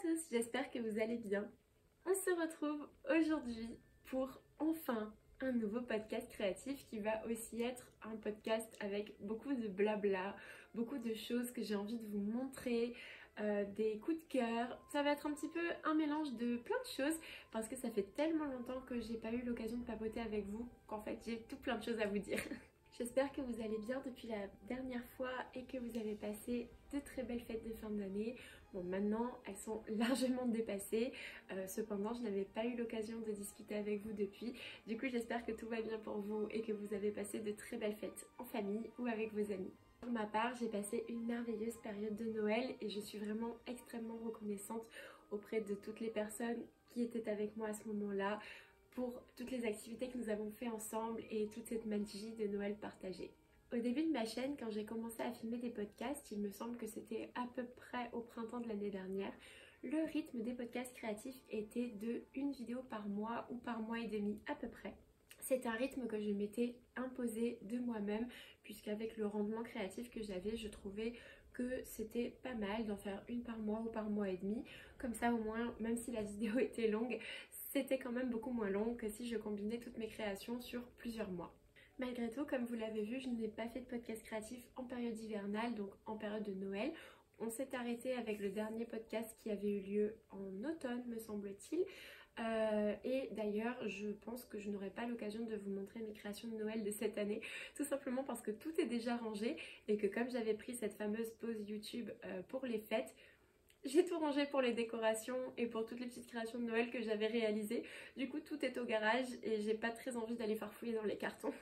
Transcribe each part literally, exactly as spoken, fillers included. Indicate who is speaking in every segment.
Speaker 1: tous, j'espère que vous allez bien. On se retrouve aujourd'hui pour enfin un nouveau podcast créatif qui va aussi être un podcast avec beaucoup de blabla, beaucoup de choses que j'ai envie de vous montrer, euh, des coups de cœur. Ça va être un petit peu un mélange de plein de choses parce que ça fait tellement longtemps que j'ai pas eu l'occasion de papoter avec vous qu'en fait j'ai tout plein de choses à vous dire. J'espère que vous allez bien depuis la dernière fois et que vous avez passé de très belles fêtes de fin d'année. Bon, maintenant elles sont largement dépassées, euh, cependant je n'avais pas eu l'occasion de discuter avec vous depuis. Du coup j'espère que tout va bien pour vous et que vous avez passé de très belles fêtes en famille ou avec vos amis. Pour ma part, j'ai passé une merveilleuse période de Noël et je suis vraiment extrêmement reconnaissante auprès de toutes les personnes qui étaient avec moi à ce moment-là, pour toutes les activités que nous avons fait ensemble et toute cette magie de Noël partagée. Au début de ma chaîne, quand j'ai commencé à filmer des podcasts, il me semble que c'était à peu près au printemps de l'année dernière, le rythme des podcasts créatifs était de une vidéo par mois ou par mois et demi à peu près. C'est un rythme que je m'étais imposé de moi-même, puisqu'avec le rendement créatif que j'avais, je trouvais que c'était pas mal d'en faire une par mois ou par mois et demi. Comme ça au moins, même si la vidéo était longue, c'était quand même beaucoup moins long que si je combinais toutes mes créations sur plusieurs mois. Malgré tout, comme vous l'avez vu, je n'ai pas fait de podcast créatif en période hivernale, donc en période de Noël. On s'est arrêté avec le dernier podcast qui avait eu lieu en automne, me semble-t-il. Euh, et d'ailleurs, je pense que je n'aurai pas l'occasion de vous montrer mes créations de Noël de cette année, tout simplement parce que tout est déjà rangé et que comme j'avais pris cette fameuse pause YouTube euh, pour les fêtes, j'ai tout rangé pour les décorations et pour toutes les petites créations de Noël que j'avais réalisées. Du coup, tout est au garage et j'ai pas très envie d'aller farfouiller dans les cartons.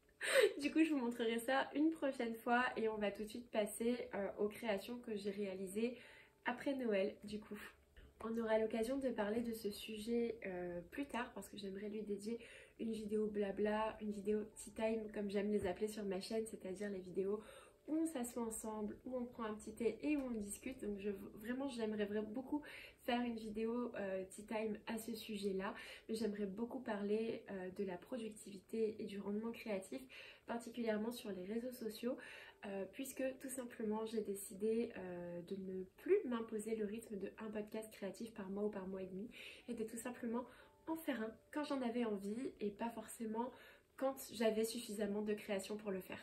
Speaker 1: Du coup, je vous montrerai ça une prochaine fois et on va tout de suite passer euh, aux créations que j'ai réalisées après Noël, du coup. On aura l'occasion de parler de ce sujet euh, plus tard parce que j'aimerais lui dédier une vidéo blabla, une vidéo tea time comme j'aime les appeler sur ma chaîne, c'est-à-dire les vidéos où on s'assoit ensemble, où on prend un petit thé et où on discute. Donc je, vraiment j'aimerais vraiment beaucoup faire une vidéo euh, tea time à ce sujet là, mais j'aimerais beaucoup parler euh, de la productivité et du rendement créatif, particulièrement sur les réseaux sociaux, euh, puisque tout simplement j'ai décidé euh, de ne plus m'imposer le rythme de un podcast créatif par mois ou par mois et demi, et de tout simplement en faire un quand j'en avais envie et pas forcément quand j'avais suffisamment de création pour le faire.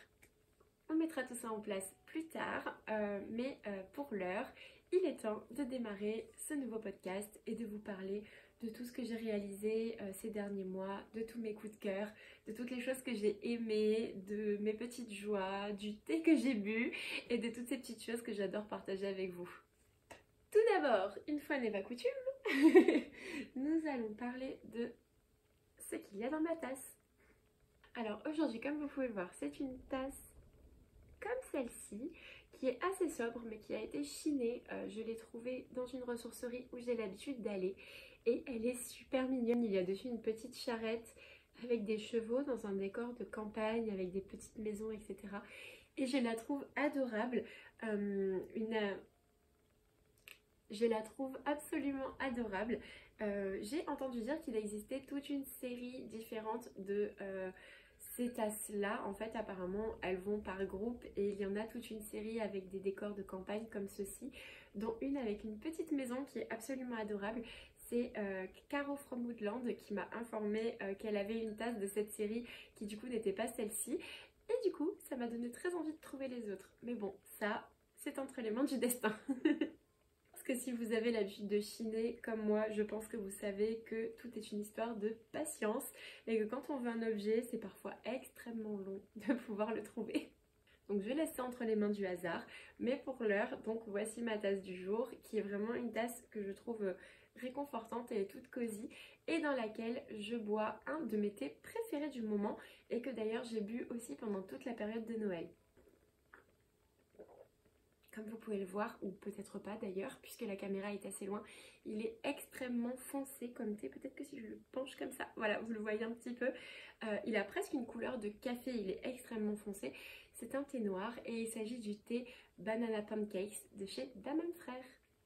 Speaker 1: On mettra tout ça en place plus tard, euh, mais euh, pour l'heure, il est temps de démarrer ce nouveau podcast et de vous parler de tout ce que j'ai réalisé euh, ces derniers mois, de tous mes coups de cœur, de toutes les choses que j'ai aimées, de mes petites joies, du thé que j'ai bu et de toutes ces petites choses que j'adore partager avec vous. Tout d'abord, une fois n'est pas coutume, nous allons parler de ce qu'il y a dans ma tasse. Alors aujourd'hui, comme vous pouvez le voir, c'est une tasse comme celle-ci, qui est assez sobre mais qui a été chinée. Euh, je l'ai trouvée dans une ressourcerie où j'ai l'habitude d'aller et elle est super mignonne. Il y a dessus une petite charrette avec des chevaux dans un décor de campagne avec des petites maisons, et cetera. Et je la trouve adorable. Euh, une... Je la trouve absolument adorable. Euh, j'ai entendu dire qu'il existait toute une série différente de... Euh, Ces tasses-là, en fait, apparemment, elles vont par groupe et il y en a toute une série avec des décors de campagne comme ceci, dont une avec une petite maison qui est absolument adorable. C'est euh, Caro from Woodland qui m'a informé euh, qu'elle avait une tasse de cette série qui du coup n'était pas celle-ci. Et du coup, ça m'a donné très envie de trouver les autres. Mais bon, ça, c'est entre les mains du destin. Parce que si vous avez l'habitude de chiner comme moi, je pense que vous savez que tout est une histoire de patience et que quand on veut un objet, c'est parfois extrêmement long de pouvoir le trouver. Donc je laisse ça entre les mains du hasard, mais pour l'heure, donc voici ma tasse du jour qui est vraiment une tasse que je trouve réconfortante et toute cosy et dans laquelle je bois un de mes thés préférés du moment et que d'ailleurs j'ai bu aussi pendant toute la période de Noël. Comme vous pouvez le voir, ou peut-être pas d'ailleurs, puisque la caméra est assez loin, il est extrêmement foncé comme thé. Peut-être que si je le penche comme ça, voilà, vous le voyez un petit peu. Euh, il a presque une couleur de café, il est extrêmement foncé. C'est un thé noir et il s'agit du thé Banana Pancakes de chez Daman Frères.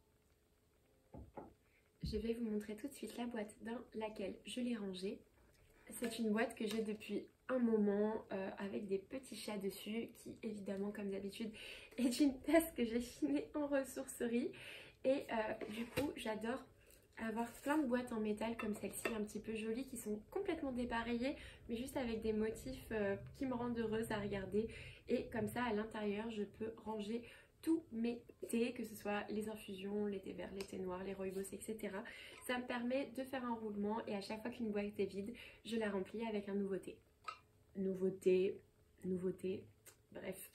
Speaker 1: Je vais vous montrer tout de suite la boîte dans laquelle je l'ai rangée. C'est une boîte que j'ai depuis un moment euh, avec des petits chats dessus qui évidemment comme d'habitude est une tasse que j'ai chinée en ressourcerie Et euh, du coup j'adore avoir plein de boîtes en métal comme celle-ci, un petit peu jolies, qui sont complètement dépareillées mais juste avec des motifs euh, qui me rendent heureuse à regarder. Et comme ça à l'intérieur je peux ranger tous mes thés, que ce soit les infusions, les thés verts, les thés noirs, les rooibos, et cetera. Ça me permet de faire un roulement et à chaque fois qu'une boîte est vide, je la remplis avec un nouveau thé. Nouveau thé, nouveau thé, bref.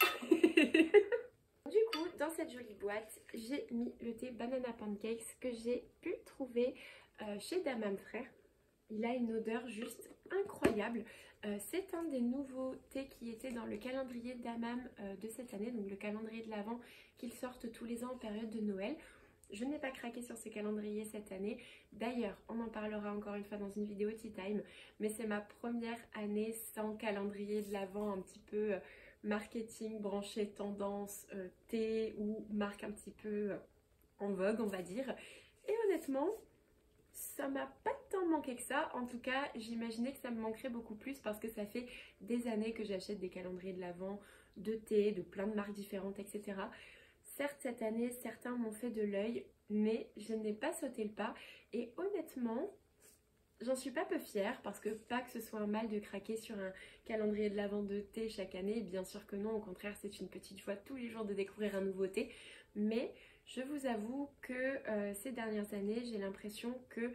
Speaker 1: Du coup, dans cette jolie boîte, j'ai mis le thé Banana Pancakes que j'ai pu trouver euh, chez Damam Frères. Il a une odeur juste incroyable. Euh, c'est un des nouveaux thés qui était dans le calendrier d'Hammam euh, de cette année, donc le calendrier de l'Avent qu'ils sortent tous les ans en période de Noël. Je n'ai pas craqué sur ce calendrier cette année. D'ailleurs, on en parlera encore une fois dans une vidéo Tea Time, mais c'est ma première année sans calendrier de l'Avent, un petit peu euh, marketing, branché tendance, euh, thé ou marque un petit peu euh, en vogue, on va dire. Et honnêtement, ça m'a pas tant manqué que ça. En tout cas, j'imaginais que ça me manquerait beaucoup plus parce que ça fait des années que j'achète des calendriers de l'Avent, de thé, de plein de marques différentes, et cetera. Certes, cette année, certains m'ont fait de l'œil, mais je n'ai pas sauté le pas. Et honnêtement, j'en suis pas peu fière parce que pas que ce soit un mal de craquer sur un calendrier de l'Avent de thé chaque année. Bien sûr que non, au contraire, c'est une petite joie tous les jours de découvrir un nouveau thé. Mais je vous avoue que euh, ces dernières années, j'ai l'impression que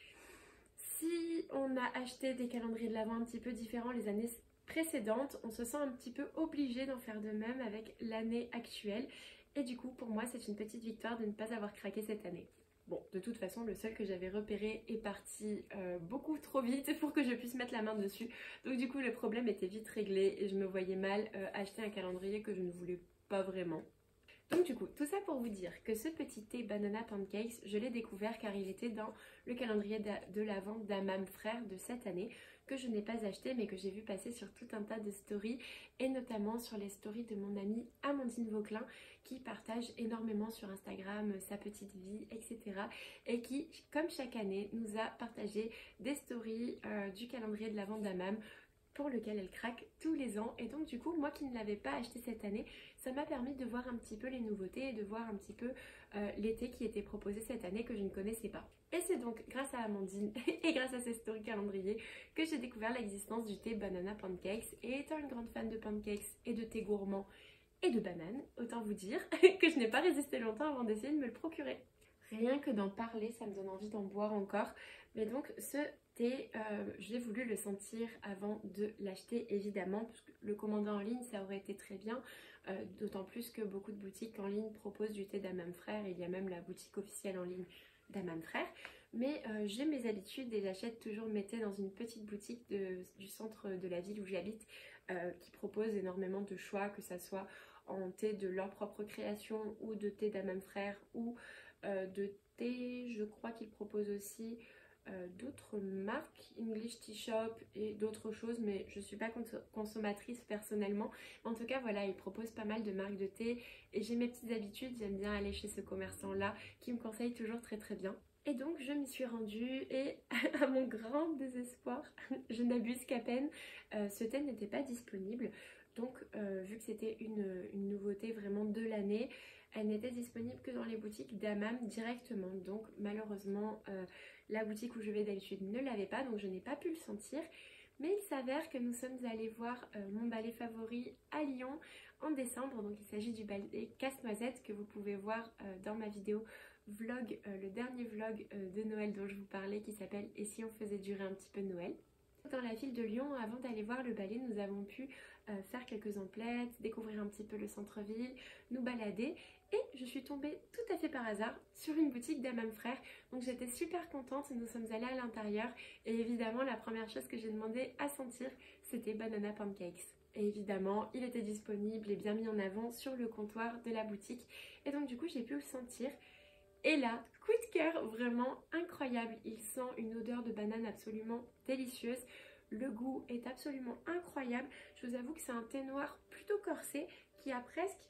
Speaker 1: si on a acheté des calendriers de l'Avent un petit peu différents les années précédentes, on se sent un petit peu obligé d'en faire de même avec l'année actuelle. Et du coup, pour moi, c'est une petite victoire de ne pas avoir craqué cette année. Bon, de toute façon, le seul que j'avais repéré est parti euh, beaucoup trop vite pour que je puisse mettre la main dessus. Donc du coup, le problème était vite réglé et je me voyais mal euh, acheter un calendrier que je ne voulais pas vraiment. Donc du coup, tout ça pour vous dire que ce petit thé Banana Pancakes, je l'ai découvert car il était dans le calendrier de l'Avent d'Hammam Frères de cette année, que je n'ai pas acheté mais que j'ai vu passer sur tout un tas de stories et notamment sur les stories de mon amie Amandine Vauclin qui partage énormément sur Instagram sa petite vie, et cetera. Et qui, comme chaque année, nous a partagé des stories euh, du calendrier de l'Avent d'Hammam pour lequel elle craque tous les ans. Et donc du coup, moi qui ne l'avais pas acheté cette année, ça m'a permis de voir un petit peu les nouveautés et de voir un petit peu euh, les thés qui étaient proposés cette année que je ne connaissais pas. Et c'est donc grâce à Amandine et grâce à ces stories calendrier que j'ai découvert l'existence du thé Banana Pancakes. Et étant une grande fan de pancakes et de thé gourmand et de bananes, autant vous dire que je n'ai pas résisté longtemps avant d'essayer de me le procurer. Rien que d'en parler, ça me donne envie d'en boire encore. Mais donc ce thé, euh, j'ai voulu le sentir avant de l'acheter évidemment, parce que le commander en ligne, ça aurait été très bien. Euh, D'autant plus que beaucoup de boutiques en ligne proposent du thé d'Hammam Frères. Il y a même la boutique officielle en ligne d'Hammam Frères. Mais euh, j'ai mes habitudes et j'achète toujours mes thés dans une petite boutique de, du centre de la ville où j'habite euh, qui propose énormément de choix, que ça soit en thé de leur propre création ou de thé d'Hammam Frères ou euh, de thé, je crois qu'ils proposent aussi euh, d'autres marques, English Tea Shop et d'autres choses, mais je ne suis pas cons consommatrice personnellement. En tout cas, voilà, ils proposent pas mal de marques de thé et j'ai mes petites habitudes, j'aime bien aller chez ce commerçant-là qui me conseille toujours très très bien. Et donc je m'y suis rendue et à mon grand désespoir, je n'abuse qu'à peine, euh, ce thé n'était pas disponible. Donc euh, vu que c'était une, une nouveauté vraiment de l'année, elle n'était disponible que dans les boutiques d'Hammam directement. Donc malheureusement euh, la boutique où je vais d'habitude ne l'avait pas, donc je n'ai pas pu le sentir. Mais il s'avère que nous sommes allés voir euh, mon ballet favori à Lyon en décembre. Donc il s'agit du ballet Casse-Noisette que vous pouvez voir euh, dans ma vidéo vlog, euh, le dernier vlog euh, de Noël dont je vous parlais qui s'appelle Et si on faisait durer un petit peu Noël. Dans la ville de Lyon, avant d'aller voir le ballet, nous avons pu euh, faire quelques emplettes, découvrir un petit peu le centre-ville, nous balader et je suis tombée tout à fait par hasard sur une boutique d'Hammam Frères. Donc j'étais super contente, nous sommes allés à l'intérieur et évidemment la première chose que j'ai demandé à sentir c'était Banana Pancakes. Et évidemment il était disponible et bien mis en avant sur le comptoir de la boutique et donc du coup j'ai pu le sentir. Et là, coup de cœur vraiment incroyable, il sent une odeur de banane absolument délicieuse, le goût est absolument incroyable, je vous avoue que c'est un thé noir plutôt corsé qui a presque,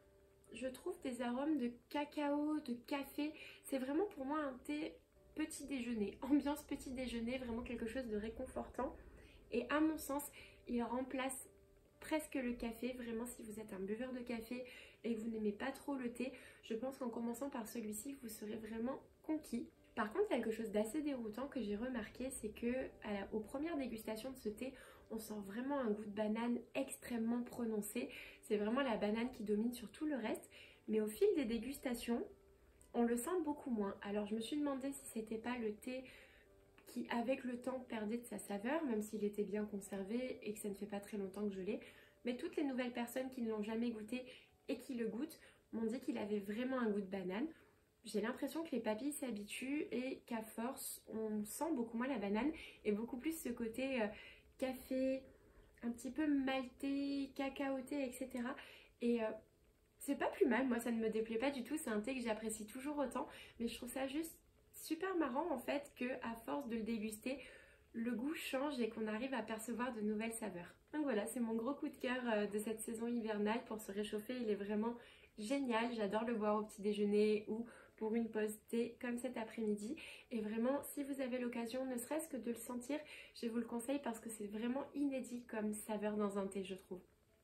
Speaker 1: je trouve, des arômes de cacao, de café, c'est vraiment pour moi un thé petit déjeuner, ambiance petit déjeuner, vraiment quelque chose de réconfortant et à mon sens il remplace presque le café. Vraiment, si vous êtes un buveur de café et que vous n'aimez pas trop le thé, je pense qu'en commençant par celui-ci, vous serez vraiment conquis. Par contre, quelque chose d'assez déroutant que j'ai remarqué, c'est que à la, aux premières dégustations de ce thé, on sent vraiment un goût de banane extrêmement prononcé. C'est vraiment la banane qui domine sur tout le reste. Mais au fil des dégustations, on le sent beaucoup moins. Alors je me suis demandé si c'était pas le thé qui, avec le temps, perdait de sa saveur, même s'il était bien conservé et que ça ne fait pas très longtemps que je l'ai. Mais toutes les nouvelles personnes qui ne l'ont jamais goûté et qui le goûtent m'ont dit qu'il avait vraiment un goût de banane. J'ai l'impression que les papilles s'habituent et qu'à force, on sent beaucoup moins la banane et beaucoup plus ce côté euh, café, un petit peu maltais, cacaoté, et cetera. Et euh, c'est pas plus mal, moi ça ne me déplaît pas du tout, c'est un thé que j'apprécie toujours autant, mais je trouve ça juste super marrant en fait que à force de le déguster, le goût change et qu'on arrive à percevoir de nouvelles saveurs. Donc voilà, c'est mon gros coup de cœur euh, de cette saison hivernale pour se réchauffer, il est vraiment génial, j'adore le boire au petit déjeuner ou pour une pause thé comme cet après-midi. Et vraiment, si vous avez l'occasion, ne serait-ce que de le sentir, je vous le conseille parce que c'est vraiment inédit comme saveur dans un thé, je trouve.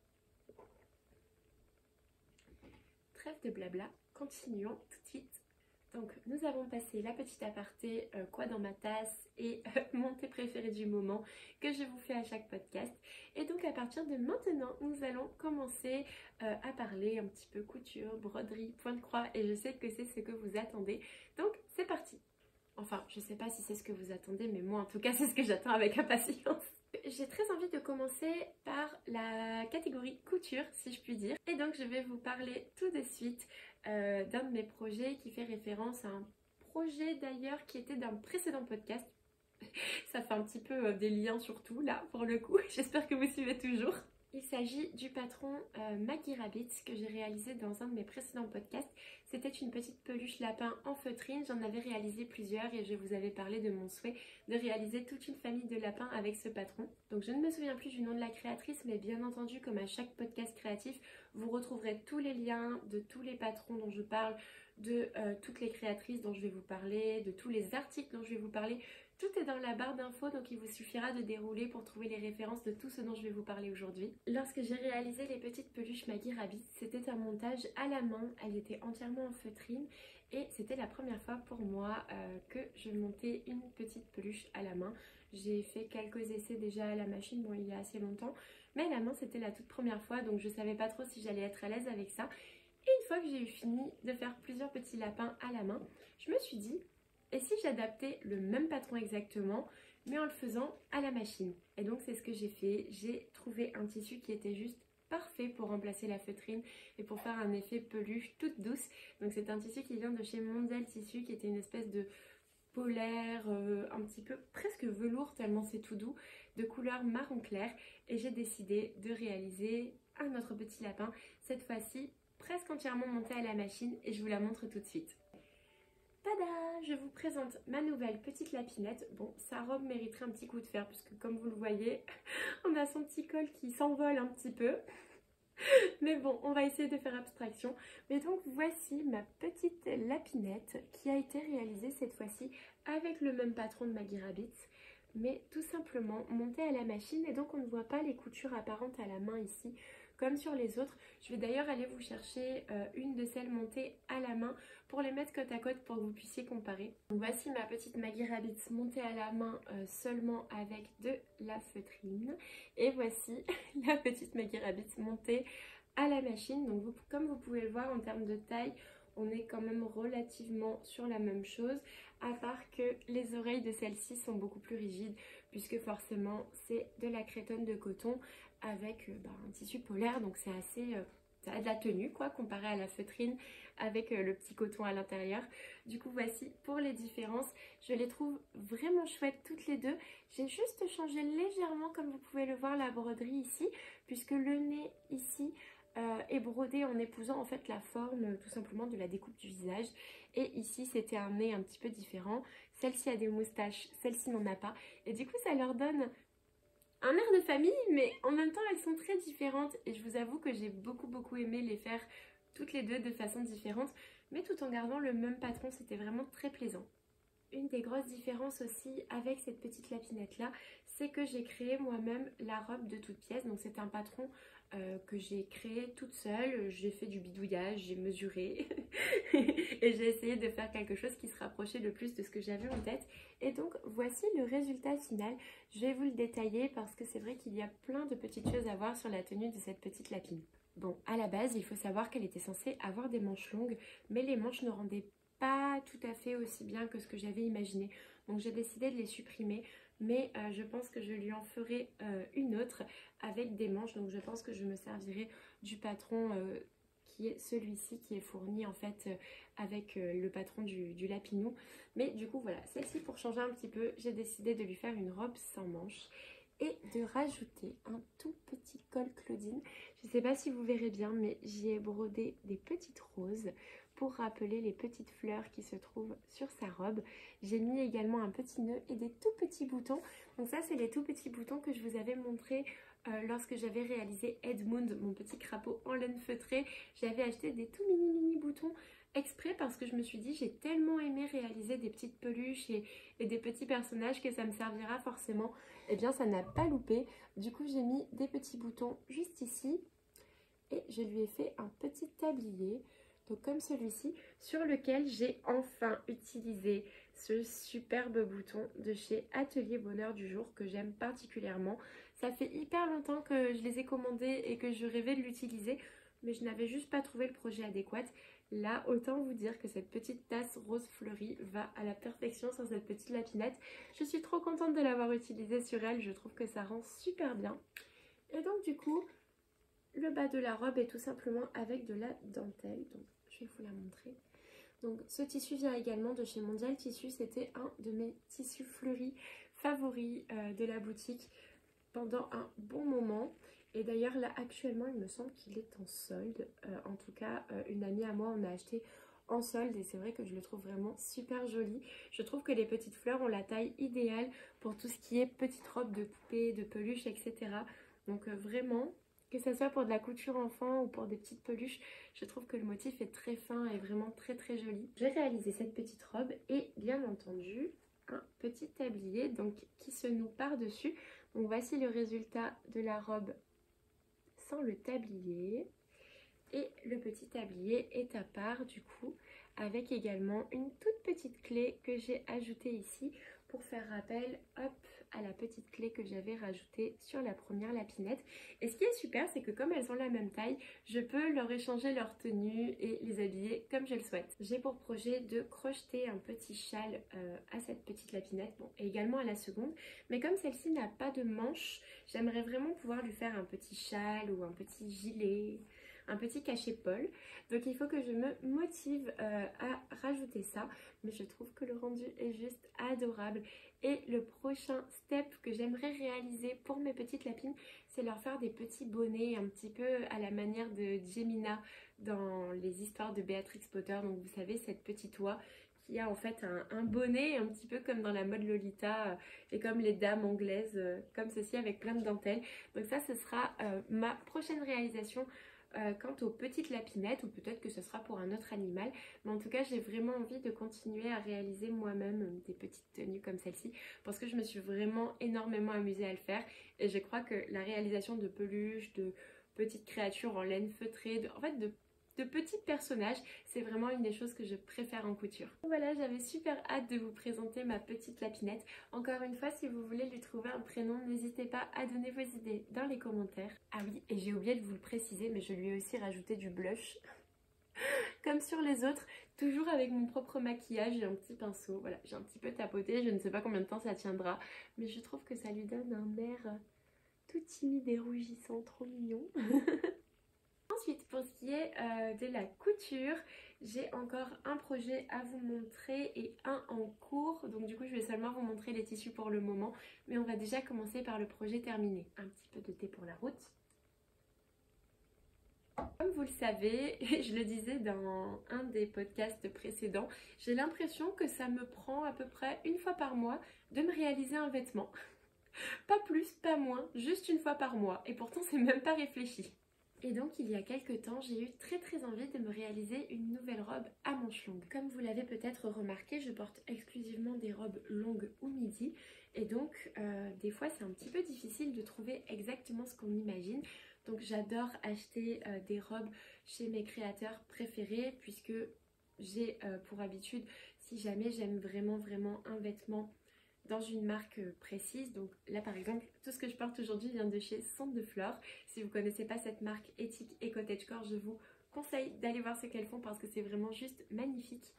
Speaker 1: Trêve de blabla, continuons tout de suite. Donc nous avons passé la petite aparté euh, quoi dans ma tasse et euh, mon thé préféré du moment que je vous fais à chaque podcast. Et donc à partir de maintenant, nous allons commencer euh, à parler un petit peu couture, broderie, point de croix et je sais que c'est ce que vous attendez. Donc c'est parti. Enfin, je sais pas si c'est ce que vous attendez, mais moi en tout cas c'est ce que j'attends avec impatience. J'ai très envie de commencer par la catégorie couture, si je puis dire. Et donc je vais vous parler tout de suite euh, d'un de mes projets qui fait référence à un projet d'ailleurs qui était d'un précédent podcast. Ça fait un petit peu euh, des liens surtout là pour le coup, j'espère que vous suivez toujours. Il s'agit du patron euh, Maggie Rabbit que j'ai réalisé dans un de mes précédents podcasts. C'était une petite peluche lapin en feutrine, j'en avais réalisé plusieurs et je vous avais parlé de mon souhait de réaliser toute une famille de lapins avec ce patron. Donc je ne me souviens plus du nom de la créatrice, mais bien entendu comme à chaque podcast créatif, vous retrouverez tous les liens de tous les patrons dont je parle, de euh, toutes les créatrices dont je vais vous parler, de tous les articles dont je vais vous parler. Tout est dans la barre d'infos, donc il vous suffira de dérouler pour trouver les références de tout ce dont je vais vous parler aujourd'hui. Lorsque j'ai réalisé les petites peluches Maggie Rabbit, c'était un montage à la main, elles étaient entièrement en feutrine et c'était la première fois pour moi euh, que je montais une petite peluche à la main. J'ai fait quelques essais déjà à la machine, bon il y a assez longtemps, mais à la main c'était la toute première fois, donc je savais pas trop si j'allais être à l'aise avec ça. Et une fois que j'ai eu fini de faire plusieurs petits lapins à la main, je me suis dit, et si j'adaptais le même patron exactement, mais en le faisant à la machine? Et donc c'est ce que j'ai fait. J'ai trouvé un tissu qui était juste parfait pour remplacer la feutrine et pour faire un effet peluche toute douce. Donc c'est un tissu qui vient de chez Mondial Tissu, qui était une espèce de polaire, euh, un petit peu presque velours tellement c'est tout doux, de couleur marron clair. Et j'ai décidé de réaliser un autre petit lapin, cette fois-ci presque entièrement monté à la machine et je vous la montre tout de suite. Tada! Je vous présente ma nouvelle petite lapinette. Bon, sa robe mériterait un petit coup de fer puisque comme vous le voyez, on a son petit col qui s'envole un petit peu. Mais bon, on va essayer de faire abstraction. Mais donc voici ma petite lapinette qui a été réalisée cette fois-ci avec le même patron de Maggie Rabbit, mais tout simplement montée à la machine et donc on ne voit pas les coutures apparentes à la main ici comme sur les autres. Je vais d'ailleurs aller vous chercher euh, une de celles montées à la main pour les mettre côte à côte pour que vous puissiez comparer. Donc voici ma petite Maggie Rabbit montée à la main euh, seulement avec de la feutrine. Et voici la petite Maggie Rabbit montée à la machine. Donc vous, comme vous pouvez le voir en termes de taille, on est quand même relativement sur la même chose, à part que les oreilles de celle-ci sont beaucoup plus rigides puisque forcément c'est de la crétonne de coton avec euh, bah, un tissu polaire, donc c'est assez... Euh, ça a de la tenue quoi, comparé à la feutrine avec euh, le petit coton à l'intérieur. Du coup voici pour les différences, je les trouve vraiment chouettes toutes les deux. J'ai juste changé légèrement, comme vous pouvez le voir, la broderie ici, puisque le nez ici euh, est brodé en épousant en fait la forme euh, tout simplement de la découpe du visage. Et ici c'était un nez un petit peu différent, celle-ci a des moustaches, celle-ci n'en a pas, et du coup ça leur donne un air de famille, mais en même temps elles sont très différentes et je vous avoue que j'ai beaucoup beaucoup aimé les faire toutes les deux de façon différente, mais tout en gardant le même patron, c'était vraiment très plaisant. une des grosses différences aussi avec cette petite lapinette là, c'est que j'ai créé moi-même la robe de toutes pièces. Donc c'est un patron euh, que j'ai créé toute seule, j'ai fait du bidouillage, j'ai mesuré et j'ai essayé de faire quelque chose qui se rapprochait le plus de ce que j'avais en tête. Et donc voici le résultat final. Je vais vous le détailler parce que c'est vrai qu'il y a plein de petites choses à voir sur la tenue de cette petite lapine. Bon, à la base, il faut savoir qu'elle était censée avoir des manches longues, mais les manches ne rendaient pas tout à fait aussi bien que ce que j'avais imaginé. Donc j'ai décidé de les supprimer, mais euh, je pense que je lui en ferai euh, une autre avec des manches. Donc je pense que je me servirai du patron euh, qui est celui-ci, qui est fourni en fait euh, avec euh, le patron du, du lapinou. Mais du coup voilà, celle-ci, pour changer un petit peu, j'ai décidé de lui faire une robe sans manches et de rajouter un tout petit col Claudine. Je ne sais pas si vous verrez bien, mais j'y ai brodé des petites roses pour rappeler les petites fleurs qui se trouvent sur sa robe. J'ai mis également un petit nœud et des tout petits boutons. Donc ça, c'est les tout petits boutons que je vous avais montré euh, lorsque j'avais réalisé Edmund, mon petit crapaud en laine feutrée. J'avais acheté des tout mini mini boutons exprès parce que je me suis dit j'ai tellement aimé réaliser des petites peluches et, et des petits personnages que ça me servira forcément. Et eh bien ça n'a pas loupé. Du coup j'ai mis des petits boutons juste ici et je lui ai fait un petit tablier, donc comme celui-ci, sur lequel j'ai enfin utilisé ce superbe bouton de chez Atelier Bonheur du Jour que j'aime particulièrement. Ça fait hyper longtemps que je les ai commandés et que je rêvais de l'utiliser, mais je n'avais juste pas trouvé le projet adéquat. Là, autant vous dire que cette petite tasse rose fleurie va à la perfection sur cette petite lapinette. Je suis trop contente de l'avoir utilisée sur elle, je trouve que ça rend super bien. Et donc du coup, le bas de la robe est tout simplement avec de la dentelle. Donc je vais vous la montrer. Donc ce tissu vient également de chez Mondial Tissu. C'était un de mes tissus fleuris favoris euh, de la boutique pendant un bon moment. Et d'ailleurs là actuellement il me semble qu'il est en solde. Euh, en tout cas euh, une amie à moi en a acheté en solde et c'est vrai que je le trouve vraiment super joli. Je trouve que les petites fleurs ont la taille idéale pour tout ce qui est petite robe de poupée, de peluche, et cetera. Donc euh, vraiment, que ce soit pour de la couture enfant ou pour des petites peluches, je trouve que le motif est très fin et vraiment très très joli. J'ai réalisé cette petite robe et bien entendu un petit tablier donc qui se noue par-dessus. Donc voici le résultat de la robe sans le tablier. Et le petit tablier est à part du coup, avec également une toute petite clé que j'ai ajoutée ici pour faire rappel, hop, à la petite clé que j'avais rajoutée sur la première lapinette. Et ce qui est super, c'est que comme elles ont la même taille, je peux leur échanger leur tenue et les habiller comme je le souhaite. J'ai pour projet de crocheter un petit châle euh, à cette petite lapinette, bon, et également à la seconde. Mais comme celle-ci n'a pas de manche, j'aimerais vraiment pouvoir lui faire un petit châle ou un petit gilet, un petit cachet-Paul. Donc il faut que je me motive euh, à rajouter ça, mais je trouve que le rendu est juste adorable. Et le prochain step que j'aimerais réaliser pour mes petites lapines, c'est leur faire des petits bonnets un petit peu à la manière de Jemina dans les histoires de Béatrix Potter. Donc vous savez, cette petite oie qui a en fait un, un bonnet un petit peu comme dans la mode Lolita euh, et comme les dames anglaises, euh, comme ceci, avec plein de dentelles. Donc ça, ce sera euh, ma prochaine réalisation Euh, quant aux petites lapinettes, ou peut-être que ce sera pour un autre animal, mais en tout cas j'ai vraiment envie de continuer à réaliser moi-même des petites tenues comme celle-ci parce que je me suis vraiment énormément amusée à le faire et je crois que la réalisation de peluches, de petites créatures en laine feutrée, de, en fait de de petits personnages, c'est vraiment une des choses que je préfère en couture. Voilà, j'avais super hâte de vous présenter ma petite lapinette. Encore une fois, si vous voulez lui trouver un prénom, n'hésitez pas à donner vos idées dans les commentaires. Ah oui, et j'ai oublié de vous le préciser, mais je lui ai aussi rajouté du blush. Comme sur les autres, toujours avec mon propre maquillage et un petit pinceau. Voilà, j'ai un petit peu tapoté, je ne sais pas combien de temps ça tiendra, mais je trouve que ça lui donne un air tout timide et rougissant, trop mignon. Ensuite, pour ce qui est euh, de la couture, j'ai encore un projet à vous montrer et un en cours. Donc du coup, je vais seulement vous montrer les tissus pour le moment. Mais on va déjà commencer par le projet terminé. Un petit peu de thé pour la route. Comme vous le savez, je le disais dans un des podcasts précédents, j'ai l'impression que ça me prend à peu près une fois par mois de me réaliser un vêtement. Pas plus, pas moins, juste une fois par mois. Et pourtant, c'est même pas réfléchi. Et donc il y a quelques temps, j'ai eu très très envie de me réaliser une nouvelle robe à manches longues. Comme vous l'avez peut-être remarqué, je porte exclusivement des robes longues ou midi. Et donc euh, des fois c'est un petit peu difficile de trouver exactement ce qu'on imagine. Donc j'adore acheter euh, des robes chez mes créateurs préférés puisque j'ai euh, pour habitude, si jamais j'aime vraiment vraiment un vêtement dans une marque précise, donc là par exemple tout ce que je porte aujourd'hui vient de chez Sonde de Flore. Si vous ne connaissez pas cette marque éthique et cottagecore, je vous conseille d'aller voir ce qu'elles font parce que c'est vraiment juste magnifique.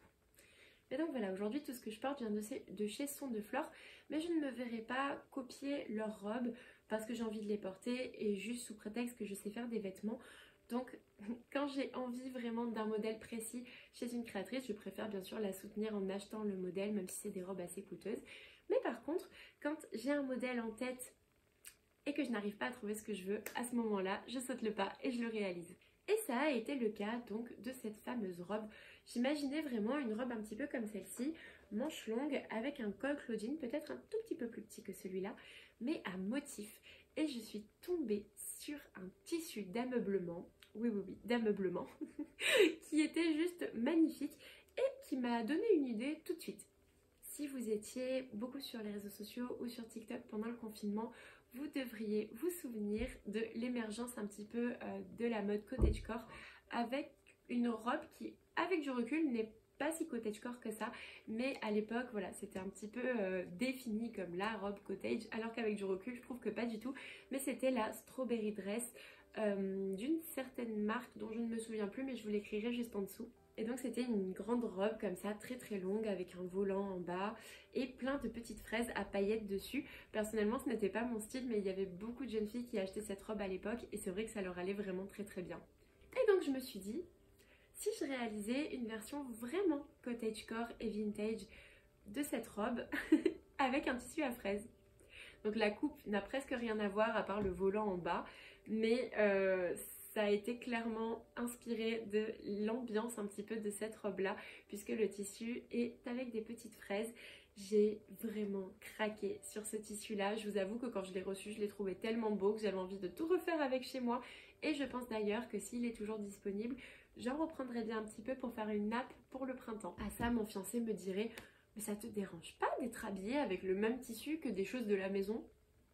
Speaker 1: Et donc voilà, aujourd'hui tout ce que je porte vient de, ces, de chez Sonde de Flore, mais je ne me verrai pas copier leurs robes parce que j'ai envie de les porter et juste sous prétexte que je sais faire des vêtements. Donc quand j'ai envie vraiment d'un modèle précis chez une créatrice, je préfère bien sûr la soutenir en achetant le modèle même si c'est des robes assez coûteuses. Mais par contre, quand j'ai un modèle en tête et que je n'arrive pas à trouver ce que je veux, à ce moment-là, je saute le pas et je le réalise. Et ça a été le cas donc de cette fameuse robe. J'imaginais vraiment une robe un petit peu comme celle-ci, manche longue avec un col Claudine, peut-être un tout petit peu plus petit que celui-là, mais à motif. Et je suis tombée sur un tissu d'ameublement, oui oui oui, d'ameublement, qui était juste magnifique et qui m'a donné une idée tout de suite. Si vous étiez beaucoup sur les réseaux sociaux ou sur TikTok pendant le confinement, vous devriez vous souvenir de l'émergence un petit peu euh, de la mode cottagecore avec une robe qui, avec du recul, n'est pas si cottagecore que ça. Mais à l'époque, voilà, c'était un petit peu euh, défini comme la robe cottage, alors qu'avec du recul, je trouve que pas du tout. Mais c'était la Strawberry Dress euh, d'une certaine marque dont je ne me souviens plus, mais je vous l'écrirai juste en dessous. Et donc c'était une grande robe comme ça, très très longue, avec un volant en bas et plein de petites fraises à paillettes dessus. Personnellement ce n'était pas mon style, mais il y avait beaucoup de jeunes filles qui achetaient cette robe à l'époque et c'est vrai que ça leur allait vraiment très très bien. Et donc je me suis dit, si je réalisais une version vraiment cottagecore et vintage de cette robe avec un tissu à fraises. Donc la coupe n'a presque rien à voir à part le volant en bas, mais euh, ça a été clairement inspiré de l'ambiance un petit peu de cette robe-là, puisque le tissu est avec des petites fraises. J'ai vraiment craqué sur ce tissu-là. Je vous avoue que quand je l'ai reçu, je l'ai trouvé tellement beau que j'avais envie de tout refaire avec chez moi. Et je pense d'ailleurs que s'il est toujours disponible, j'en reprendrai bien un petit peu pour faire une nappe pour le printemps. À ça, mon fiancé me dirait « Mais ça te dérange pas d'être habillée avec le même tissu que des choses de la maison ?»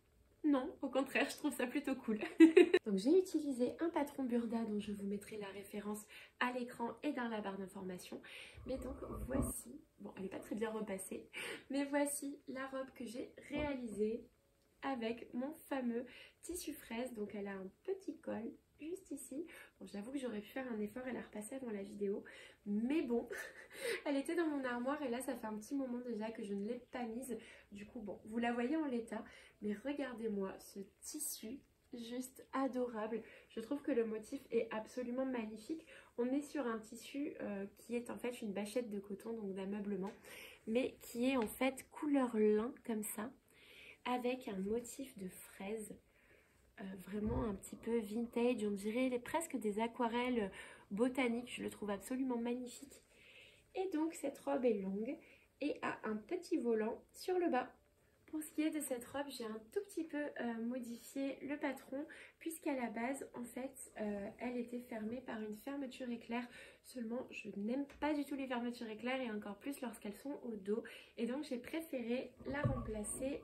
Speaker 1: Non, au contraire, je trouve ça plutôt cool. Donc j'ai utilisé un patron Burda dont je vous mettrai la référence à l'écran et dans la barre d'information. Mais donc voici, bon elle n'est pas très bien repassée, mais voici la robe que j'ai réalisée avec mon fameux tissu fraise. Donc elle a un petit col juste ici. Bon, j'avoue que j'aurais pu faire un effort et la repasser avant la vidéo, mais bon, elle était dans mon armoire et là ça fait un petit moment déjà que je ne l'ai pas mise. Du coup bon, vous la voyez en l'état, mais regardez-moi ce tissu, juste adorable. Je trouve que le motif est absolument magnifique. On est sur un tissu euh, qui est en fait une bâchette de coton, donc d'ameublement, mais qui est en fait couleur lin comme ça, avec un motif de fraise. Euh, vraiment un petit peu vintage, on dirait les, presque des aquarelles botaniques, je le trouve absolument magnifique. Et donc cette robe est longue et a un petit volant sur le bas. Pour ce qui est de cette robe, j'ai un tout petit peu euh, modifié le patron puisqu'à la base, en fait, euh, elle était fermée par une fermeture éclair. Seulement, je n'aime pas du tout les fermetures éclair et encore plus lorsqu'elles sont au dos. Et donc j'ai préféré la remplacer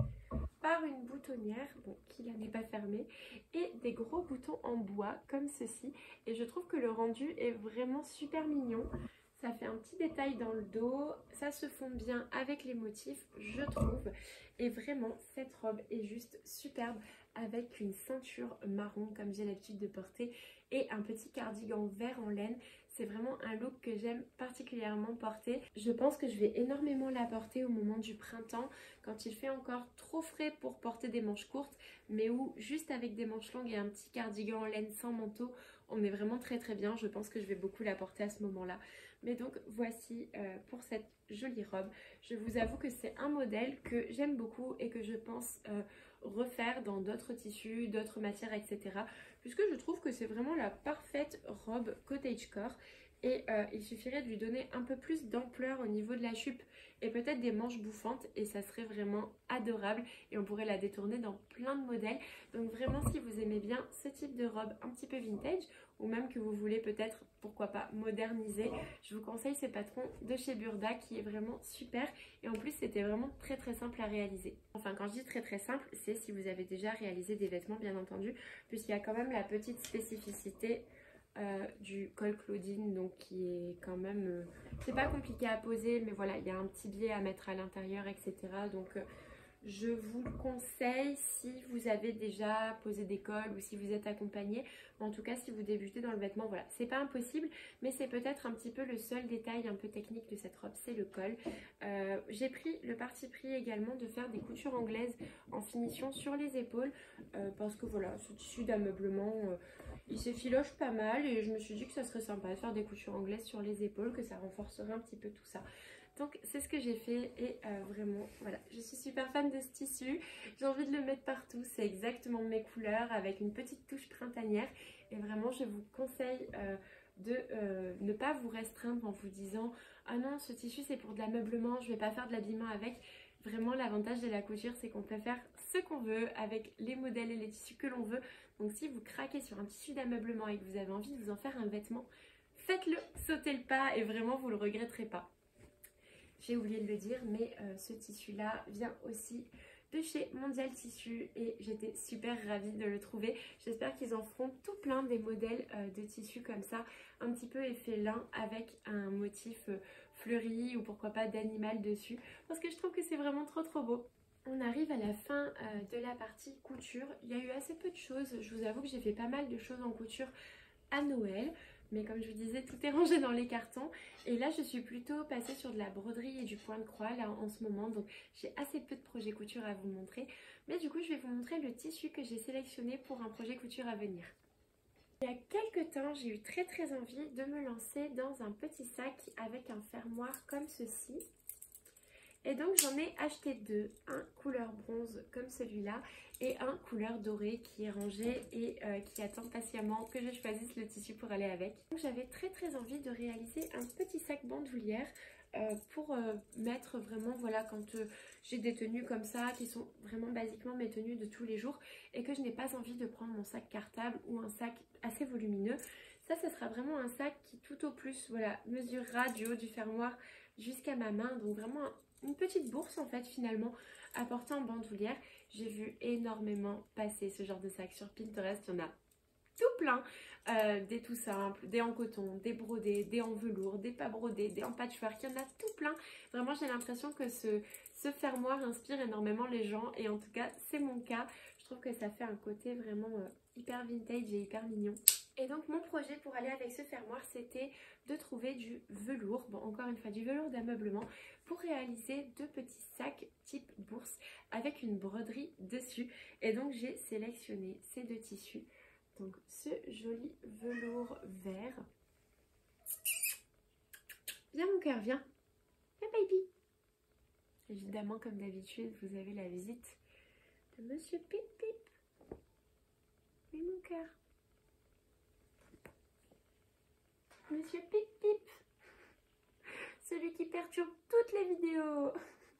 Speaker 1: par une boutonnière, bon, qui là n'est pas fermée, et des gros boutons en bois comme ceci. Et je trouve que le rendu est vraiment super mignon. Ça fait un petit détail dans le dos, ça se fond bien avec les motifs, je trouve. Et vraiment, cette robe est juste superbe avec une ceinture marron comme j'ai l'habitude de porter et un petit cardigan vert en laine. C'est vraiment un look que j'aime particulièrement porter. Je pense que je vais énormément la porter au moment du printemps, quand il fait encore trop frais pour porter des manches courtes, mais où juste avec des manches longues et un petit cardigan en laine sans manteau, on est vraiment très très bien. Je pense que je vais beaucoup la porter à ce moment-là. Mais donc voici euh, pour cette jolie robe. Je vous avoue que c'est un modèle que j'aime beaucoup et que je pense euh, refaire dans d'autres tissus, d'autres matières, et cetera. Puisque je trouve que c'est vraiment la parfaite robe cottagecore. et euh, il suffirait de lui donner un peu plus d'ampleur au niveau de la jupe et peut-être des manches bouffantes et ça serait vraiment adorable et on pourrait la détourner dans plein de modèles. Donc vraiment, si vous aimez bien ce type de robe un petit peu vintage ou même que vous voulez peut-être, pourquoi pas, moderniser, je vous conseille ce patron de chez Burda qui est vraiment super et en plus c'était vraiment très très simple à réaliser. Enfin, quand je dis très très simple, c'est si vous avez déjà réalisé des vêtements bien entendu, puisqu'il y a quand même la petite spécificité Euh, du col Claudine, donc qui est quand même euh, c'est pas compliqué à poser, mais voilà, il y a un petit biais à mettre à l'intérieur, etc. Donc euh, je vous le conseille si vous avez déjà posé des cols ou si vous êtes accompagné. En tout cas, si vous débutez dans le vêtement, voilà, c'est pas impossible, mais c'est peut-être un petit peu le seul détail un peu technique de cette robe, c'est le col. Euh, j'ai pris le parti pris également de faire des coutures anglaises en finition sur les épaules euh, parce que voilà, ce tissu d'ameublement euh, il s'effiloche pas mal et je me suis dit que ça serait sympa de faire des coutures anglaises sur les épaules, que ça renforcerait un petit peu tout ça. Donc c'est ce que j'ai fait et euh, vraiment voilà, je suis super fan de ce tissu, j'ai envie de le mettre partout, c'est exactement mes couleurs avec une petite touche printanière et vraiment je vous conseille euh, de euh, ne pas vous restreindre en vous disant ah non ce tissu c'est pour de l'ameublement, je vais pas faire de l'habillement avec. Vraiment l'avantage de la couture c'est qu'on peut faire ce qu'on veut avec les modèles et les tissus que l'on veut. Donc si vous craquez sur un tissu d'ameublement et que vous avez envie de vous en faire un vêtement, faites-le, sautez le pas et vraiment vous le regretterez pas. J'ai oublié de le dire, mais euh, ce tissu-là vient aussi de chez Mondial Tissu et j'étais super ravie de le trouver. J'espère qu'ils en feront tout plein des modèles euh, de tissus comme ça, un petit peu effet lin avec un motif euh, fleuri ou pourquoi pas d'animal dessus, parce que je trouve que c'est vraiment trop trop beau. On arrive à la fin euh, de la partie couture. Il y a eu assez peu de choses. Je vous avoue que j'ai fait pas mal de choses en couture à Noël. Mais comme je vous disais, tout est rangé dans les cartons. Et là, je suis plutôt passée sur de la broderie et du point de croix là en ce moment. Donc, j'ai assez peu de projets couture à vous montrer. Mais du coup, je vais vous montrer le tissu que j'ai sélectionné pour un projet couture à venir. Il y a quelques temps, j'ai eu très très envie de me lancer dans un petit sac avec un fermoir comme ceci. Et donc j'en ai acheté deux, un couleur bronze comme celui-là et un couleur doré qui est rangé et euh, qui attend patiemment que je choisisse le tissu pour aller avec. Donc j'avais très très envie de réaliser un petit sac bandoulière euh, pour euh, mettre vraiment, voilà, quand euh, j'ai des tenues comme ça qui sont vraiment basiquement mes tenues de tous les jours et que je n'ai pas envie de prendre mon sac cartable ou un sac assez volumineux. Ça, ça sera vraiment un sac qui tout au plus, voilà, mesurera du haut du fermoir jusqu'à ma main, donc vraiment un une petite bourse en fait finalement à porter en bandoulière. J'ai vu énormément passer ce genre de sac sur Pinterest, il y en a tout plein, euh, des tout simples, des en coton, des brodés, des en velours, des pas brodés, des en patchwork, il y en a tout plein. Vraiment j'ai l'impression que ce, ce fermoir inspire énormément les gens et en tout cas c'est mon cas. Je trouve que ça fait un côté vraiment euh, hyper vintage et hyper mignon. Et donc mon projet pour aller avec ce fermoir c'était de trouver du velours, bon encore une fois du velours d'ameublement pour réaliser deux petits sacs type bourse avec une broderie dessus. Et donc j'ai sélectionné ces deux tissus, donc ce joli velours vert. Viens mon cœur, viens, viens baby. Évidemment comme d'habitude vous avez la visite de Monsieur Pip Pip. Oui mon cœur. Monsieur Pip Pip, celui qui perturbe toutes les vidéos.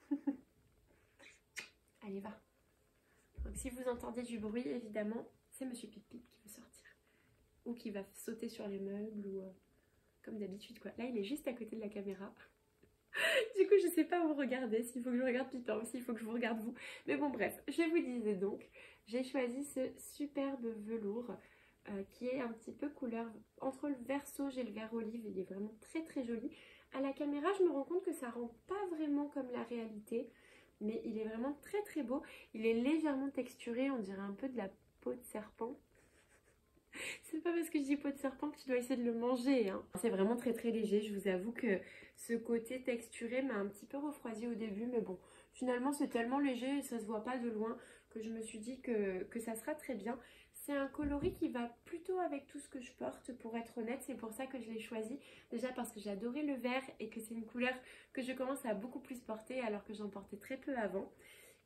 Speaker 1: Allez, va. Donc si vous entendez du bruit, évidemment, c'est Monsieur Pip Pip qui veut sortir. Ou qui va sauter sur les meubles, ou euh, comme d'habitude quoi. Là, il est juste à côté de la caméra. Du coup, je sais pas où regarder, s'il faut que je regarde Pipin ou s'il faut que je vous regarde vous. Mais bon, bref, je vous disais donc, j'ai choisi ce superbe velours. Euh, qui est un petit peu couleur entre le vert sauge et le vert olive, il est vraiment très très joli. À la caméra je me rends compte que ça rend pas vraiment comme la réalité, mais il est vraiment très très beau. Il est légèrement texturé, on dirait un peu de la peau de serpent. C'est pas parce que je dis peau de serpent que tu dois essayer de le manger, hein. C'est vraiment très très léger, je vous avoue que ce côté texturé m'a un petit peu refroidi au début, mais bon, finalement c'est tellement léger et ça se voit pas de loin que je me suis dit que, que ça sera très bien. C'est un coloris qui va plutôt avec tout ce que je porte pour être honnête, c'est pour ça que je l'ai choisi. Déjà parce que j'adorais le vert et que c'est une couleur que je commence à beaucoup plus porter alors que j'en portais très peu avant.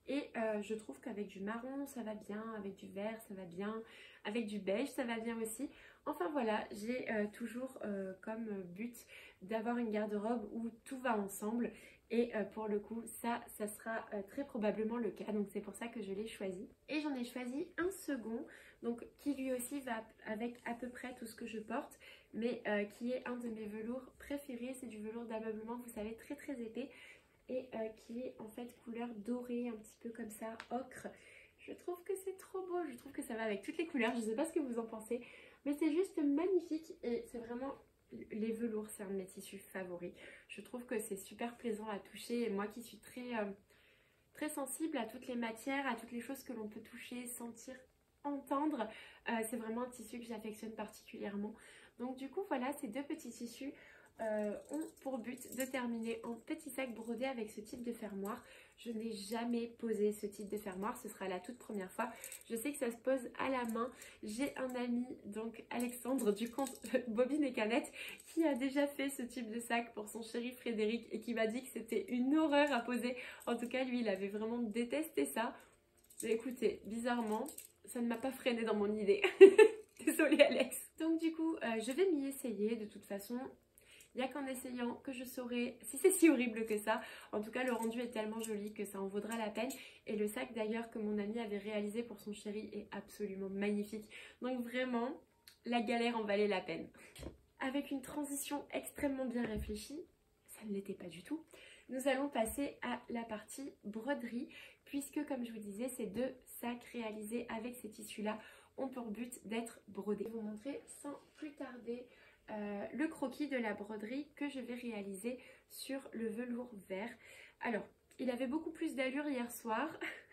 Speaker 1: Et euh, je trouve qu'avec du marron ça va bien, avec du vert ça va bien, avec du beige ça va bien aussi. Enfin voilà, j'ai euh, toujours euh, comme but d'avoir une garde-robe où tout va ensemble. Et euh, pour le coup, ça, ça sera euh, très probablement le cas. Donc c'est pour ça que je l'ai choisi. Et j'en ai choisi un second, donc qui lui aussi va avec à peu près tout ce que je porte, mais euh, qui est un de mes velours préférés. C'est du velours d'ameublement, vous savez, très très épais. Et euh, qui est en fait couleur dorée, un petit peu comme ça, ocre. Je trouve que c'est trop beau, je trouve que ça va avec toutes les couleurs. Je ne sais pas ce que vous en pensez, mais c'est juste magnifique et c'est vraiment... Les velours, c'est un de mes tissus favoris. Je trouve que c'est super plaisant à toucher. Et moi qui suis très, euh, très sensible à toutes les matières, à toutes les choses que l'on peut toucher, sentir, entendre, euh, c'est vraiment un tissu que j'affectionne particulièrement. Donc du coup, voilà, ces deux petits tissus euh, ont pour but de terminer en petit sac brodé avec ce type de fermoir. Je n'ai jamais posé ce type de fermoir, ce sera la toute première fois. Je sais que ça se pose à la main. J'ai un ami, donc Alexandre du compte Bobine et Canette, qui a déjà fait ce type de sac pour son chéri Frédéric et qui m'a dit que c'était une horreur à poser. En tout cas, lui, il avait vraiment détesté ça. Mais écoutez, bizarrement, ça ne m'a pas freiné dans mon idée. Désolée Alex. Donc du coup, euh, je vais m'y essayer de toute façon. Il n'y a qu'en essayant que je saurai si c'est si horrible que ça. En tout cas, le rendu est tellement joli que ça en vaudra la peine. Et le sac d'ailleurs que mon ami avait réalisé pour son chéri est absolument magnifique. Donc vraiment, la galère en valait la peine. Avec une transition extrêmement bien réfléchie, ça ne l'était pas du tout, nous allons passer à la partie broderie. Puisque comme je vous disais, ces deux sacs réalisés avec ces tissus-là ont pour but d'être brodés. Je vais vous montrer sans plus tarder Euh, le croquis de la broderie que je vais réaliser sur le velours vert. Alors, il avait beaucoup plus d'allure hier soir.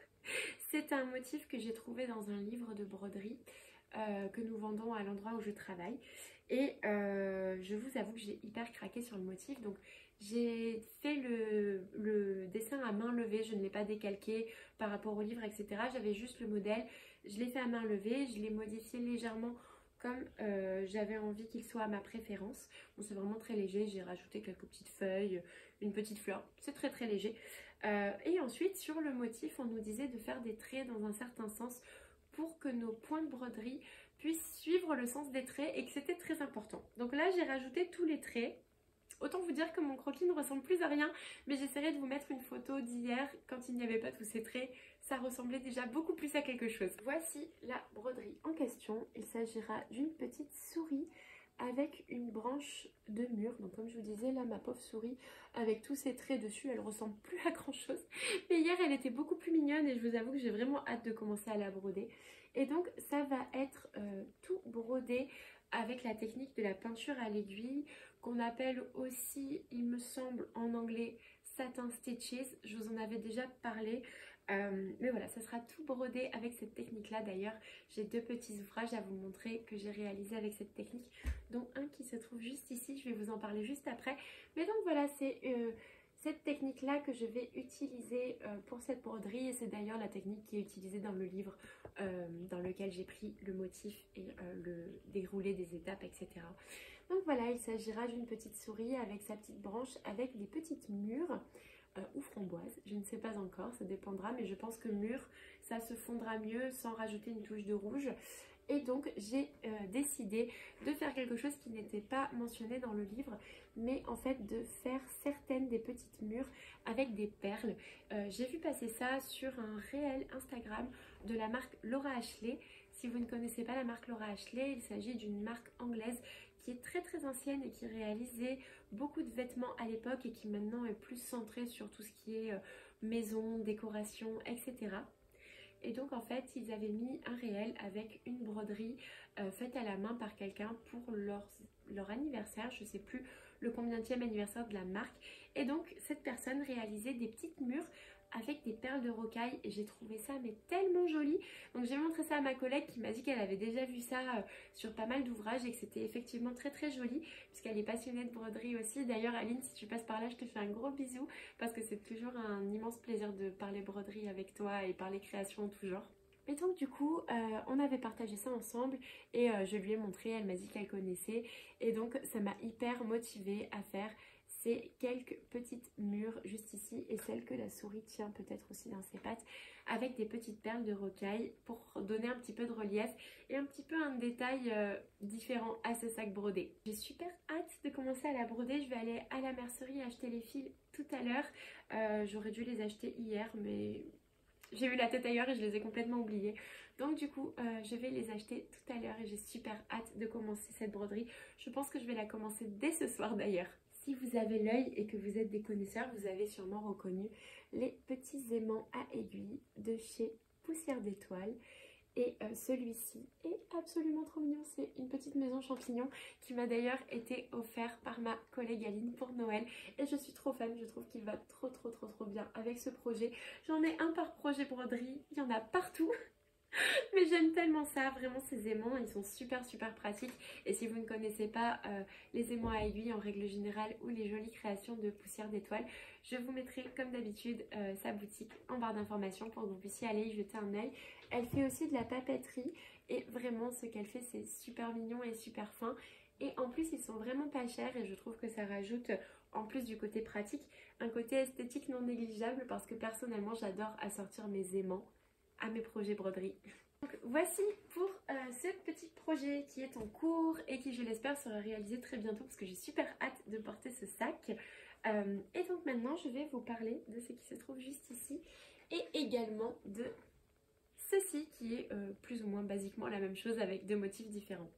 Speaker 1: C'est un motif que j'ai trouvé dans un livre de broderie euh, que nous vendons à l'endroit où je travaille. Et euh, je vous avoue que j'ai hyper craqué sur le motif. Donc, j'ai fait le, le dessin à main levée. Je ne l'ai pas décalqué par rapport au livre, et cetera. J'avais juste le modèle. Je l'ai fait à main levée. Je l'ai modifié légèrement comme euh, j'avais envie qu'il soit à ma préférence. Bon, c'est vraiment très léger, j'ai rajouté quelques petites feuilles, une petite fleur, c'est très très léger. Euh, et ensuite, sur le motif, on nous disait de faire des traits dans un certain sens pour que nos points de broderie puissent suivre le sens des traits et que c'était très important. Donc là, j'ai rajouté tous les traits. Autant vous dire que mon croquis ne ressemble plus à rien, mais j'essaierai de vous mettre une photo d'hier quand il n'y avait pas tous ces traits. Ça ressemblait déjà beaucoup plus à quelque chose. Voici la broderie en question. Il s'agira d'une petite souris avec une branche de mur. Donc comme je vous disais, là ma pauvre souris avec tous ces traits dessus, elle ressemble plus à grand chose. Mais hier elle était beaucoup plus mignonne et je vous avoue que j'ai vraiment hâte de commencer à la broder. Et donc ça va être euh, tout brodé avec la technique de la peinture à l'aiguille, qu'on appelle aussi, il me semble en anglais, satin stitches. Je vous en avais déjà parlé. Euh, mais voilà, ça sera tout brodé avec cette technique-là. D'ailleurs, j'ai deux petits ouvrages à vous montrer que j'ai réalisés avec cette technique, dont un qui se trouve juste ici. Je vais vous en parler juste après. Mais donc voilà, c'est euh, cette technique-là que je vais utiliser euh, pour cette broderie. Et c'est d'ailleurs la technique qui est utilisée dans le livre euh, dans lequel j'ai pris le motif et euh, le déroulé des étapes, et cetera. Donc voilà, il s'agira d'une petite souris avec sa petite branche, avec des petites mûres. Euh, ou framboise, je ne sais pas encore, ça dépendra, mais je pense que mûr, ça se fondra mieux sans rajouter une touche de rouge. Et donc j'ai euh, décidé de faire quelque chose qui n'était pas mentionné dans le livre, mais en fait de faire certaines des petites mûres avec des perles. Euh, j'ai vu passer ça sur un réel Instagram de la marque Laura Ashley. Si vous ne connaissez pas la marque Laura Ashley, il s'agit d'une marque anglaise qui est très très ancienne et qui réalisait beaucoup de vêtements à l'époque et qui maintenant est plus centrée sur tout ce qui est euh, maison, décoration, et cetera. Et donc en fait ils avaient mis un réel avec une broderie euh, faite à la main par quelqu'un pour leur, leur anniversaire, je ne sais plus le combienième anniversaire de la marque. Et donc cette personne réalisait des petites mûres avec des perles de rocaille et j'ai trouvé ça mais tellement joli. Donc j'ai montré ça à ma collègue qui m'a dit qu'elle avait déjà vu ça euh, sur pas mal d'ouvrages et que c'était effectivement très très joli puisqu'elle est passionnée de broderie aussi. D'ailleurs Aline, si tu passes par là, je te fais un gros bisou parce que c'est toujours un immense plaisir de parler broderie avec toi et parler création en tout genre. Et donc du coup euh, on avait partagé ça ensemble et euh, je lui ai montré, elle m'a dit qu'elle connaissait et donc ça m'a hyper motivée à faire c'est quelques petites mûres juste ici et celle que la souris tient peut-être aussi dans ses pattes, avec des petites perles de rocaille pour donner un petit peu de relief et un petit peu un détail euh, différent à ce sac brodé. J'ai super hâte de commencer à la broder. Je vais aller à la mercerie acheter les fils tout à l'heure. Euh, J'aurais dû les acheter hier, mais j'ai eu la tête ailleurs et je les ai complètement oubliés. Donc du coup, euh, je vais les acheter tout à l'heure et j'ai super hâte de commencer cette broderie. Je pense que je vais la commencer dès ce soir d'ailleurs. Si vous avez l'œil et que vous êtes des connaisseurs, vous avez sûrement reconnu les petits aimants à aiguilles de chez Poussière d'étoiles. Et euh, celui-ci est absolument trop mignon. C'est une petite maison champignon qui m'a d'ailleurs été offert par ma collègue Aline pour Noël. Et je suis trop fan, je trouve qu'il va trop trop trop trop bien avec ce projet. J'en ai un par projet broderie, il y en a partout. Mais j'aime tellement ça, vraiment ces aimants, ils sont super super pratiques. Et si vous ne connaissez pas euh, les aimants à aiguilles en règle générale ou les jolies créations de Poussière d'étoiles, je vous mettrai comme d'habitude euh, sa boutique en barre d'informations pour que vous puissiez aller y jeter un œil. Elle fait aussi de la papeterie et vraiment ce qu'elle fait c'est super mignon et super fin. Et en plus ils sont vraiment pas chers et je trouve que ça rajoute, en plus du côté pratique, un côté esthétique non négligeable parce que personnellement j'adore assortir mes aimants à mes projets broderie. Donc voici pour euh, ce petit projet qui est en cours et qui je l'espère sera réalisé très bientôt parce que j'ai super hâte de porter ce sac. Euh, et donc maintenant je vais vous parler de ce qui se trouve juste ici et également de ceci qui est euh, plus ou moins basiquement la même chose avec deux motifs différents.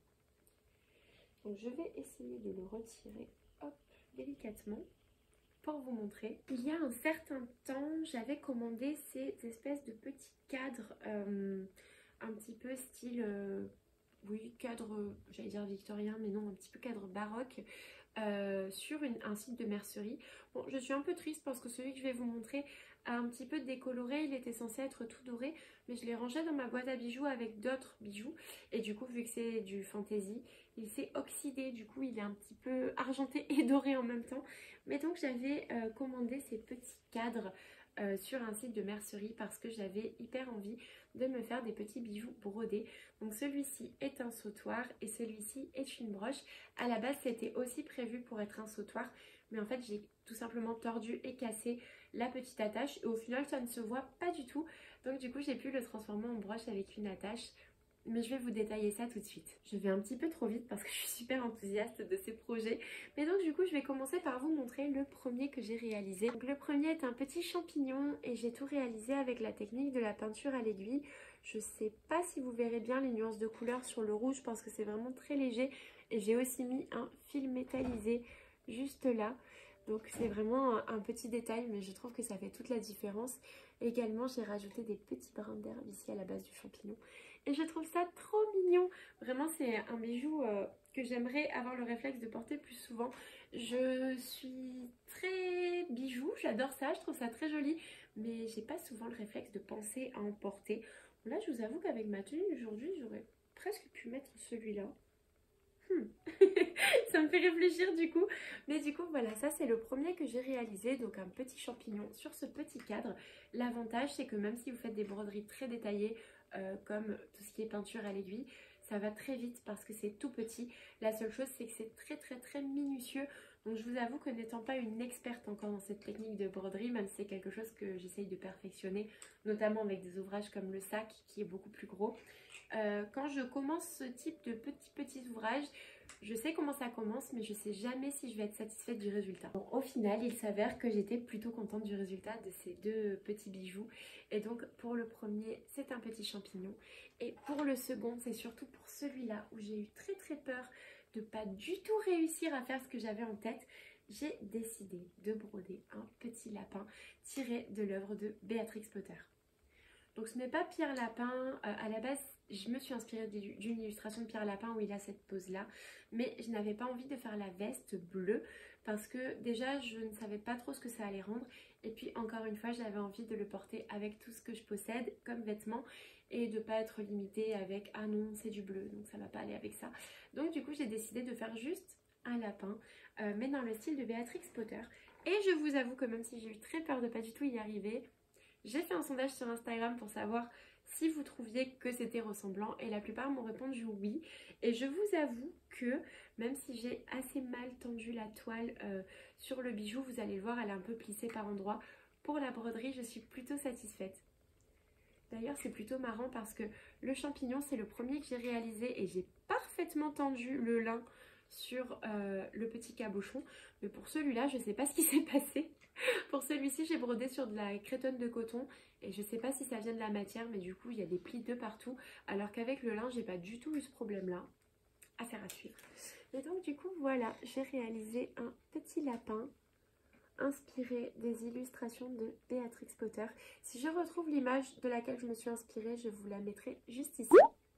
Speaker 1: Donc je vais essayer de le retirer, hop, délicatement. Pour vous montrer, il y a un certain temps, j'avais commandé ces espèces de petits cadres euh, un petit peu style, euh, oui, cadre, j'allais dire victorien, mais non, un petit peu cadre baroque euh, sur une, un site de mercerie. Bon, je suis un peu triste parce que celui que je vais vous montrer a un petit peu décoloré, il était censé être tout doré, mais je l'ai rangé dans ma boîte à bijoux avec d'autres bijoux et du coup, vu que c'est du fantasy, il s'est oxydé, du coup il est un petit peu argenté et doré en même temps. Mais donc j'avais euh, commandé ces petits cadres euh, sur un site de mercerie parce que j'avais hyper envie de me faire des petits bijoux brodés. Donc celui-ci est un sautoir et celui-ci est une broche. À la base c'était aussi prévu pour être un sautoir, mais en fait j'ai tout simplement tordu et cassé la petite attache et au final ça ne se voit pas du tout. Donc du coup j'ai pu le transformer en broche avec une attache. Mais je vais vous détailler ça tout de suite. Je vais un petit peu trop vite parce que je suis super enthousiaste de ces projets. Mais donc du coup je vais commencer par vous montrer le premier que j'ai réalisé. Donc le premier est un petit champignon et j'ai tout réalisé avec la technique de la peinture à l'aiguille. Je sais pas si vous verrez bien les nuances de couleur sur le rouge parce que c'est vraiment très léger. Et j'ai aussi mis un fil métallisé juste là. Donc c'est vraiment un, un petit détail mais je trouve que ça fait toute la différence. Également j'ai rajouté des petits brins d'herbe ici à la base du champignon. Et je trouve ça trop mignon. Vraiment c'est un bijou euh, que j'aimerais avoir le réflexe de porter plus souvent. Je suis très bijou, j'adore ça, je trouve ça très joli. Mais j'ai pas souvent le réflexe de penser à en porter. Là je vous avoue qu'avec ma tenue d'aujourd'hui j'aurais presque pu mettre celui-là. Hmm. Ça me fait réfléchir du coup. Mais du coup voilà, ça c'est le premier que j'ai réalisé. Donc un petit champignon sur ce petit cadre. L'avantage c'est que même si vous faites des broderies très détaillées euh, comme tout ce qui est peinture à l'aiguille, ça va très vite parce que c'est tout petit. La seule chose c'est que c'est très très très minutieux. Donc je vous avoue que n'étant pas une experte encore dans cette technique de broderie, même si c'est quelque chose que j'essaye de perfectionner, notamment avec des ouvrages comme le sac qui est beaucoup plus gros. Euh, quand je commence ce type de petits petits ouvrages, je sais comment ça commence mais je sais jamais si je vais être satisfaite du résultat. Bon, au final il s'avère que j'étais plutôt contente du résultat de ces deux petits bijoux. Et donc pour le premier c'est un petit champignon et pour le second c'est surtout pour celui-là où j'ai eu très très peur de pas du tout réussir à faire ce que j'avais en tête. J'ai décidé de broder un petit lapin tiré de l'œuvre de Béatrix Potter. Donc ce n'est pas Pierre Lapin, euh, à la base je me suis inspirée d'une illustration de Pierre Lapin où il a cette pose là, mais je n'avais pas envie de faire la veste bleue parce que déjà je ne savais pas trop ce que ça allait rendre et puis encore une fois j'avais envie de le porter avec tout ce que je possède comme vêtements et de ne pas être limitée avec ah non c'est du bleu donc ça va pas aller avec ça. Donc du coup j'ai décidé de faire juste un lapin euh, mais dans le style de Béatrix Potter et je vous avoue que même si j'ai eu très peur de pas du tout y arriver, j'ai fait un sondage sur Instagram pour savoir si vous trouviez que c'était ressemblant, et la plupart m'ont répondu oui. Et je vous avoue que même si j'ai assez mal tendu la toile euh, sur le bijou, vous allez le voir, elle est un peu plissée par endroits. Pour la broderie, je suis plutôt satisfaite. D'ailleurs, c'est plutôt marrant parce que le champignon, c'est le premier que j'ai réalisé et j'ai parfaitement tendu le lin sur euh, le petit cabochon. Mais pour celui-là, je ne sais pas ce qui s'est passé. Pour celui-ci, j'ai brodé sur de la crétonne de coton et je ne sais pas si ça vient de la matière, mais du coup, il y a des plis de partout. Alors qu'avec le lin, j'ai pas du tout eu ce problème-là. Affaire à suivre. Et donc, du coup, voilà, j'ai réalisé un petit lapin inspiré des illustrations de Béatrix Potter. Si je retrouve l'image de laquelle je me suis inspirée, je vous la mettrai juste ici.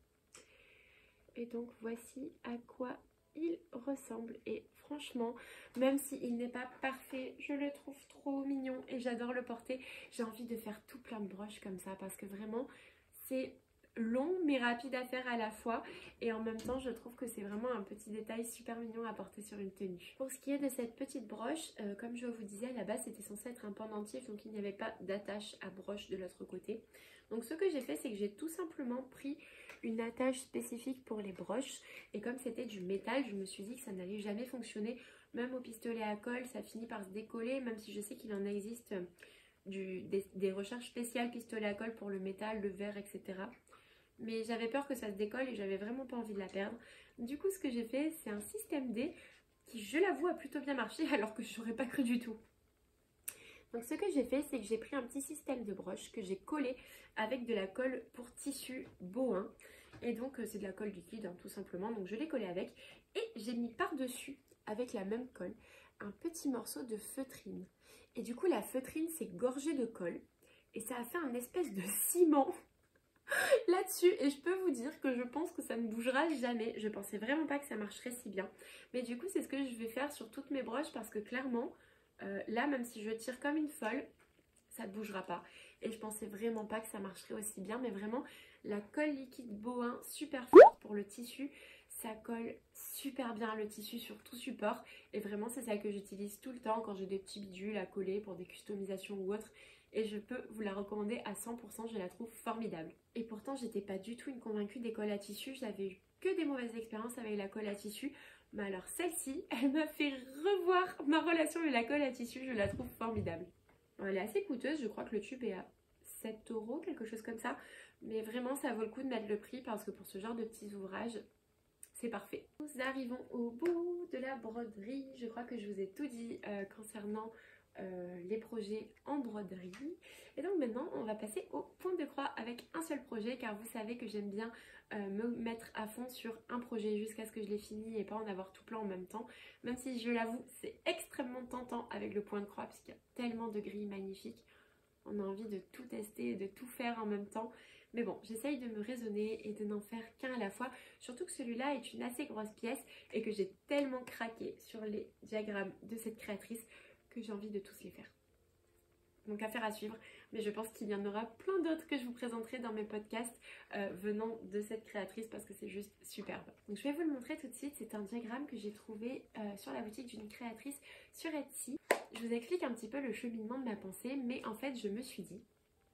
Speaker 1: Et donc voici à quoi il ressemble. Et franchement, même s'il n'est pas parfait, je le trouve trop mignon et j'adore le porter. J'ai envie de faire tout plein de broches comme ça parce que vraiment c'est long mais rapide à faire à la fois, et en même temps je trouve que c'est vraiment un petit détail super mignon à porter sur une tenue. Pour ce qui est de cette petite broche, euh, comme je vous disais, à la base c'était censé être un pendentif, donc il n'y avait pas d'attache à broche de l'autre côté. Donc ce que j'ai fait, c'est que j'ai tout simplement pris une attache spécifique pour les broches, et comme c'était du métal, je me suis dit que ça n'allait jamais fonctionner. Même au pistolet à colle, ça finit par se décoller, même si je sais qu'il en existe du, des, des recherches spéciales pistolet à colle pour le métal, le verre, et cetera. Mais j'avais peur que ça se décolle et j'avais vraiment pas envie de la perdre. Du coup, ce que j'ai fait, c'est un système D qui, je l'avoue, a plutôt bien marché alors que je n'aurais pas cru du tout. Donc ce que j'ai fait, c'est que j'ai pris un petit système de broche que j'ai collé avec de la colle pour tissu Bohin. Et donc c'est de la colle liquide, hein, tout simplement. Donc je l'ai collé avec et j'ai mis par-dessus, avec la même colle, un petit morceau de feutrine. Et du coup, la feutrine s'est gorgée de colle et ça a fait un espèce de ciment là-dessus, et je peux vous dire que je pense que ça ne bougera jamais. Je pensais vraiment pas que ça marcherait si bien, mais du coup c'est ce que je vais faire sur toutes mes broches parce que clairement euh, là, même si je tire comme une folle, ça ne bougera pas, et je pensais vraiment pas que ça marcherait aussi bien. Mais vraiment, la colle liquide Bohin, super forte pour le tissu, ça colle super bien le tissu sur tout support, et vraiment c'est ça que j'utilise tout le temps quand j'ai des petits bidules à coller pour des customisations ou autres. Et je peux vous la recommander à cent pour cent, je la trouve formidable. Et pourtant, j'étais pas du tout une convaincue des colles à tissu, j'avais eu que des mauvaises expériences avec la colle à tissu. Mais alors celle-ci, elle m'a fait revoir ma relation avec la colle à tissu, je la trouve formidable. Bon, elle est assez coûteuse, je crois que le tube est à sept euros, quelque chose comme ça. Mais vraiment, ça vaut le coup de mettre le prix parce que pour ce genre de petits ouvrages, c'est parfait. Nous arrivons au bout de la broderie. Je crois que je vous ai tout dit euh, concernant Euh, les projets en broderie. Et donc maintenant on va passer au point de croix avec un seul projet, car vous savez que j'aime bien euh, me mettre à fond sur un projet jusqu'à ce que je l'ai fini et pas en avoir tout plein en même temps, même si je l'avoue c'est extrêmement tentant avec le point de croix puisqu'il y a tellement de grilles magnifiques, on a envie de tout tester et de tout faire en même temps. Mais bon, j'essaye de me raisonner et de n'en faire qu'un à la fois, surtout que celui-là est une assez grosse pièce et que j'ai tellement craqué sur les diagrammes de cette créatrice que j'ai envie de tous les faire. Donc affaire à suivre, mais je pense qu'il y en aura plein d'autres que je vous présenterai dans mes podcasts euh, venant de cette créatrice parce que c'est juste superbe. Donc je vais vous le montrer tout de suite, c'est un diagramme que j'ai trouvé euh, sur la boutique d'une créatrice sur Etsy. Je vous explique un petit peu le cheminement de ma pensée, mais en fait je me suis dit,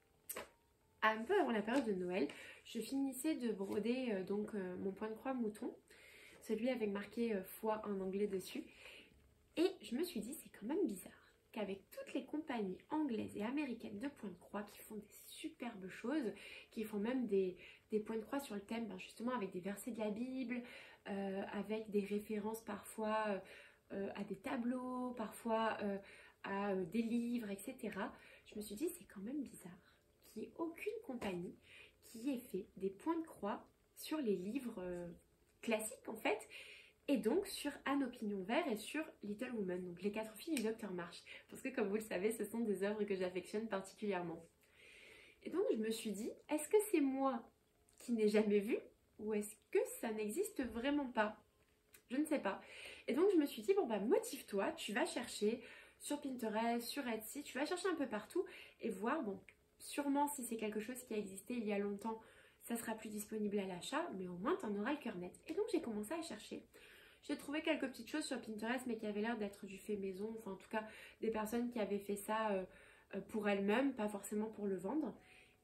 Speaker 1: un peu avant la période de Noël, je finissais de broder euh, donc euh, mon point de croix mouton, celui avec marqué euh, foi en anglais dessus. Et je me suis dit, c'est quand même bizarre qu'avec toutes les compagnies anglaises et américaines de points de croix qui font des superbes choses, qui font même des, des points de croix sur le thème, ben justement avec des versets de la Bible, euh, avec des références parfois euh, à des tableaux, parfois euh, à euh, des livres, et cetera. Je me suis dit, c'est quand même bizarre qu'il n'y ait aucune compagnie qui ait fait des points de croix sur les livres euh, classiques en fait, et donc sur Anne au pignon vert et sur Little Woman, donc les quatre filles du docteur March. Parce que comme vous le savez, ce sont des œuvres que j'affectionne particulièrement. Et donc je me suis dit, est-ce que c'est moi qui n'ai jamais vu ou est-ce que ça n'existe vraiment pas? Je ne sais pas. Et donc je me suis dit, bon bah motive-toi, tu vas chercher sur Pinterest, sur Etsy, tu vas chercher un peu partout et voir, bon, sûrement si c'est quelque chose qui a existé il y a longtemps, ça sera plus disponible à l'achat, mais au moins tu en auras le cœur net. Et donc j'ai commencé à chercher. J'ai trouvé quelques petites choses sur Pinterest, mais qui avaient l'air d'être du fait maison. Enfin, en tout cas, des personnes qui avaient fait ça euh, pour elles-mêmes, pas forcément pour le vendre.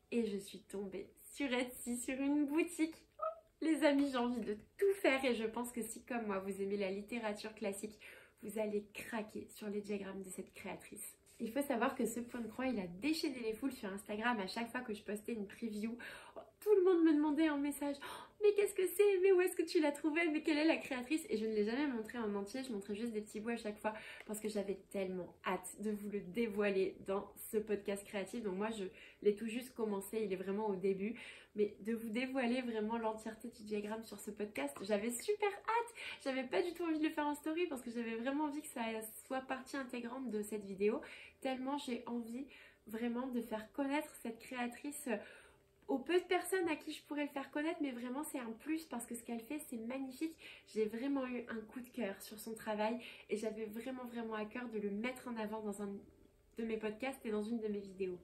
Speaker 1: et je suis tombée sur Etsy, sur une boutique. Les amis, j'ai envie de tout faire et je pense que si comme moi vous aimez la littérature classique, vous allez craquer sur les diagrammes de cette créatrice. Il faut savoir que ce point de croix, il a déchaîné les foules sur Instagram à chaque fois que je postais une preview. Oh, tout le monde me demandait en message oh, « Mais qu'est-ce que c'est? Mais où est-ce que tu l'as trouvé? Mais quelle est la créatrice ?» Et je ne l'ai jamais montré en entier, je montrais juste des petits bouts à chaque fois parce que j'avais tellement hâte de vous le dévoiler dans ce podcast créatif. Donc moi, je l'ai tout juste commencé, il est vraiment au début. Mais de vous dévoiler vraiment l'entièreté du diagramme sur ce podcast, j'avais super hâte. J'avais pas du tout envie de le faire en story parce que j'avais vraiment envie que ça soit partie intégrante de cette vidéo. Tellement j'ai envie vraiment de faire connaître cette créatrice aux peu de personnes à qui je pourrais le faire connaître, mais vraiment c'est un plus parce que ce qu'elle fait c'est magnifique. J'ai vraiment eu un coup de cœur sur son travail et j'avais vraiment vraiment à cœur de le mettre en avant dans un de mes podcasts et dans une de mes vidéos.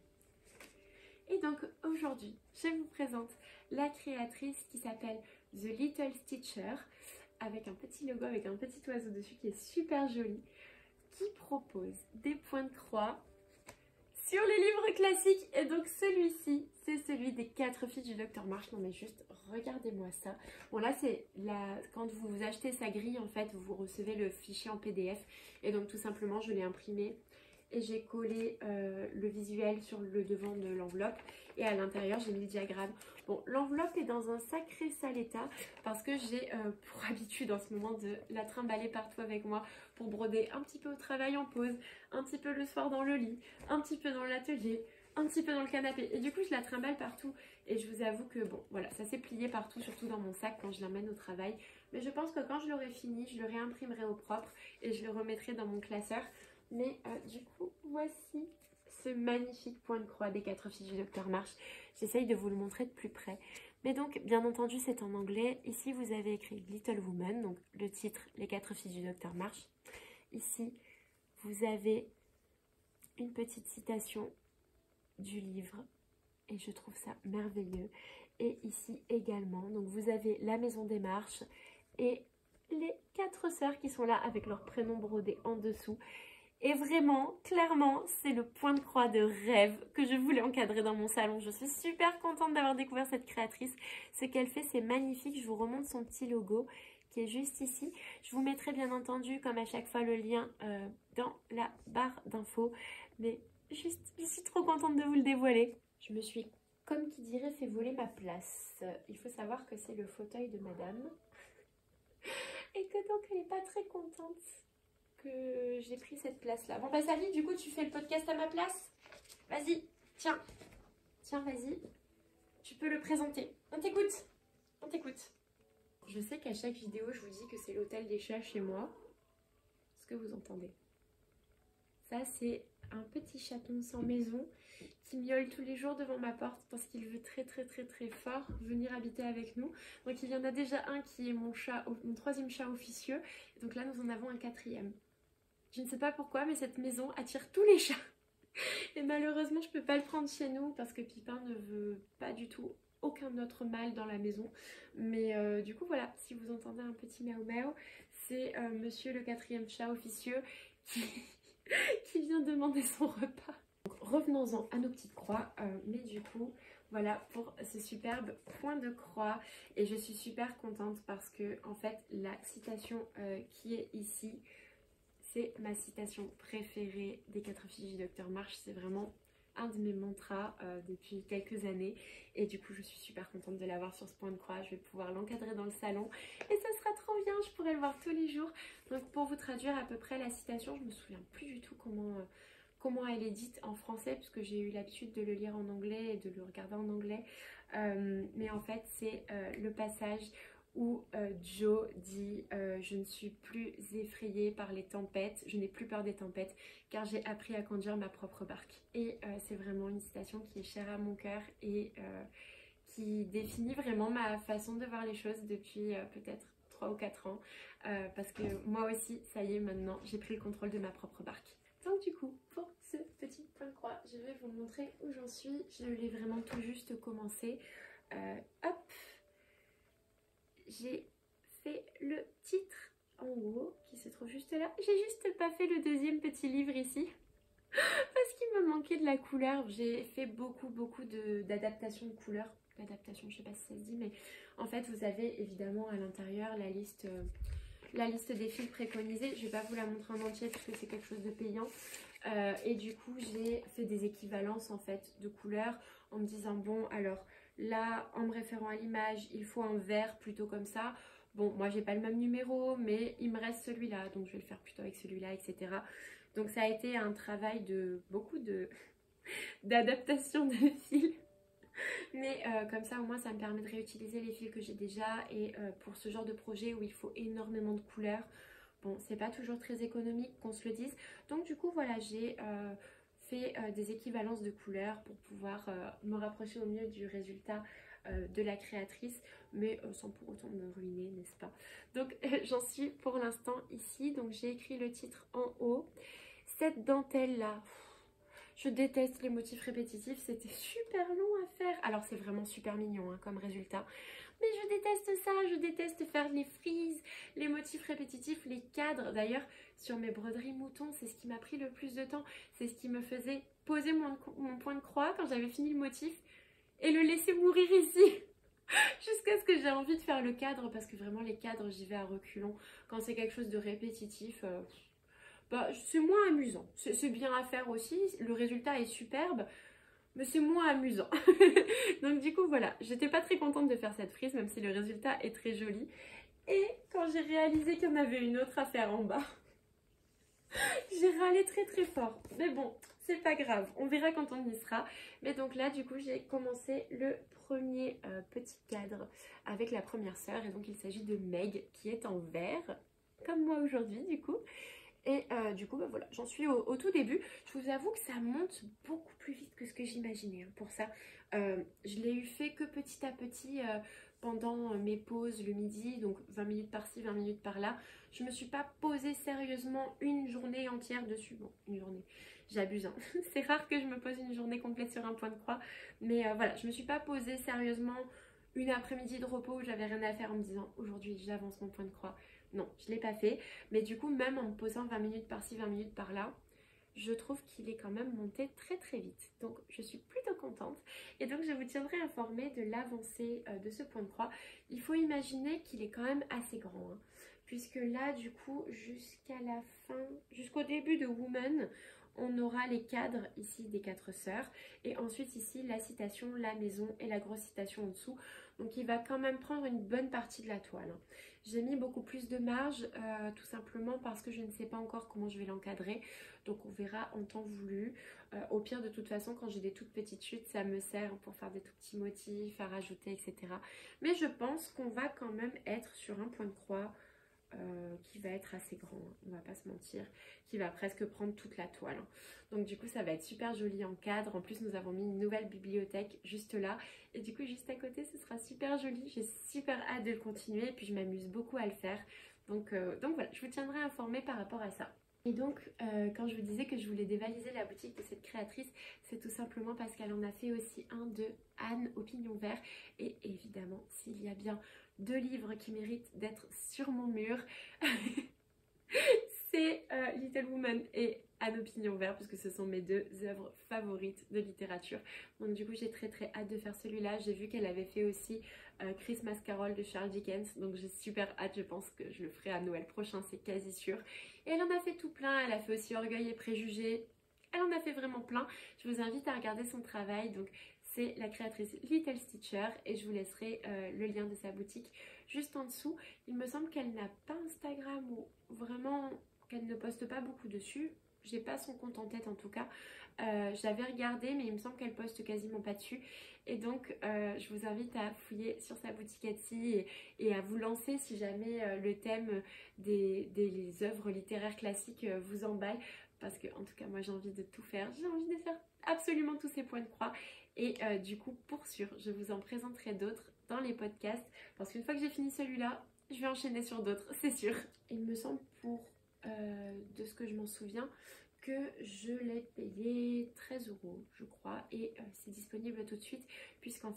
Speaker 1: Et donc aujourd'hui, je vous présente la créatrice qui s'appelle The Little Stitcher, avec un petit logo, avec un petit oiseau dessus qui est super joli, qui propose des points de croix sur les livres classiques. Et donc celui-ci, c'est celui des quatre filles du docteur March. Non mais juste, regardez-moi ça. Bon là, c'est la... quand vous achetez sa grille, en fait, vous recevez le fichier en P D F. Et donc tout simplement, je l'ai imprimé. Et j'ai collé euh, le visuel sur le devant de l'enveloppe et à l'intérieur j'ai mis le diagramme. Bon, l'enveloppe est dans un sacré sale état parce que j'ai euh, pour habitude en ce moment de la trimballer partout avec moi pour broder un petit peu au travail en pause, un petit peu le soir dans le lit, un petit peu dans l'atelier, un petit peu dans le canapé. Et du coup je la trimballe partout et je vous avoue que bon voilà, ça s'est plié partout, surtout dans mon sac quand je l'emmène au travail. Mais je pense que quand je l'aurai fini, je le réimprimerai au propre et je le remettrai dans mon classeur. Mais euh, du coup, voici ce magnifique point de croix des quatre filles du docteur March. J'essaye de vous le montrer de plus près. Mais donc, bien entendu, c'est en anglais. Ici, vous avez écrit Little Woman, donc le titre, les quatre filles du docteur March. Ici, vous avez une petite citation du livre. Et je trouve ça merveilleux. Et ici également, donc vous avez la maison des March et les quatre sœurs qui sont là avec leur prénom brodé en dessous. Et vraiment, clairement, c'est le point de croix de rêve que je voulais encadrer dans mon salon. Je suis super contente d'avoir découvert cette créatrice. Ce qu'elle fait, c'est magnifique. Je vous remonte son petit logo qui est juste ici. Je vous mettrai bien entendu, comme à chaque fois, le lien euh, dans la barre d'infos. Mais juste, je suis trop contente de vous le dévoiler. Je me suis, comme qui dirait, fait voler ma place. Il faut savoir que c'est le fauteuil de madame. Et que donc, elle n'est pas très contente que j'ai pris cette place là. Bon bah Sally, du coup tu fais le podcast à ma place. Vas-y, tiens. Tiens, vas-y. Tu peux le présenter. On t'écoute. On t'écoute. Je sais qu'à chaque vidéo, je vous dis que c'est l'hôtel des chats chez moi. Est-ce que vous entendez? Ça, c'est un petit chaton sans maison qui miaule tous les jours devant ma porte parce qu'il veut très très très très fort venir habiter avec nous. Donc il y en a déjà un qui est mon chat, mon troisième chat officieux. Et donc là, nous en avons un quatrième. Je ne sais pas pourquoi, mais cette maison attire tous les chats. Et malheureusement, je ne peux pas le prendre chez nous parce que Pipin ne veut pas du tout aucun autre mâle dans la maison. Mais euh, du coup, voilà, si vous entendez un petit miaou miaou, c'est euh, monsieur le quatrième chat officieux qui, qui vient demander son repas. Revenons-en à nos petites croix. Euh, mais du coup, voilà pour ce superbe point de croix. Et je suis super contente parce que, en fait, la citation euh, qui est ici, c'est ma citation préférée des quatre filles du docteur March. C'est vraiment un de mes mantras euh, depuis quelques années. Et du coup, je suis super contente de l'avoir sur ce point de croix. Je vais pouvoir l'encadrer dans le salon. Et ça sera trop bien, je pourrai le voir tous les jours. Donc pour vous traduire à peu près la citation, je me souviens plus du tout comment, euh, comment elle est dite en français, puisque j'ai eu l'habitude de le lire en anglais et de le regarder en anglais. Euh, mais en fait, c'est euh, le passage où euh, Joe dit euh, « Je ne suis plus effrayée par les tempêtes, je n'ai plus peur des tempêtes, car j'ai appris à conduire ma propre barque. » Et euh, c'est vraiment une citation qui est chère à mon cœur et euh, qui définit vraiment ma façon de voir les choses depuis euh, peut-être trois ou quatre ans. Euh, parce que moi aussi, ça y est, maintenant, j'ai pris le contrôle de ma propre barque. Donc du coup, pour ce petit point de croix, je vais vous montrer où j'en suis. Je l'ai vraiment tout juste commencé. Euh, hop! J'ai fait le titre en haut qui se trouve juste là. J'ai juste pas fait le deuxième petit livre ici. parce qu'il me manquait de la couleur. J'ai fait beaucoup beaucoup d'adaptations de, de couleurs. L'adaptation, je sais pas si ça se dit, mais en fait vous avez évidemment à l'intérieur la liste, euh, la liste des fils préconisés. Je vais pas vous la montrer en entier parce que c'est quelque chose de payant. Euh, et du coup j'ai fait des équivalences en fait de couleurs en me disant bon alors là en me référant à l'image il faut un vert plutôt comme ça. Bon moi j'ai pas le même numéro mais il me reste celui-là donc je vais le faire plutôt avec celui-là, etc. Donc ça a été un travail de beaucoup de d'adaptation de fils. Mais euh, comme ça au moins ça me permet de réutiliser les fils que j'ai déjà. Et euh, pour ce genre de projet où il faut énormément de couleurs, bon c'est pas toujours très économique qu'on se le dise. Donc du coup voilà j'ai euh, fait euh, des équivalences de couleurs pour pouvoir euh, me rapprocher au mieux du résultat euh, de la créatrice, mais euh, sans pour autant me ruiner, n'est-ce pas? Donc euh, j'en suis pour l'instant ici. Donc j'ai écrit le titre en haut. Cette dentelle là, je déteste les motifs répétitifs, c'était super long à faire. Alors c'est vraiment super mignon hein, comme résultat. Mais je déteste ça, je déteste faire les frises, les motifs répétitifs, les cadres. D'ailleurs sur mes broderies moutons, c'est ce qui m'a pris le plus de temps. C'est ce qui me faisait poser mon, mon point de croix quand j'avais fini le motif et le laisser mourir ici. Jusqu'à ce que j'ai envie de faire le cadre, parce que vraiment les cadres j'y vais à reculons. Quand c'est quelque chose de répétitif... Euh, Bah, c'est moins amusant, c'est bien à faire aussi, le résultat est superbe, mais c'est moins amusant. Donc du coup voilà, j'étais pas très contente de faire cette frise, même si le résultat est très joli. Et quand j'ai réalisé qu'il y en avait une autre à faire en bas, j'ai râlé très très fort. Mais bon, c'est pas grave, on verra quand on y sera. Mais donc là du coup j'ai commencé le premier euh, petit cadre avec la première sœur. Et donc il s'agit de Meg qui est en vert, comme moi aujourd'hui du coup. Et euh, du coup, bah voilà, j'en suis au, au tout début. Je vous avoue que ça monte beaucoup plus vite que ce que j'imaginais. Hein, pour ça, euh, je l'ai eu fait que petit à petit euh, pendant mes pauses le midi. Donc vingt minutes par-ci, vingt minutes par-là. Je me suis pas posée sérieusement une journée entière dessus. Bon, une journée, j'abuse. Hein. C'est rare que je me pose une journée complète sur un point de croix. Mais euh, voilà, je me suis pas posée sérieusement une après-midi de repos où j'avais rien à faire en me disant aujourd'hui j'avance mon point de croix. Non, je ne l'ai pas fait. Mais du coup, même en me posant vingt minutes par-ci, vingt minutes par-là, je trouve qu'il est quand même monté très très vite. Donc, je suis plutôt contente. Et donc, je vous tiendrai informée de l'avancée euh, de ce point de croix. Il faut imaginer qu'il est quand même assez grand. Hein, puisque là, du coup, jusqu'à la fin, jusqu'au début de Woman, on aura les cadres ici des quatre sœurs. Et ensuite, ici, la citation, la maison et la grosse citation en dessous. Donc, il va quand même prendre une bonne partie de la toile. Hein. J'ai mis beaucoup plus de marge, euh, tout simplement parce que je ne sais pas encore comment je vais l'encadrer. Donc on verra en temps voulu. Euh, au pire, de toute façon, quand j'ai des toutes petites chutes, ça me sert pour faire des tout petits motifs, à rajouter, et cetera. Mais je pense qu'on va quand même être sur un point de croix euh, qui va être assez grand, hein, on va pas se mentir, qui va presque prendre toute la toile. Hein. Donc du coup, ça va être super joli en cadre. En plus, nous avons mis une nouvelle bibliothèque juste là. Et du coup, juste à côté, ce sera super joli. J'ai super hâte de le continuer. Et puis, je m'amuse beaucoup à le faire. Donc, euh, donc voilà, je vous tiendrai informée par rapport à ça. Et donc, euh, quand je vous disais que je voulais dévaliser la boutique de cette créatrice, c'est tout simplement parce qu'elle en a fait aussi un de Anne au pignon vert. Et évidemment, s'il y a bien deux livres qui méritent d'être sur mon mur, c'est euh, Little Woman et Anne au pignon vert, parce que ce sont mes deux œuvres favorites de littérature. Donc du coup, j'ai très très hâte de faire celui-là. J'ai vu qu'elle avait fait aussi euh, Christmas Carol de Charles Dickens, donc j'ai super hâte. Je pense que je le ferai à Noël prochain, c'est quasi sûr. Et elle en a fait tout plein. Elle a fait aussi Orgueil et Préjugés. Elle en a fait vraiment plein. Je vous invite à regarder son travail. Donc c'est la créatrice Little Stitcher et je vous laisserai euh, le lien de sa boutique juste en dessous. Il me semble qu'elle n'a pas Instagram ou vraiment qu'elle ne poste pas beaucoup dessus. J'ai pas son compte en tête en tout cas. Euh, J'avais regardé mais il me semble qu'elle poste quasiment pas dessus. Et donc euh, je vous invite à fouiller sur sa boutique Etsy et, et à vous lancer si jamais euh, le thème des, des œuvres littéraires classiques euh, vous emballe. Parce que en tout cas moi j'ai envie de tout faire. J'ai envie de faire absolument tous ces points de croix. Et euh, du coup pour sûr je vous en présenterai d'autres dans les podcasts. Parce qu'une fois que j'ai fini celui-là, je vais enchaîner sur d'autres, c'est sûr. Il me semble pour... Euh, de ce que je m'en souviens que je l'ai payé treize euros je crois et euh, c'est disponible tout de suite puisqu'en fait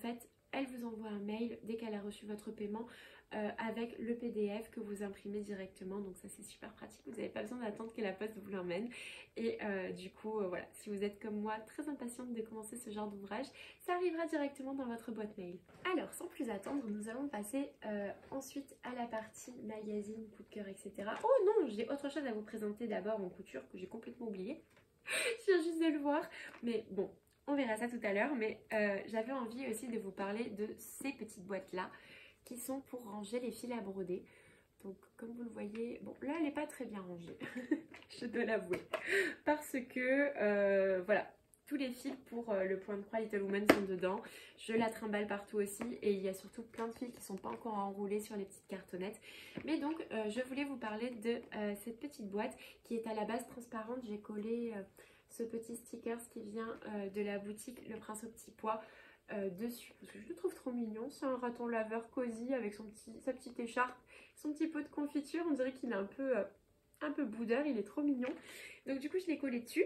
Speaker 1: elle vous envoie un mail dès qu'elle a reçu votre paiement euh, avec le P D F que vous imprimez directement. Donc ça c'est super pratique, vous n'avez pas besoin d'attendre que la poste vous l'emmène. Et euh, du coup euh, voilà, si vous êtes comme moi très impatiente de commencer ce genre d'ouvrage, ça arrivera directement dans votre boîte mail. Alors sans plus attendre, nous allons passer euh, ensuite à la partie magazine, coup de cœur, et cetera. Oh non, j'ai autre chose à vous présenter d'abord en couture que j'ai complètement oublié. Je viens juste de le voir, mais bon, on verra ça tout à l'heure. Mais euh, j'avais envie aussi de vous parler de ces petites boîtes là qui sont pour ranger les fils à broder. Donc comme vous le voyez, bon là elle n'est pas très bien rangée, je dois l'avouer, parce que euh, voilà, tous les fils pour euh, le point de croix Little Woman sont dedans. Je la trimballe partout aussi et il y a surtout plein de fils qui ne sont pas encore enroulés sur les petites cartonnettes. Mais donc euh, je voulais vous parler de euh, cette petite boîte qui est à la base transparente. J'ai collé euh, ce petit sticker qui vient euh, de la boutique Le Prince au Petit Pois euh, dessus parce que je le trouve trop mignon. C'est un raton laveur cosy avec son petit, sa petite écharpe, son petit pot de confiture. On dirait qu'il est un peu, euh, un peu boudeur, il est trop mignon. Donc du coup je l'ai collé dessus.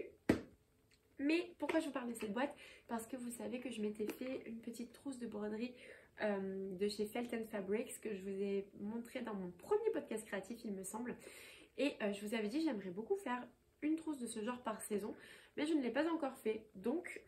Speaker 1: Mais pourquoi je vous parle de cette boîte? Parce que vous savez que je m'étais fait une petite trousse de broderie euh, de chez Felt and Fabrics que je vous ai montré dans mon premier podcast créatif il me semble. Et euh, je vous avais dit j'aimerais beaucoup faire une trousse de ce genre par saison, mais je ne l'ai pas encore fait. Donc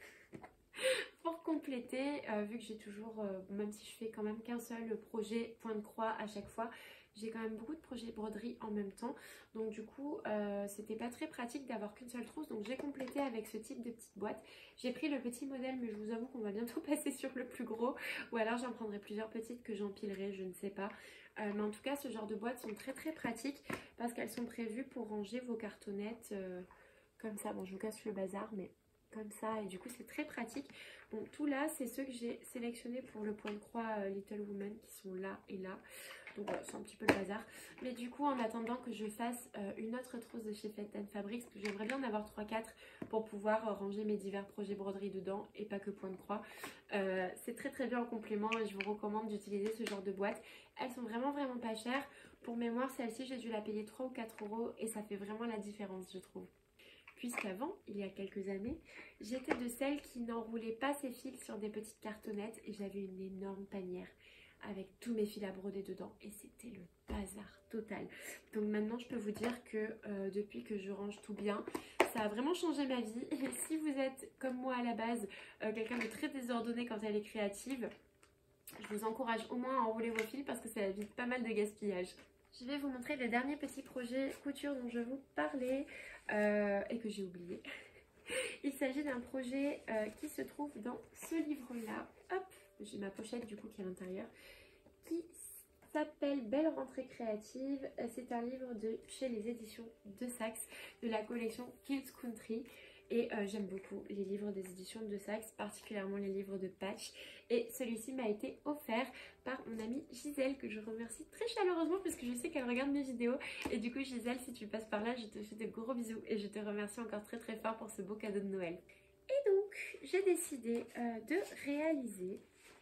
Speaker 1: pour compléter, euh, vu que j'ai toujours, euh, même si je fais quand même qu'un seul projet point de croix à chaque fois, j'ai quand même beaucoup de projets broderie en même temps. Donc du coup, euh, c'était pas très pratique d'avoir qu'une seule trousse. Donc j'ai complété avec ce type de petite boîte. J'ai pris le petit modèle, mais je vous avoue qu'on va bientôt passer sur le plus gros. Ou alors j'en prendrai plusieurs petites que j'empilerai, je ne sais pas. Euh, mais en tout cas, ce genre de boîtes sont très très pratiques parce qu'elles sont prévues pour ranger vos cartonnettes euh, comme ça. Bon, je vous casse le bazar, mais comme ça. Et du coup, c'est très pratique. Bon, tout là, c'est ceux que j'ai sélectionnés pour le point de croix euh, Little Woman qui sont là et là. Donc voilà, c'est un petit peu le bazar. Mais du coup, en attendant que je fasse euh, une autre trousse de chez Felt and Fabrics, parce que j'aimerais bien en avoir trois quatre pour pouvoir euh, ranger mes divers projets broderie dedans et pas que point de croix. Euh, c'est très très bien en complément et je vous recommande d'utiliser ce genre de boîte. Elles sont vraiment vraiment pas chères. Pour mémoire, celle-ci, j'ai dû la payer trois ou quatre euros et ça fait vraiment la différence, je trouve. Puisqu'avant, il y a quelques années, j'étais de celles qui n'enroulaient pas ses fils sur des petites cartonnettes et j'avais une énorme panière avec tous mes fils à broder dedans et c'était le bazar total. Donc maintenant je peux vous dire que euh, depuis que je range tout bien, ça a vraiment changé ma vie. Et si vous êtes comme moi à la base, euh, quelqu'un de très désordonné quand elle est créative, je vous encourage au moins à enrouler vos fils parce que ça évite pas mal de gaspillage. Je vais vous montrer le dernier petit projet couture dont je vous parlais euh, et que j'ai oublié. Il s'agit d'un projet euh, qui se trouve dans ce livre-là. Hop, j'ai ma pochette du coup qui est à l'intérieur, qui s'appelle Belle rentrée créative. C'est un livre de chez les éditions de Saxe, de la collection Kids Country. Et euh, j'aime beaucoup les livres des éditions de Saxe, particulièrement les livres de Patch. Et celui-ci m'a été offert par mon amie Gisèle, que je remercie très chaleureusement parce que je sais qu'elle regarde mes vidéos. Et du coup Gisèle, si tu passes par là, je te fais de gros bisous et je te remercie encore très très fort pour ce beau cadeau de Noël. Et donc j'ai décidé euh, de réaliser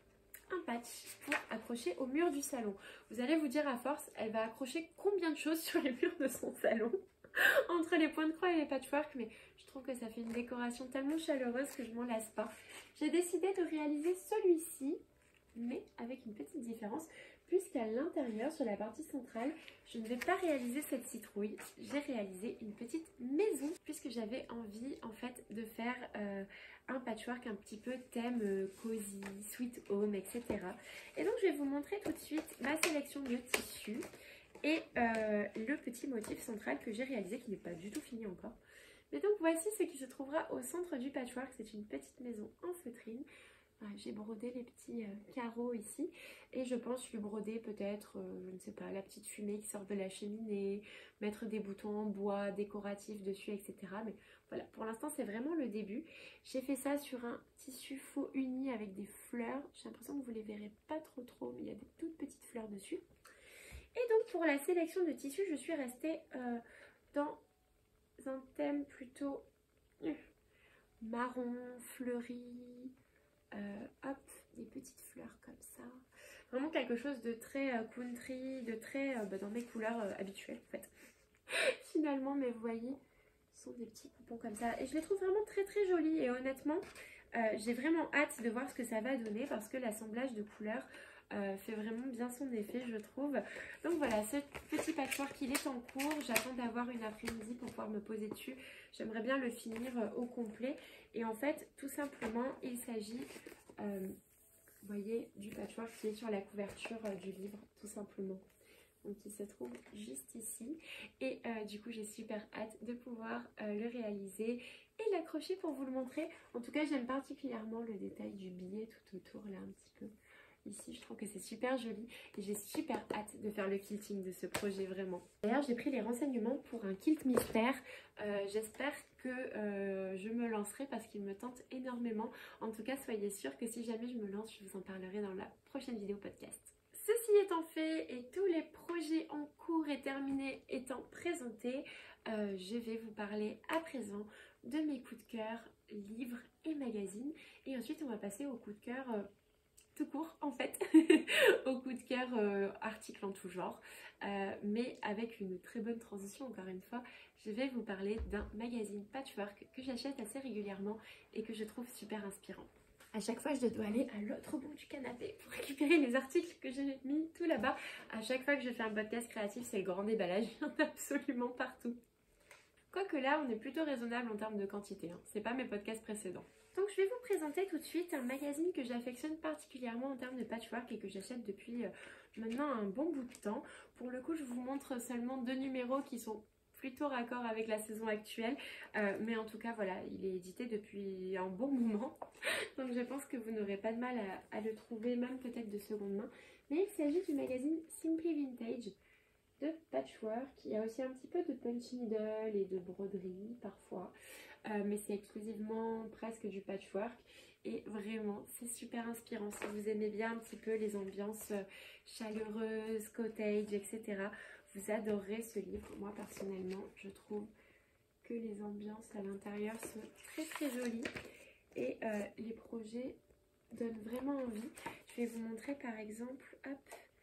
Speaker 1: un patch pour accrocher au mur du salon. Vous allez vous dire à force, elle va accrocher combien de choses sur les murs de son salon entre les points de croix et les patchwork, mais je trouve que ça fait une décoration tellement chaleureuse que je m'en lasse pas. J'ai décidé de réaliser celui-ci, mais avec une petite différence, puisqu'à l'intérieur, sur la partie centrale, je ne vais pas réaliser cette citrouille. J'ai réalisé une petite maison, puisque j'avais envie en fait de faire euh, un patchwork un petit peu thème euh, cosy, sweet home, et cetera. Et donc je vais vous montrer tout de suite ma sélection de tissus. Et euh, le petit motif central que j'ai réalisé, qui n'est pas du tout fini encore. Mais donc voici ce qui se trouvera au centre du patchwork. C'est une petite maison en feutrine. Voilà, j'ai brodé les petits euh, carreaux ici. Et je pense lui broder peut-être, euh, je ne sais pas, la petite fumée qui sort de la cheminée. Mettre des boutons en bois décoratifs dessus, et cetera. Mais voilà, pour l'instant c'est vraiment le début. J'ai fait ça sur un tissu faux uni avec des fleurs. J'ai l'impression que vous ne les verrez pas trop trop, mais il y a des toutes petites fleurs dessus. Et donc pour la sélection de tissus, je suis restée euh, dans un thème plutôt euh, marron, fleuri, euh, hop, des petites fleurs comme ça. Vraiment quelque chose de très euh, country, de très euh, bah, dans mes couleurs euh, habituelles en fait. Finalement, mais vous voyez, ce sont des petits poupons comme ça. Et je les trouve vraiment très très jolis et honnêtement, Euh, j'ai vraiment hâte de voir ce que ça va donner parce que l'assemblage de couleurs euh, fait vraiment bien son effet, je trouve. Donc voilà, ce petit patchwork il est en cours. J'attends d'avoir une après-midi pour pouvoir me poser dessus. J'aimerais bien le finir euh, au complet. Et en fait, tout simplement, il s'agit, euh, vous voyez, du patchwork qui est sur la couverture euh, du livre, tout simplement. Donc il se trouve juste ici. Et euh, du coup, j'ai super hâte de pouvoir euh, le réaliser et l'accrocher pour vous le montrer. En tout cas, j'aime particulièrement le détail du billet tout autour, là, un petit peu. Ici, je trouve que c'est super joli et j'ai super hâte de faire le quilting de ce projet, vraiment. D'ailleurs, j'ai pris les renseignements pour un kilt mystère. Euh, J'espère que euh, je me lancerai parce qu'il me tente énormément. En tout cas, soyez sûrs que si jamais je me lance, je vous en parlerai dans la prochaine vidéo podcast. Ceci étant fait et tous les projets en cours et terminés étant présentés, euh, je vais vous parler à présent de mes coups de cœur, livres et magazines. Et ensuite, on va passer au coup de cœur... Euh, tout court en fait, au coup de cœur euh, article en tout genre, euh, mais avec une très bonne transition encore une fois. Je vais vous parler d'un magazine patchwork que j'achète assez régulièrement et que je trouve super inspirant. À chaque fois, je dois aller à l'autre bout du canapé pour récupérer les articles que j'ai mis tout là-bas. À chaque fois que je fais un podcast créatif, c'est le grand déballage, il y en a absolument partout. Quoique là, on est plutôt raisonnable en termes de quantité, hein. C'est pas mes podcasts précédents. Donc je vais vous présenter tout de suite un magazine que j'affectionne particulièrement en termes de patchwork et que j'achète depuis euh, maintenant un bon bout de temps. Pour le coup, je vous montre seulement deux numéros qui sont plutôt raccord avec la saison actuelle. Euh, mais en tout cas, voilà, il est édité depuis un bon moment. Donc je pense que vous n'aurez pas de mal à, à le trouver, même peut-être de seconde main. Mais il s'agit du magazine Simply Vintage de patchwork. Il y a aussi un petit peu de punch needle et de broderie parfois. Euh, mais c'est exclusivement presque du patchwork et vraiment c'est super inspirant. Si vous aimez bien un petit peu les ambiances chaleureuses, cottage, et cetera, vous adorerez ce livre. Moi personnellement, je trouve que les ambiances à l'intérieur sont très très jolies et euh, les projets donnent vraiment envie. Je vais vous montrer par exemple, hop,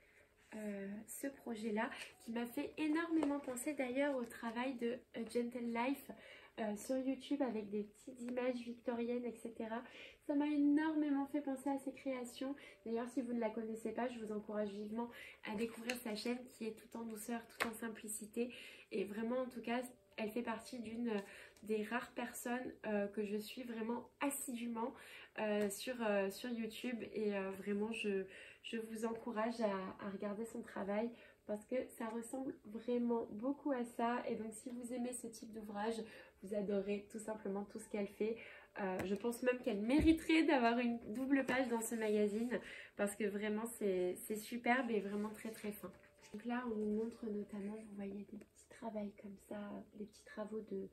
Speaker 1: Euh, ce projet là qui m'a fait énormément penser d'ailleurs au travail de A Gentle Life euh, sur YouTube avec des petites images victoriennes, etc. Ça m'a énormément fait penser à ses créations. D'ailleurs, si vous ne la connaissez pas, je vous encourage vivement à découvrir sa chaîne qui est tout en douceur, tout en simplicité, et vraiment en tout cas elle fait partie d'une des rares personnes euh, que je suis vraiment assidûment euh, sur, euh, sur YouTube et euh, vraiment je, je vous encourage à, à regarder son travail parce que ça ressemble vraiment beaucoup à ça. Et donc si vous aimez ce type d'ouvrage, vous adorez tout simplement tout ce qu'elle fait. Euh, je pense même qu'elle mériterait d'avoir une double page dans ce magazine parce que vraiment c'est superbe et vraiment très très fin. Donc là on vous montre notamment, vous voyez, des petits travaux comme ça, des petits travaux de,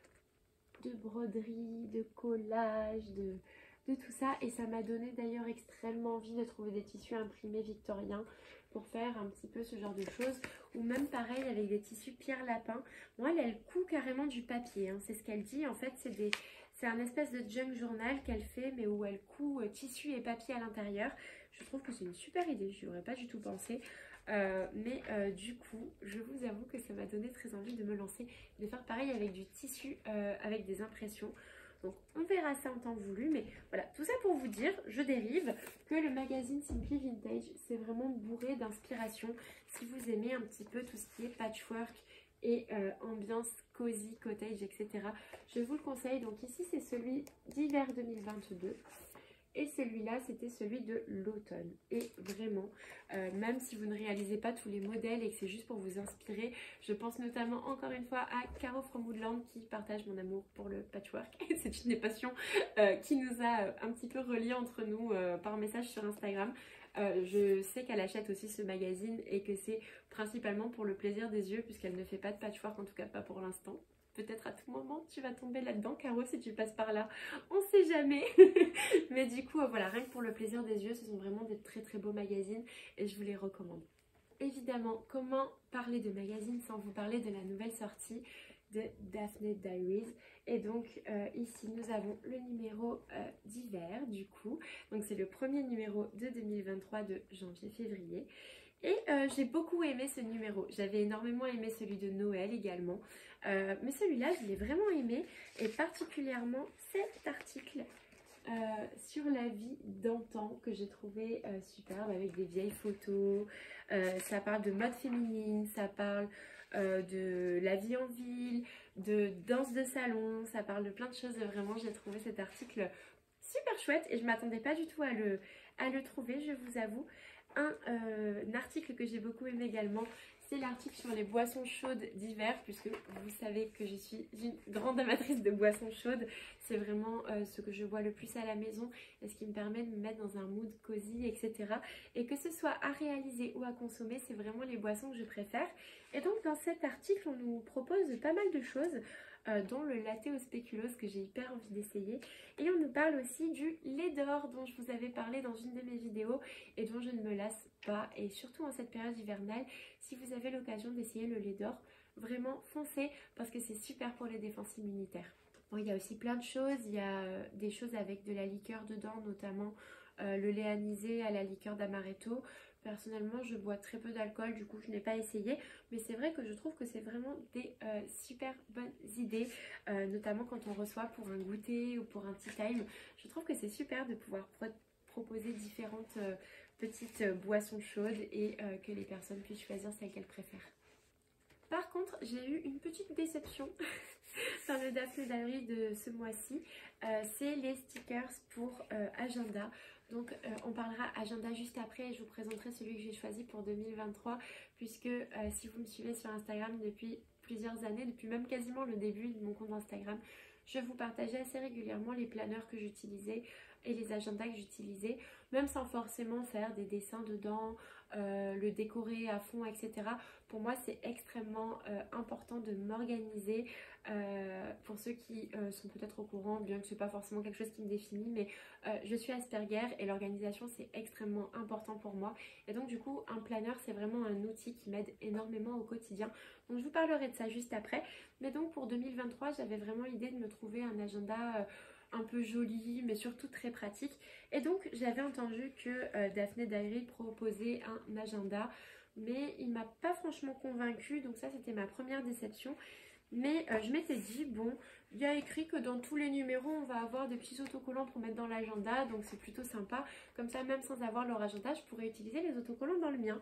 Speaker 1: de broderie, de collage, de, de tout ça. Et ça m'a donné d'ailleurs extrêmement envie de trouver des tissus imprimés victoriens pour faire un petit peu ce genre de choses. Ou même pareil avec des tissus Pierre Lapin. Moi elle, elle coud carrément du papier, hein, c'est ce qu'elle dit. En fait c'est des... C'est un espèce de junk journal qu'elle fait, mais où elle coud euh, tissu et papier à l'intérieur. Je trouve que c'est une super idée, je n'y aurais pas du tout pensé. Euh, mais euh, du coup, je vous avoue que ça m'a donné très envie de me lancer, de faire pareil avec du tissu, euh, avec des impressions. Donc on verra ça en temps voulu, mais voilà, tout ça pour vous dire, je dérive, que le magazine Simply Vintage, c'est vraiment bourré d'inspiration. Si vous aimez un petit peu tout ce qui est patchwork et euh, ambiance cozy, cottage, et cetera, je vous le conseille. Donc ici, c'est celui d'hiver deux mille vingt-deux. Et celui-là, c'était celui de l'automne. Et vraiment, euh, même si vous ne réalisez pas tous les modèles et que c'est juste pour vous inspirer, je pense notamment encore une fois à Caro from Woodland qui partage mon amour pour le patchwork. C'est une des passions euh, qui nous a un petit peu reliés entre nous euh, par message sur Instagram. Euh, je sais qu'elle achète aussi ce magazine et que c'est principalement pour le plaisir des yeux puisqu'elle ne fait pas de patchwork, en tout cas pas pour l'instant. Peut-être à tout moment tu vas tomber là-dedans, Caro, si tu passes par là, on sait jamais. Mais du coup, voilà, rien que pour le plaisir des yeux, ce sont vraiment des très très beaux magazines et je vous les recommande. Évidemment, comment parler de magazines sans vous parler de la nouvelle sortie de Daphne Diaries. Et donc euh, ici nous avons le numéro euh, d'hiver du coup. Donc c'est le premier numéro de deux mille vingt-trois de janvier-février. Et euh, j'ai beaucoup aimé ce numéro. J'avais énormément aimé celui de Noël également. Euh, mais celui-là, je l'ai vraiment aimé. Et particulièrement cet article euh, sur la vie d'antan que j'ai trouvé euh, superbe avec des vieilles photos. Euh, ça parle de mode féminine, ça parle euh, de la vie en ville, de danse de salon, ça parle de plein de choses. Vraiment, j'ai trouvé cet article super chouette et je m'attendais pas du tout à le, à le trouver, je vous avoue. Un, euh, un article que j'ai beaucoup aimé également, c'est l'article sur les boissons chaudes d'hiver, puisque vous savez que je suis une grande amatrice de boissons chaudes. C'est vraiment euh, ce que je bois le plus à la maison et ce qui me permet de me mettre dans un mood cosy, et cetera. Et que ce soit à réaliser ou à consommer, c'est vraiment les boissons que je préfère. Et donc dans cet article, on nous propose pas mal de choses, euh, dont le latte au spéculoos que j'ai hyper envie d'essayer. Et on nous parle aussi du lait d'or dont je vous avais parlé dans une de mes vidéos et dont je ne me lasse pas. Et surtout en cette période hivernale, si vous avez l'occasion d'essayer le lait d'or, vraiment foncez parce que c'est super pour les défenses immunitaires. Bon, il y a aussi plein de choses, il y a euh, des choses avec de la liqueur dedans, notamment euh, le lait anisé à la liqueur d'amaretto. Personnellement, je bois très peu d'alcool, du coup je n'ai pas essayé, mais c'est vrai que je trouve que c'est vraiment des euh, super bonnes idées, euh, notamment quand on reçoit pour un goûter ou pour un tea time. Je trouve que c'est super de pouvoir pro proposer différentes euh, petites euh, boissons chaudes et euh, que les personnes puissent choisir celle qu'elles préfèrent. Par contre, j'ai eu une petite déception dans le Daphné Diary de ce mois-ci, euh, c'est les stickers pour euh, agenda. Donc euh, on parlera agenda juste après et je vous présenterai celui que j'ai choisi pour deux mille vingt-trois, puisque euh, si vous me suivez sur Instagram depuis plusieurs années, depuis même quasiment le début de mon compte Instagram, je vous partageais assez régulièrement les planeurs que j'utilisais et les agendas que j'utilisais, même sans forcément faire des dessins dedans, euh, le décorer à fond, et cetera. Pour moi, c'est extrêmement euh, important de m'organiser. Euh, pour ceux qui euh, sont peut-être au courant, bien que ce n'est pas forcément quelque chose qui me définit, mais euh, je suis Asperger et l'organisation, c'est extrêmement important pour moi. Et donc, du coup, un planeur, c'est vraiment un outil qui m'aide énormément au quotidien. Donc, je vous parlerai de ça juste après. Mais donc, pour deux mille vingt-trois, j'avais vraiment l'idée de me trouver un agenda... Euh, un peu joli mais surtout très pratique, et donc j'avais entendu que euh, Daphné Diary proposait un agenda, mais il m'a pas franchement convaincue, donc ça c'était ma première déception. Mais euh, je m'étais dit, bon, il y a écrit que dans tous les numéros on va avoir des petits autocollants pour mettre dans l'agenda, donc c'est plutôt sympa, comme ça même sans avoir leur agenda je pourrais utiliser les autocollants dans le mien.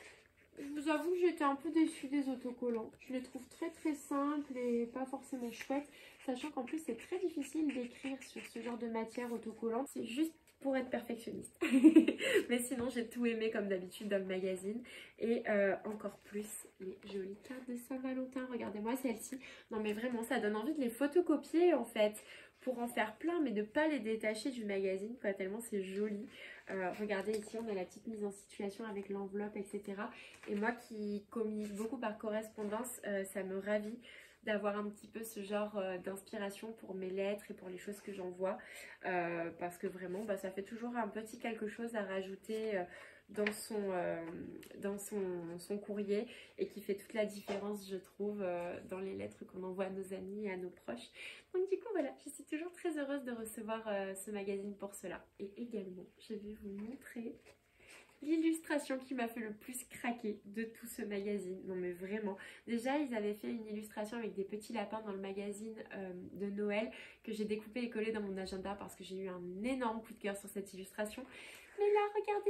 Speaker 1: Je vous avoue que j'étais un peu déçue des autocollants. Je les trouve très très simples et pas forcément chouettes. Sachant qu'en plus c'est très difficile d'écrire sur ce genre de matière autocollante. C'est juste pour être perfectionniste. Mais sinon j'ai tout aimé comme d'habitude dans le magazine. Et euh, encore plus les jolies cartes de Saint-Valentin. Regardez-moi celle-ci. Non mais vraiment ça donne envie de les photocopier en fait. Pour en faire plein mais de ne pas les détacher du magazine quoi, tellement c'est joli. Euh, regardez ici on a la petite mise en situation avec l'enveloppe, et cetera. Et moi qui communique beaucoup par correspondance, euh, ça me ravit d'avoir un petit peu ce genre euh, d'inspiration pour mes lettres et pour les choses que j'envoie, euh, parce que vraiment bah, ça fait toujours un petit quelque chose à rajouter euh, dans, son, euh, dans son, son courrier et qui fait toute la différence je trouve euh, dans les lettres qu'on envoie à nos amis et à nos proches. Donc du coup voilà, je suis toujours très heureuse de recevoir euh, ce magazine pour cela. Et également je vais vous montrer l'illustration qui m'a fait le plus craquer de tout ce magazine. Non mais vraiment, déjà ils avaient fait une illustration avec des petits lapins dans le magazine euh, de Noël que j'ai découpé et collé dans mon agenda parce que j'ai eu un énorme coup de cœur sur cette illustration. Mais là regardez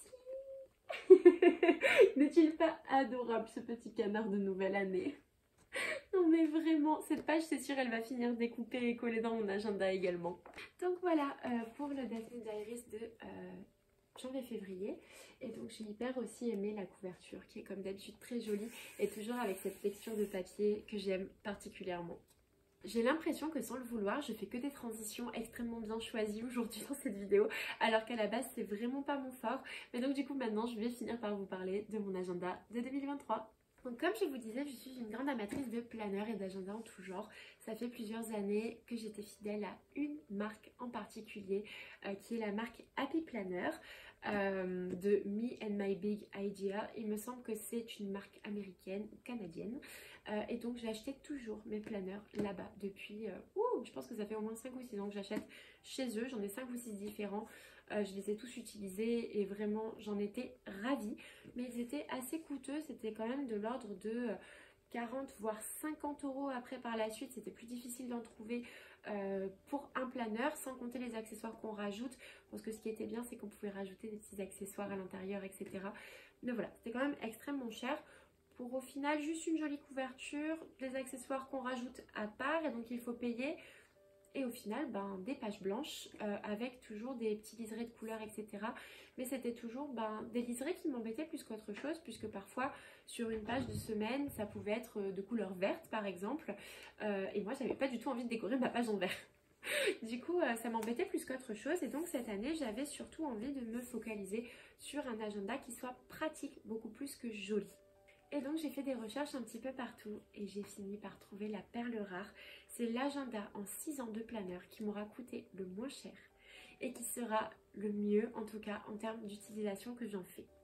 Speaker 1: celle-ci. N'est-il pas adorable ce petit canard de nouvelle année? Non mais vraiment, cette page c'est sûr elle va finir découpée et collée dans mon agenda également. Donc voilà euh, pour le Daphné Diaries de euh, janvier-février, et donc j'ai hyper aussi aimé la couverture qui est comme d'habitude très jolie et toujours avec cette texture de papier que j'aime particulièrement. J'ai l'impression que sans le vouloir, je fais que des transitions extrêmement bien choisies aujourd'hui dans cette vidéo, alors qu'à la base c'est vraiment pas mon fort. Mais donc du coup maintenant je vais finir par vous parler de mon agenda de deux mille vingt-trois. Donc comme je vous disais, je suis une grande amatrice de planeurs et d'agenda en tout genre. Ça fait plusieurs années que j'étais fidèle à une marque en particulier, euh, qui est la marque Happy Planner euh, de Me and My Big Idea. Il me semble que c'est une marque américaine ou canadienne. Euh, et donc j'achetais toujours mes planeurs là-bas depuis, euh, ouh, je pense que ça fait au moins cinq ou six ans que j'achète chez eux. J'en ai cinq ou six différents. Euh, je les ai tous utilisés et vraiment j'en étais ravie. Mais ils étaient assez coûteux, c'était quand même de l'ordre de quarante voire cinquante euros après par la suite. C'était plus difficile d'en trouver euh, pour un planeur, sans compter les accessoires qu'on rajoute, parce que ce qui était bien c'est qu'on pouvait rajouter des petits accessoires à l'intérieur, etc. Mais voilà, c'était quand même extrêmement cher pour au final juste une jolie couverture, des accessoires qu'on rajoute à part et donc il faut payer. Et au final, ben, des pages blanches euh, avec toujours des petits liserés de couleurs, et cetera. Mais c'était toujours ben, des liserés qui m'embêtaient plus qu'autre chose, puisque parfois, sur une page de semaine, ça pouvait être de couleur verte, par exemple. Euh, et moi, j'avais pas du tout envie de décorer ma page en vert. Du coup, euh, ça m'embêtait plus qu'autre chose. Et donc, cette année, j'avais surtout envie de me focaliser sur un agenda qui soit pratique, beaucoup plus que joli. Et donc j'ai fait des recherches un petit peu partout et j'ai fini par trouver la perle rare. C'est l'agenda en six ans de planeur qui m'aura coûté le moins cher et qui sera le mieux en tout cas en termes d'utilisation que j'en fais.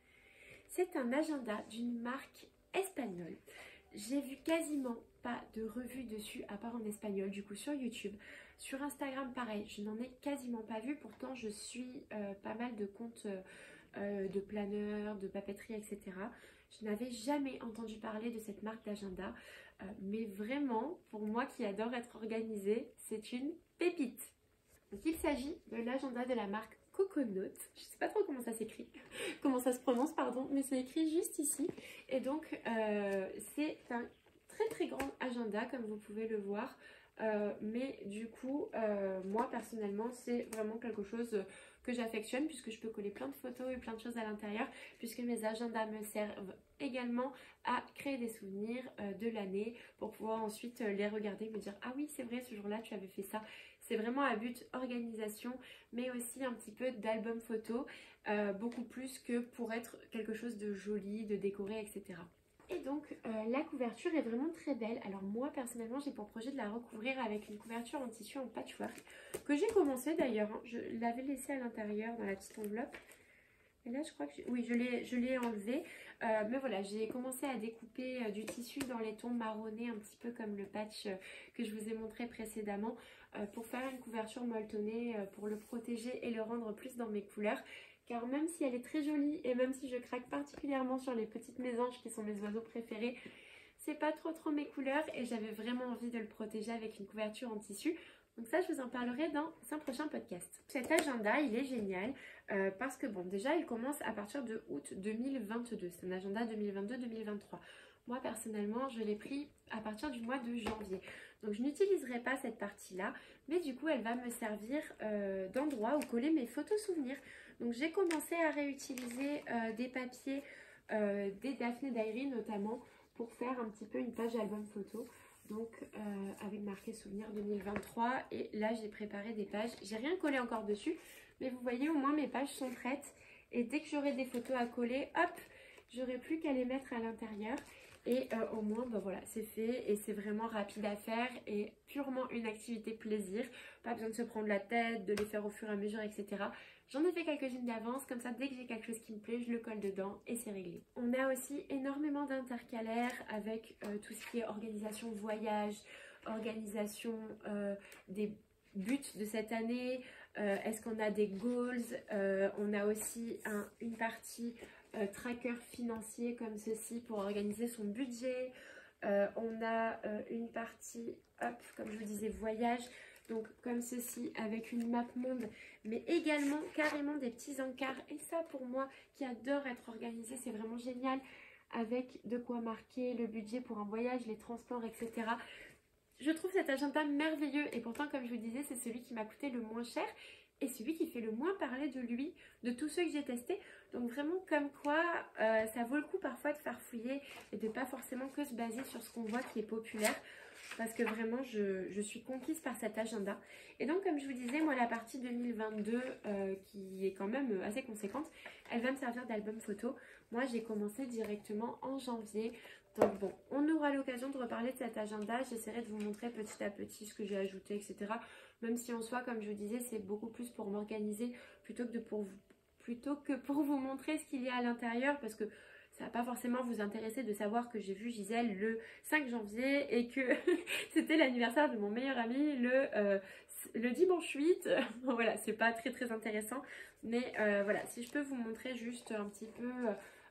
Speaker 1: C'est un agenda d'une marque espagnole. J'ai vu quasiment pas de revue dessus à part en espagnol du coup sur YouTube. Sur Instagram pareil, je n'en ai quasiment pas vu, pourtant je suis euh, pas mal de comptes euh, de planeurs, de papeterie, et cetera. Je n'avais jamais entendu parler de cette marque d'agenda, euh, mais vraiment, pour moi qui adore être organisée, c'est une pépite. Donc il s'agit de l'agenda de la marque Coconaut. Je ne sais pas trop comment ça s'écrit, comment ça se prononce, pardon, mais c'est écrit juste ici. Et donc, euh, c'est un très très grand agenda, comme vous pouvez le voir. Euh, mais du coup, euh, moi personnellement, c'est vraiment quelque chose que j'affectionne puisque je peux coller plein de photos et plein de choses à l'intérieur, puisque mes agendas me servent également à créer des souvenirs euh, de l'année pour pouvoir ensuite euh, les regarder et me dire ah oui c'est vrai ce jour-là tu avais fait ça. C'est vraiment à but organisation, mais aussi un petit peu d'album photo, euh, beaucoup plus que pour être quelque chose de joli, de décoré, et cetera. Et donc euh, la couverture est vraiment très belle. Alors moi personnellement j'ai pour projet de la recouvrir avec une couverture en tissu en patchwork que j'ai commencé d'ailleurs, hein. Je l'avais laissée à l'intérieur dans la petite enveloppe. Et là je crois que je... oui je l'ai je l'ai enlevé. Euh, mais voilà, j'ai commencé à découper euh, du tissu dans les tons marronnés, un petit peu comme le patch euh, que je vous ai montré précédemment, euh, pour faire une couverture molletonnée, euh, pour le protéger et le rendre plus dans mes couleurs. Car même si elle est très jolie et même si je craque particulièrement sur les petites mésanges qui sont mes oiseaux préférés, c'est pas trop trop mes couleurs et j'avais vraiment envie de le protéger avec une couverture en tissu. Donc ça, je vous en parlerai dans un prochain podcast. Cet agenda, il est génial euh, parce que bon, déjà, il commence à partir de août deux mille vingt-deux. C'est un agenda deux mille vingt-deux deux mille vingt-trois. Moi, personnellement, je l'ai pris à partir du mois de janvier. Donc, je n'utiliserai pas cette partie-là, mais du coup, elle va me servir euh, d'endroit où coller mes photos souvenirs. Donc, j'ai commencé à réutiliser euh, des papiers, euh, des Daphné Diary notamment, pour faire un petit peu une page album photo. Donc euh, avec marqué souvenir deux mille vingt-trois, et là j'ai préparé des pages, j'ai rien collé encore dessus, mais vous voyez au moins mes pages sont prêtes et dès que j'aurai des photos à coller, hop, j'aurai plus qu'à les mettre à l'intérieur et euh, au moins ben voilà, c'est fait et c'est vraiment rapide à faire et purement une activité plaisir, pas besoin de se prendre la tête, de les faire au fur et à mesure, et cetera. J'en ai fait quelques-unes d'avance, comme ça dès que j'ai quelque chose qui me plaît, je le colle dedans et c'est réglé. On a aussi énormément d'intercalaires avec euh, tout ce qui est organisation voyage, organisation euh, des buts de cette année, euh, est-ce qu'on a des goals, euh, on a aussi un, une partie euh, tracker financier comme ceci pour organiser son budget, euh, on a euh, une partie, hop, comme je vous disais, voyage. Donc comme ceci avec une map monde, mais également carrément des petits encarts. Et ça pour moi qui adore être organisée, c'est vraiment génial, avec de quoi marquer le budget pour un voyage, les transports, et cetera. Je trouve cet agenda merveilleux et pourtant comme je vous disais c'est celui qui m'a coûté le moins cher et celui qui fait le moins parler de lui, de tous ceux que j'ai testés. Donc vraiment comme quoi euh, ça vaut le coup parfois de farfouiller et de pas forcément que se baser sur ce qu'on voit qui est populaire. Parce que vraiment je, je suis conquise par cet agenda. Et donc comme je vous disais, moi la partie deux mille vingt-deux euh, qui est quand même assez conséquente, elle va me servir d'album photo. Moi j'ai commencé directement en janvier. Donc bon, on aura l'occasion de reparler de cet agenda. J'essaierai de vous montrer petit à petit ce que j'ai ajouté, et cetera. Même si en soi, comme je vous disais, c'est beaucoup plus pour m'organiser plutôt que, de pour vous, plutôt que pour vous montrer ce qu'il y a à l'intérieur. Parce que ça va pas forcément vous intéresser de savoir que j'ai vu Gisèle le cinq janvier et que c'était l'anniversaire de mon meilleur ami le, euh, le dimanche huit. Voilà, c'est pas très très intéressant. Mais euh, voilà, si je peux vous montrer juste un petit peu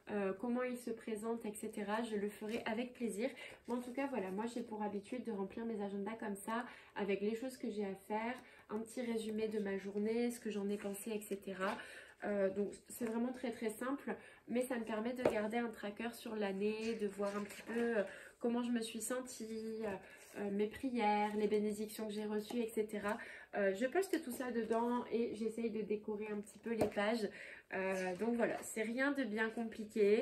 Speaker 1: euh, comment il se présente, et cetera. Je le ferai avec plaisir. Mais en tout cas, voilà, moi j'ai pour habitude de remplir mes agendas comme ça, avec les choses que j'ai à faire, un petit résumé de ma journée, ce que j'en ai pensé, et cetera. Euh, donc c'est vraiment très très simple, mais ça me permet de garder un tracker sur l'année, de voir un petit peu euh, comment je me suis sentie, euh, euh, mes prières, les bénédictions que j'ai reçues, et cetera. Euh, je poste tout ça dedans et j'essaye de décorer un petit peu les pages. Euh, donc voilà, c'est rien de bien compliqué,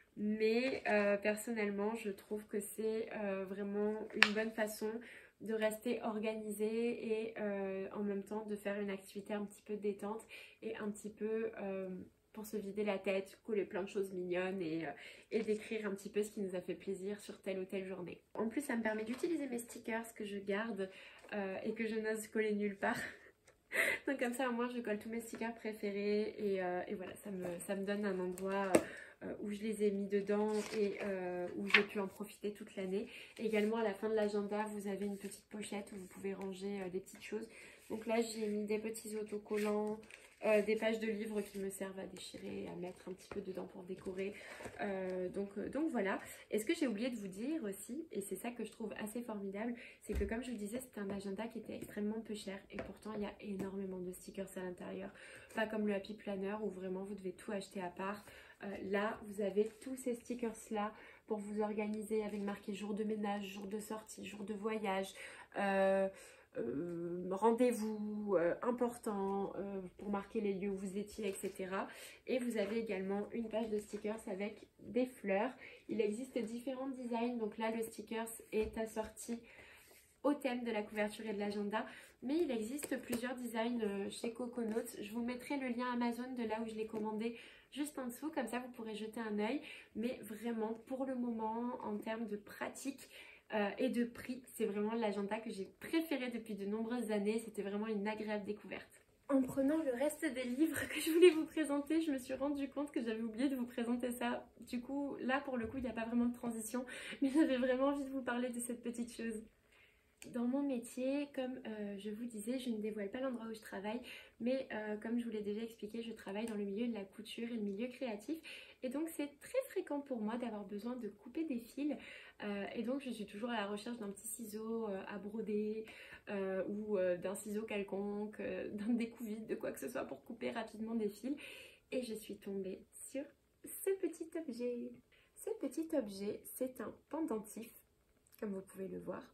Speaker 1: mais euh, personnellement je trouve que c'est euh, vraiment une bonne façon de rester organisé et euh, en même temps de faire une activité un petit peu détente et un petit peu euh, pour se vider la tête, coller plein de choses mignonnes et, euh, et d'écrire un petit peu ce qui nous a fait plaisir sur telle ou telle journée. En plus, ça me permet d'utiliser mes stickers que je garde euh, et que je n'ose coller nulle part. Donc comme ça, au moins, je colle tous mes stickers préférés et, euh, et voilà, ça me, ça me donne un endroit euh, où je les ai mis dedans et euh, où j'ai pu en profiter toute l'année. Également, à la fin de l'agenda, vous avez une petite pochette où vous pouvez ranger euh, des petites choses. Donc là, j'ai mis des petits autocollants, euh, des pages de livres qui me servent à déchirer, à mettre un petit peu dedans pour décorer. Euh, donc, euh, donc voilà. Et ce que j'ai oublié de vous dire aussi, et c'est ça que je trouve assez formidable, c'est que comme je vous disais, c'était un agenda qui était extrêmement peu cher. Et pourtant, il y a énormément de stickers à l'intérieur. Pas comme le Happy Planner où vraiment vous devez tout acheter à part. Euh, là, vous avez tous ces stickers-là pour vous organiser avec marqué jour de ménage, jour de sortie, jour de voyage, euh, euh, rendez-vous euh, important euh, pour marquer les lieux où vous étiez, et cetera. Et vous avez également une page de stickers avec des fleurs. Il existe différents designs. Donc là, le stickers est assorti au thème de la couverture et de l'agenda. Mais il existe plusieurs designs chez Coconotes. Je vous mettrai le lien Amazon de là où je l'ai commandé juste en dessous. Comme ça, vous pourrez jeter un œil. Mais vraiment, pour le moment, en termes de pratique euh, et de prix, c'est vraiment l'agenda que j'ai préféré depuis de nombreuses années. C'était vraiment une agréable découverte. En prenant le reste des livres que je voulais vous présenter, je me suis rendu compte que j'avais oublié de vous présenter ça. Du coup, là, pour le coup, il n'y a pas vraiment de transition. Mais j'avais vraiment envie de vous parler de cette petite chose. Dans mon métier, comme euh, je vous disais, je ne dévoile pas l'endroit où je travaille, mais euh, comme je vous l'ai déjà expliqué, je travaille dans le milieu de la couture et le milieu créatif. Et donc c'est très fréquent pour moi d'avoir besoin de couper des fils. Euh, et donc je suis toujours à la recherche d'un petit ciseau euh, à broder euh, ou euh, d'un ciseau quelconque, euh, d'un découvite, de quoi que ce soit pour couper rapidement des fils. Et je suis tombée sur ce petit objet. Ce petit objet, c'est un pendentif, comme vous pouvez le voir,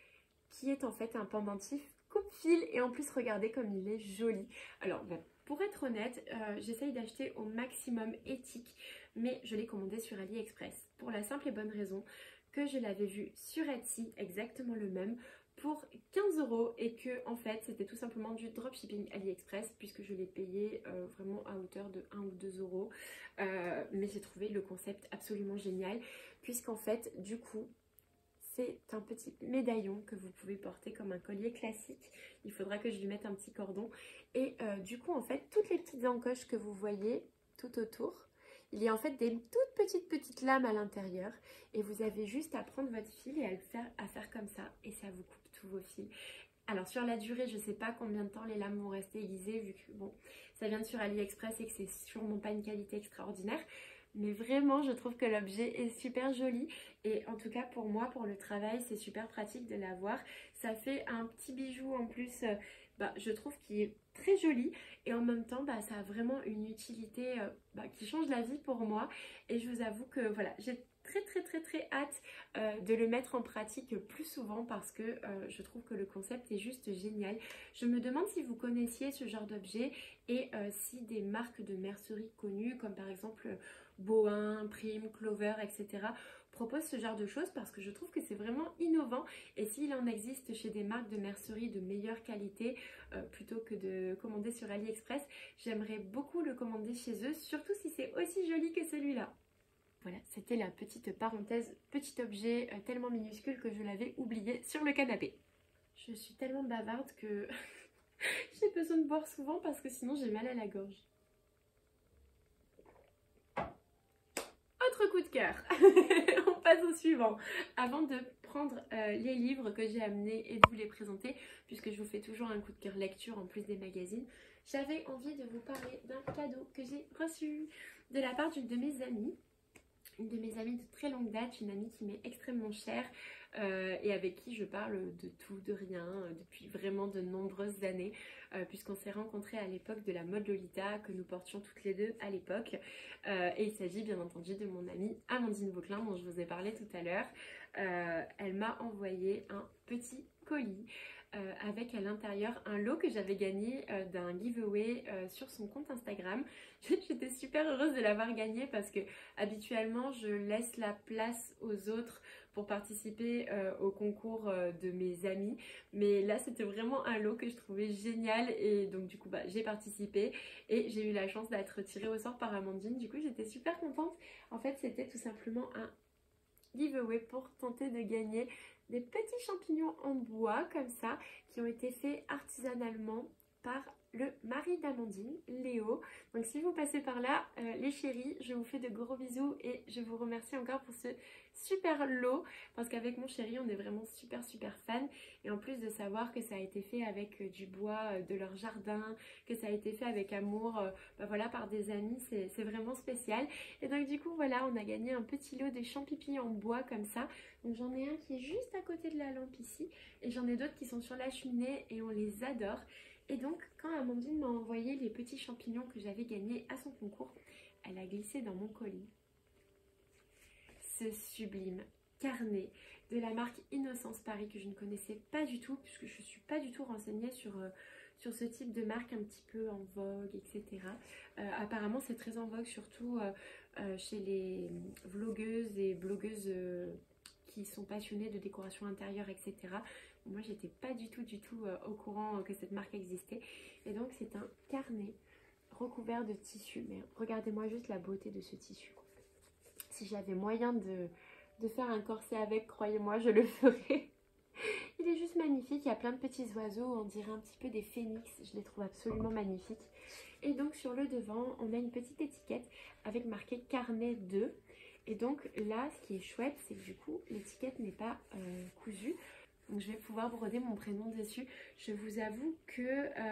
Speaker 1: qui est en fait un pendentif coupe-fil et en plus regardez comme il est joli. Alors bon, pour être honnête, euh, j'essaye d'acheter au maximum éthique, mais je l'ai commandé sur AliExpress pour la simple et bonne raison que je l'avais vu sur Etsy, exactement le même, pour quinze euros et que en fait c'était tout simplement du dropshipping AliExpress puisque je l'ai payé euh, vraiment à hauteur de un ou deux euros. Euh, mais j'ai trouvé le concept absolument génial puisqu'en fait du coup c'est un petit médaillon que vous pouvez porter comme un collier classique. Il faudra que je lui mette un petit cordon. Et euh, du coup, en fait, toutes les petites encoches que vous voyez tout autour, il y a en fait des toutes petites petites lames à l'intérieur. Et vous avez juste à prendre votre fil et à le faire, à faire comme ça. Et ça vous coupe tous vos fils. Alors sur la durée, je ne sais pas combien de temps les lames vont rester aiguisées vu que bon, ça vient de sur AliExpress et que c'est sûrement pas une qualité extraordinaire. Mais vraiment, je trouve que l'objet est super joli. Et en tout cas, pour moi, pour le travail, c'est super pratique de l'avoir. Ça fait un petit bijou en plus, euh, bah, je trouve qu'il est très joli. Et en même temps, bah, ça a vraiment une utilité euh, bah, qui change la vie pour moi. Et je vous avoue que voilà, j'ai très très très très hâte euh, de le mettre en pratique plus souvent parce que euh, je trouve que le concept est juste génial. Je me demande si vous connaissiez ce genre d'objet et euh, si des marques de mercerie connues comme par exemple Bohin, Prime, Clover, et cetera proposent ce genre de choses parce que je trouve que c'est vraiment innovant et s'il en existe chez des marques de mercerie de meilleure qualité euh, plutôt que de commander sur AliExpress, j'aimerais beaucoup le commander chez eux, surtout si c'est aussi joli que celui-là. Voilà, c'était la petite parenthèse, petit objet euh, tellement minuscule que je l'avais oublié sur le canapé. Je suis tellement bavarde que j'ai besoin de boire souvent parce que sinon j'ai mal à la gorge. Autre coup de cœur. On passe au suivant. Avant de prendre euh, les livres que j'ai amenés et de vous les présenter, puisque je vous fais toujours un coup de cœur lecture en plus des magazines, j'avais envie de vous parler d'un cadeau que j'ai reçu de la part d'une de mes amies. une de mes amies de très longue date, une amie qui m'est extrêmement chère euh, et avec qui je parle de tout, de rien, euh, depuis vraiment de nombreuses années, euh, puisqu'on s'est rencontrés à l'époque de la mode Lolita que nous portions toutes les deux à l'époque. Euh, et il s'agit bien entendu de mon amie Amandine Vauclin dont je vous ai parlé tout à l'heure. Euh, elle m'a envoyé un petit colis Euh, avec à l'intérieur un lot que j'avais gagné euh, d'un giveaway euh, sur son compte Instagram. J'étais super heureuse de l'avoir gagné parce que habituellement je laisse la place aux autres pour participer euh, au concours euh, de mes amis, mais là c'était vraiment un lot que je trouvais génial et donc du coup bah, j'ai participé et j'ai eu la chance d'être tirée au sort par Amandine. Du coup j'étais super contente. En fait c'était tout simplement un giveaway pour tenter de gagner des petits champignons en bois comme ça qui ont été faits artisanalement par le mari d'Amandine, Léo. Donc si vous passez par là, euh, les chéris, je vous fais de gros bisous et je vous remercie encore pour ce super lot parce qu'avec mon chéri on est vraiment super super fan et en plus de savoir que ça a été fait avec euh, du bois euh, de leur jardin, que ça a été fait avec amour euh, bah voilà, par des amis, c'est vraiment spécial. Et donc du coup voilà, on a gagné un petit lot de champignons en bois comme ça. Donc j'en ai un qui est juste à côté de la lampe ici et j'en ai d'autres qui sont sur la cheminée et on les adore. Et donc quand Amandine m'a envoyé les petits champignons que j'avais gagnés à son concours, elle a glissé dans mon colis ce sublime carnet de la marque Innocence Paris que je ne connaissais pas du tout puisque je ne suis pas du tout renseignée sur, euh, sur ce type de marque un petit peu en vogue, et cetera. Euh, apparemment c'est très en vogue surtout euh, euh, chez les vlogueuses et blogueuses euh, qui sont passionnées de décoration intérieure, et cetera. Moi j'étais pas du tout du tout euh, au courant que cette marque existait. Et donc c'est un carnet recouvert de tissu, mais regardez-moi juste la beauté de ce tissu. Si j'avais moyen de, de faire un corset avec, croyez-moi, je le ferais. Il est juste magnifique, il y a plein de petits oiseaux, on dirait un petit peu des phénix, je les trouve absolument magnifiques. Et donc sur le devant, on a une petite étiquette avec marqué carnet deux. Et donc là, ce qui est chouette, c'est que du coup, l'étiquette n'est pas euh, cousue. Donc je vais pouvoir broder mon prénom dessus. Je vous avoue que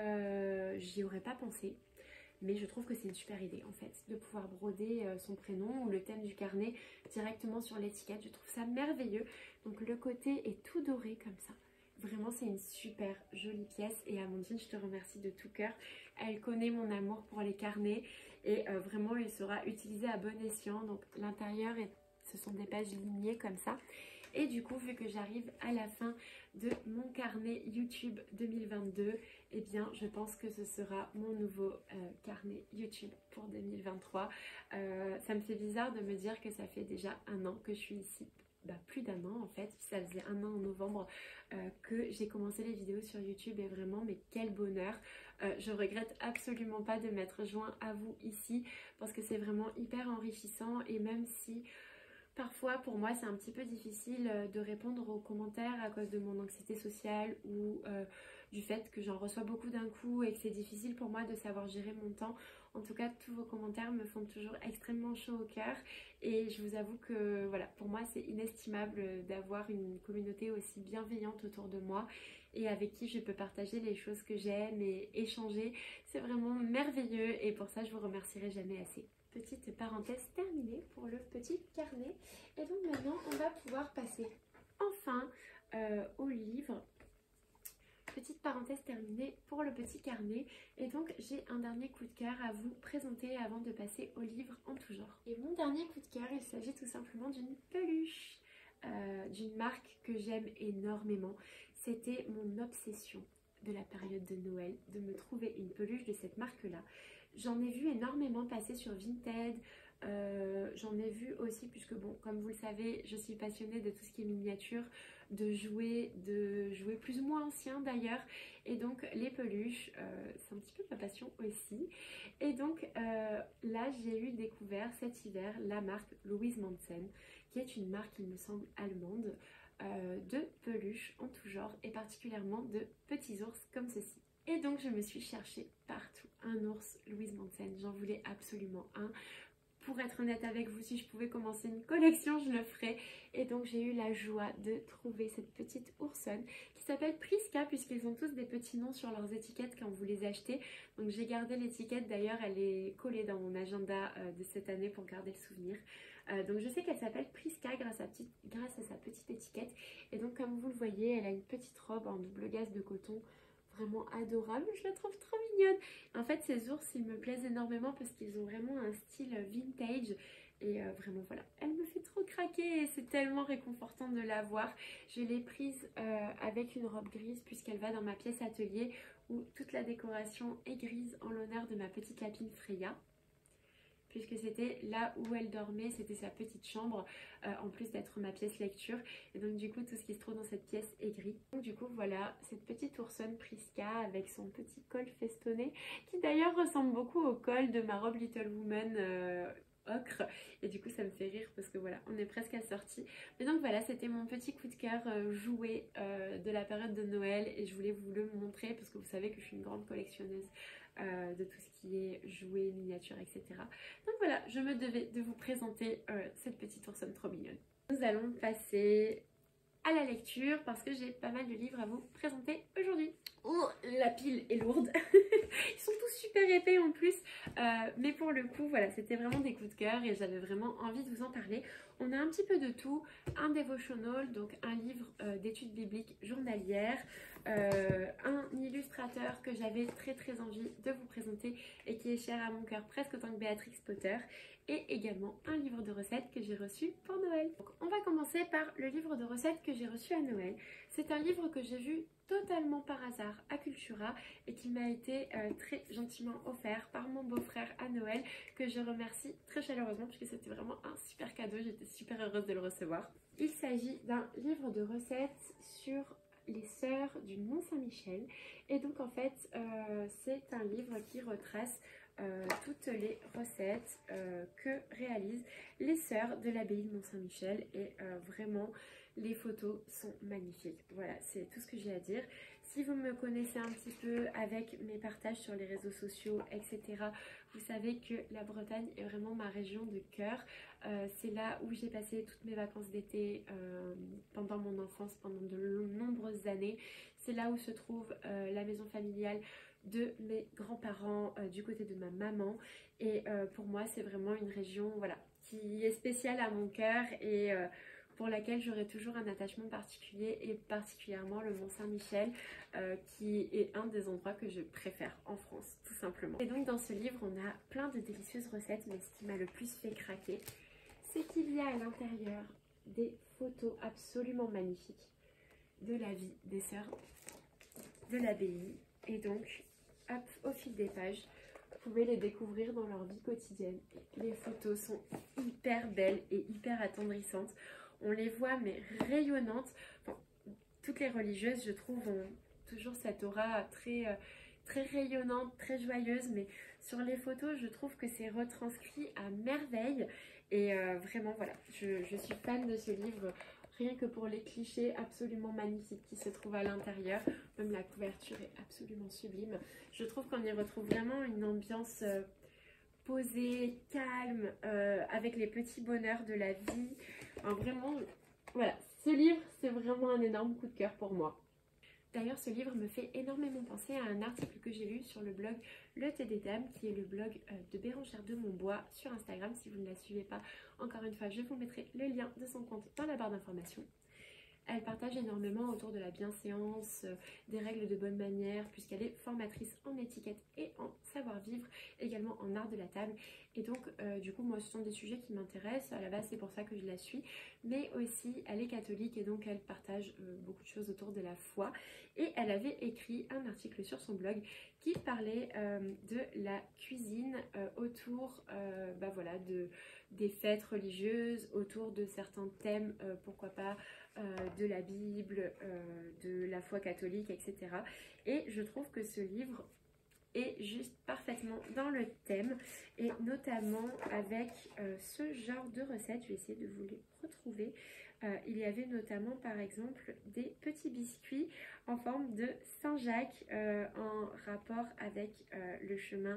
Speaker 1: euh, j'y aurais pas pensé. Mais je trouve que c'est une super idée en fait, de pouvoir broder euh, son prénom ou le thème du carnet directement sur l'étiquette. Je trouve ça merveilleux. Donc le côté est tout doré comme ça. Vraiment c'est une super jolie pièce et Amandine, je te remercie de tout cœur. Elle connaît mon amour pour les carnets et euh, vraiment il sera utilisé à bon escient. Donc l'intérieur, ce sont des pages lignées comme ça. Et du coup, vu que j'arrive à la fin de mon carnet YouTube deux mille vingt-deux, eh bien, je pense que ce sera mon nouveau euh, carnet YouTube pour deux mille vingt-trois. Euh, ça me fait bizarre de me dire que ça fait déjà un an que je suis ici. Bah, plus d'un an en fait, ça faisait un an en novembre euh, que j'ai commencé les vidéos sur YouTube et vraiment, mais quel bonheur. Euh, je regrette absolument pas de m'être joint à vous ici parce que c'est vraiment hyper enrichissant et même si... Parfois, pour moi, c'est un petit peu difficile de répondre aux commentaires à cause de mon anxiété sociale ou euh, du fait que j'en reçois beaucoup d'un coup et que c'est difficile pour moi de savoir gérer mon temps. En tout cas, tous vos commentaires me font toujours extrêmement chaud au cœur et je vous avoue que voilà, pour moi, c'est inestimable d'avoir une communauté aussi bienveillante autour de moi et avec qui je peux partager les choses que j'aime et échanger. C'est vraiment merveilleux et pour ça, je vous remercierai jamais assez. Petite parenthèse terminée pour le petit carnet. Et donc maintenant, on va pouvoir passer enfin euh, au livre. Petite parenthèse terminée pour le petit carnet. Et donc, j'ai un dernier coup de cœur à vous présenter avant de passer au livre en tout genre. Et mon dernier coup de cœur, il s'agit tout simplement d'une peluche euh, d'une marque que j'aime énormément. C'était mon obsession de la période de Noël, de me trouver une peluche de cette marque-là. J'en ai vu énormément passer sur Vinted, euh, j'en ai vu aussi puisque bon, comme vous le savez, je suis passionnée de tout ce qui est miniature, de jouets, de jouets plus ou moins anciens d'ailleurs. Et donc les peluches, euh, c'est un petit peu ma passion aussi. Et donc euh, là, j'ai eu découvert cet hiver la marque Louise Manson, qui est une marque, il me semble, allemande, euh, de peluches en tout genre et particulièrement de petits ours comme ceci. Et donc je me suis cherchée partout un ours Louise Manson, j'en voulais absolument un pour être honnête avec vous, si je pouvais commencer une collection, je le ferais. Et donc j'ai eu la joie de trouver cette petite oursonne qui s'appelle Prisca, puisqu'ils ont tous des petits noms sur leurs étiquettes quand vous les achetez. Donc j'ai gardé l'étiquette, d'ailleurs elle est collée dans mon agenda euh, de cette année pour garder le souvenir. Euh, donc je sais qu'elle s'appelle Prisca grâce à, petite, grâce à sa petite étiquette. Et donc comme vous le voyez, elle a une petite robe en double gaze de coton, vraiment adorable, je la trouve trop mignonne. En fait ces ours ils me plaisent énormément parce qu'ils ont vraiment un style vintage et euh, vraiment voilà, elle me fait trop craquer et c'est tellement réconfortant de la voir. Je l'ai prise euh, avec une robe grise puisqu'elle va dans ma pièce atelier où toute la décoration est grise en l'honneur de ma petite lapine Freya, puisque c'était là où elle dormait, c'était sa petite chambre, euh, en plus d'être ma pièce lecture. Et donc du coup, tout ce qui se trouve dans cette pièce est gris. Donc du coup, voilà, cette petite oursonne Prisca avec son petit col festonné, qui d'ailleurs ressemble beaucoup au col de ma robe Little Woman euh, ocre. Et du coup, ça me fait rire parce que voilà, on est presque à sortie. Mais donc voilà, c'était mon petit coup de cœur euh, jouet euh, de la période de Noël. Et je voulais vous le montrer parce que vous savez que je suis une grande collectionneuse Euh, de tout ce qui est jouets, miniatures, et cetera. Donc voilà, je me devais de vous présenter euh, cette petite oursonne trop mignonne. Nous allons passer à la lecture parce que j'ai pas mal de livres à vous présenter aujourd'hui. Oh, la pile est lourde. Ils sont tous super épais en plus, euh, mais pour le coup voilà, c'était vraiment des coups de cœur et j'avais vraiment envie de vous en parler. On a un petit peu de tout, un devotional, donc un livre euh, d'études bibliques journalières, euh, un illustrateur que j'avais très très envie de vous présenter et qui est cher à mon cœur presque autant que Béatrix Potter, et également un livre de recettes que j'ai reçu pour Noël. Donc on va commencer par le livre de recettes que j'ai reçu à Noël. C'est un livre que j'ai vu totalement par hasard à Cultura et qui m'a été euh, très gentiment offert par mon beau-frère à Noël, que je remercie très chaleureusement puisque c'était vraiment un super cadeau, j'étais super heureuse de le recevoir. Il s'agit d'un livre de recettes sur les sœurs du Mont Saint-Michel et donc en fait euh, c'est un livre qui retrace Euh, toutes les recettes euh, que réalisent les sœurs de l'abbaye de Mont-Saint-Michel et euh, vraiment les photos sont magnifiques. Voilà, c'est tout ce que j'ai à dire. Si vous me connaissez un petit peu avec mes partages sur les réseaux sociaux, et cetera, vous savez que la Bretagne est vraiment ma région de cœur. Euh, c'est là où j'ai passé toutes mes vacances d'été euh, pendant mon enfance, pendant de nombreuses années. C'est là où se trouve euh, la maison familiale de mes grands-parents euh, du côté de ma maman et euh, pour moi c'est vraiment une région voilà, qui est spéciale à mon cœur et euh, pour laquelle j'aurai toujours un attachement particulier et particulièrement le Mont Saint-Michel euh, qui est un des endroits que je préfère en France tout simplement. Et donc dans ce livre on a plein de délicieuses recettes, mais ce qui m'a le plus fait craquer c'est qu'il y a à l'intérieur des photos absolument magnifiques de la vie des sœurs de l'abbaye et donc hop, au fil des pages, vous pouvez les découvrir dans leur vie quotidienne. Les photos sont hyper belles et hyper attendrissantes. On les voit mais rayonnantes. Enfin, toutes les religieuses, je trouve, ont toujours cette aura très, euh, très rayonnante, très joyeuse. Mais sur les photos, je trouve que c'est retranscrit à merveille. Et euh, vraiment, voilà, je, je suis fan de ce livre. Rien que pour les clichés absolument magnifiques qui se trouvent à l'intérieur. Même la couverture est absolument sublime. Je trouve qu'on y retrouve vraiment une ambiance euh, posée, calme, euh, avec les petits bonheurs de la vie. Enfin, vraiment, voilà, ce livre, c'est vraiment un énorme coup de cœur pour moi. D'ailleurs, ce livre me fait énormément penser à un article que j'ai lu sur le blog Le Thé des Dames, qui est le blog euh, de Bérangère de Montbois sur Instagram. Si vous ne la suivez pas, encore une fois, je vous mettrai le lien de son compte dans la barre d'informations. Elle partage énormément autour de la bienséance, euh, des règles de bonne manière, puisqu'elle est formatrice en étiquette et en savoir-vivre, également en art de la table. Et donc, euh, du coup, moi, ce sont des sujets qui m'intéressent. À la base, c'est pour ça que je la suis. Mais aussi, elle est catholique et donc elle partage euh, beaucoup de choses autour de la foi. Et elle avait écrit un article sur son blog qui parlait euh, de la cuisine euh, autour euh, bah voilà, de, des fêtes religieuses, autour de certains thèmes, euh, pourquoi pas, Euh, de la Bible, euh, de la foi catholique, et cetera. Et je trouve que ce livre est juste parfaitement dans le thème et notamment avec euh, ce genre de recettes. Je vais essayer de vous les retrouver. Euh, il y avait notamment par exemple des petits biscuits en forme de Saint-Jacques euh, en rapport avec euh, le chemin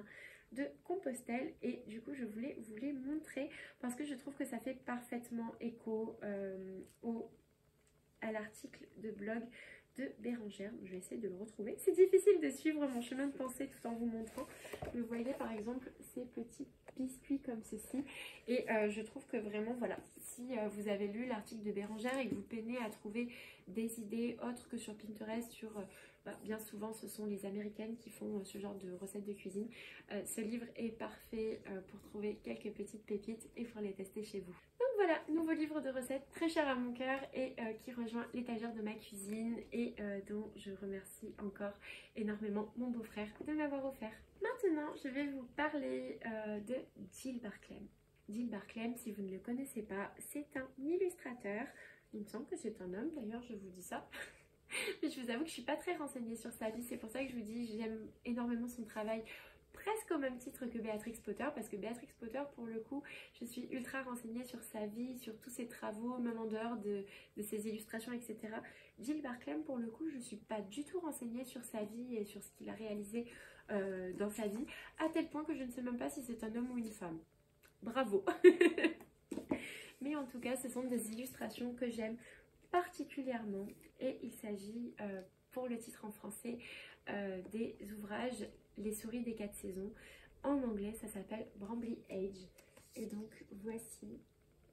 Speaker 1: de Compostelle et du coup je voulais vous les montrer parce que je trouve que ça fait parfaitement écho euh, au, à l'article de blog de Bérangère. Je vais essayer de le retrouver. C'est difficile de suivre mon chemin de pensée tout en vous montrant. Vous voyez par exemple ces petits biscuits comme ceci et euh, je trouve que vraiment voilà, si euh, vous avez lu l'article de Bérangère et que vous peinez à trouver des idées autres que sur Pinterest, sur euh, bah, bien souvent ce sont les américaines qui font euh, ce genre de recettes de cuisine, euh, ce livre est parfait euh, pour trouver quelques petites pépites et pour les tester chez vous. Donc voilà, nouveau livre de recettes très cher à mon cœur et euh, qui rejoint l'étagère de ma cuisine et euh, dont je remercie encore énormément mon beau-frère de m'avoir offert. Maintenant, je vais vous parler euh, de Jill Barclay. Jill Barclay, si vous ne le connaissez pas, c'est un illustrateur. Il me semble que c'est un homme, d'ailleurs, je vous dis ça. Mais je vous avoue que je ne suis pas très renseignée sur sa vie. C'est pour ça que je vous dis j'aime énormément son travail. Presque au même titre que Béatrix Potter, parce que Béatrix Potter, pour le coup, je suis ultra renseignée sur sa vie, sur tous ses travaux, même en dehors de, de ses illustrations, et cetera. Jill Barclay, pour le coup, je ne suis pas du tout renseignée sur sa vie et sur ce qu'il a réalisé euh, dans sa vie, à tel point que je ne sais même pas si c'est un homme ou une femme. Bravo. Mais en tout cas, ce sont des illustrations que j'aime particulièrement et il s'agit, euh, pour le titre en français, euh, des ouvrages Les souris des quatre saisons. En anglais, ça s'appelle Brambly Age. Et donc, voici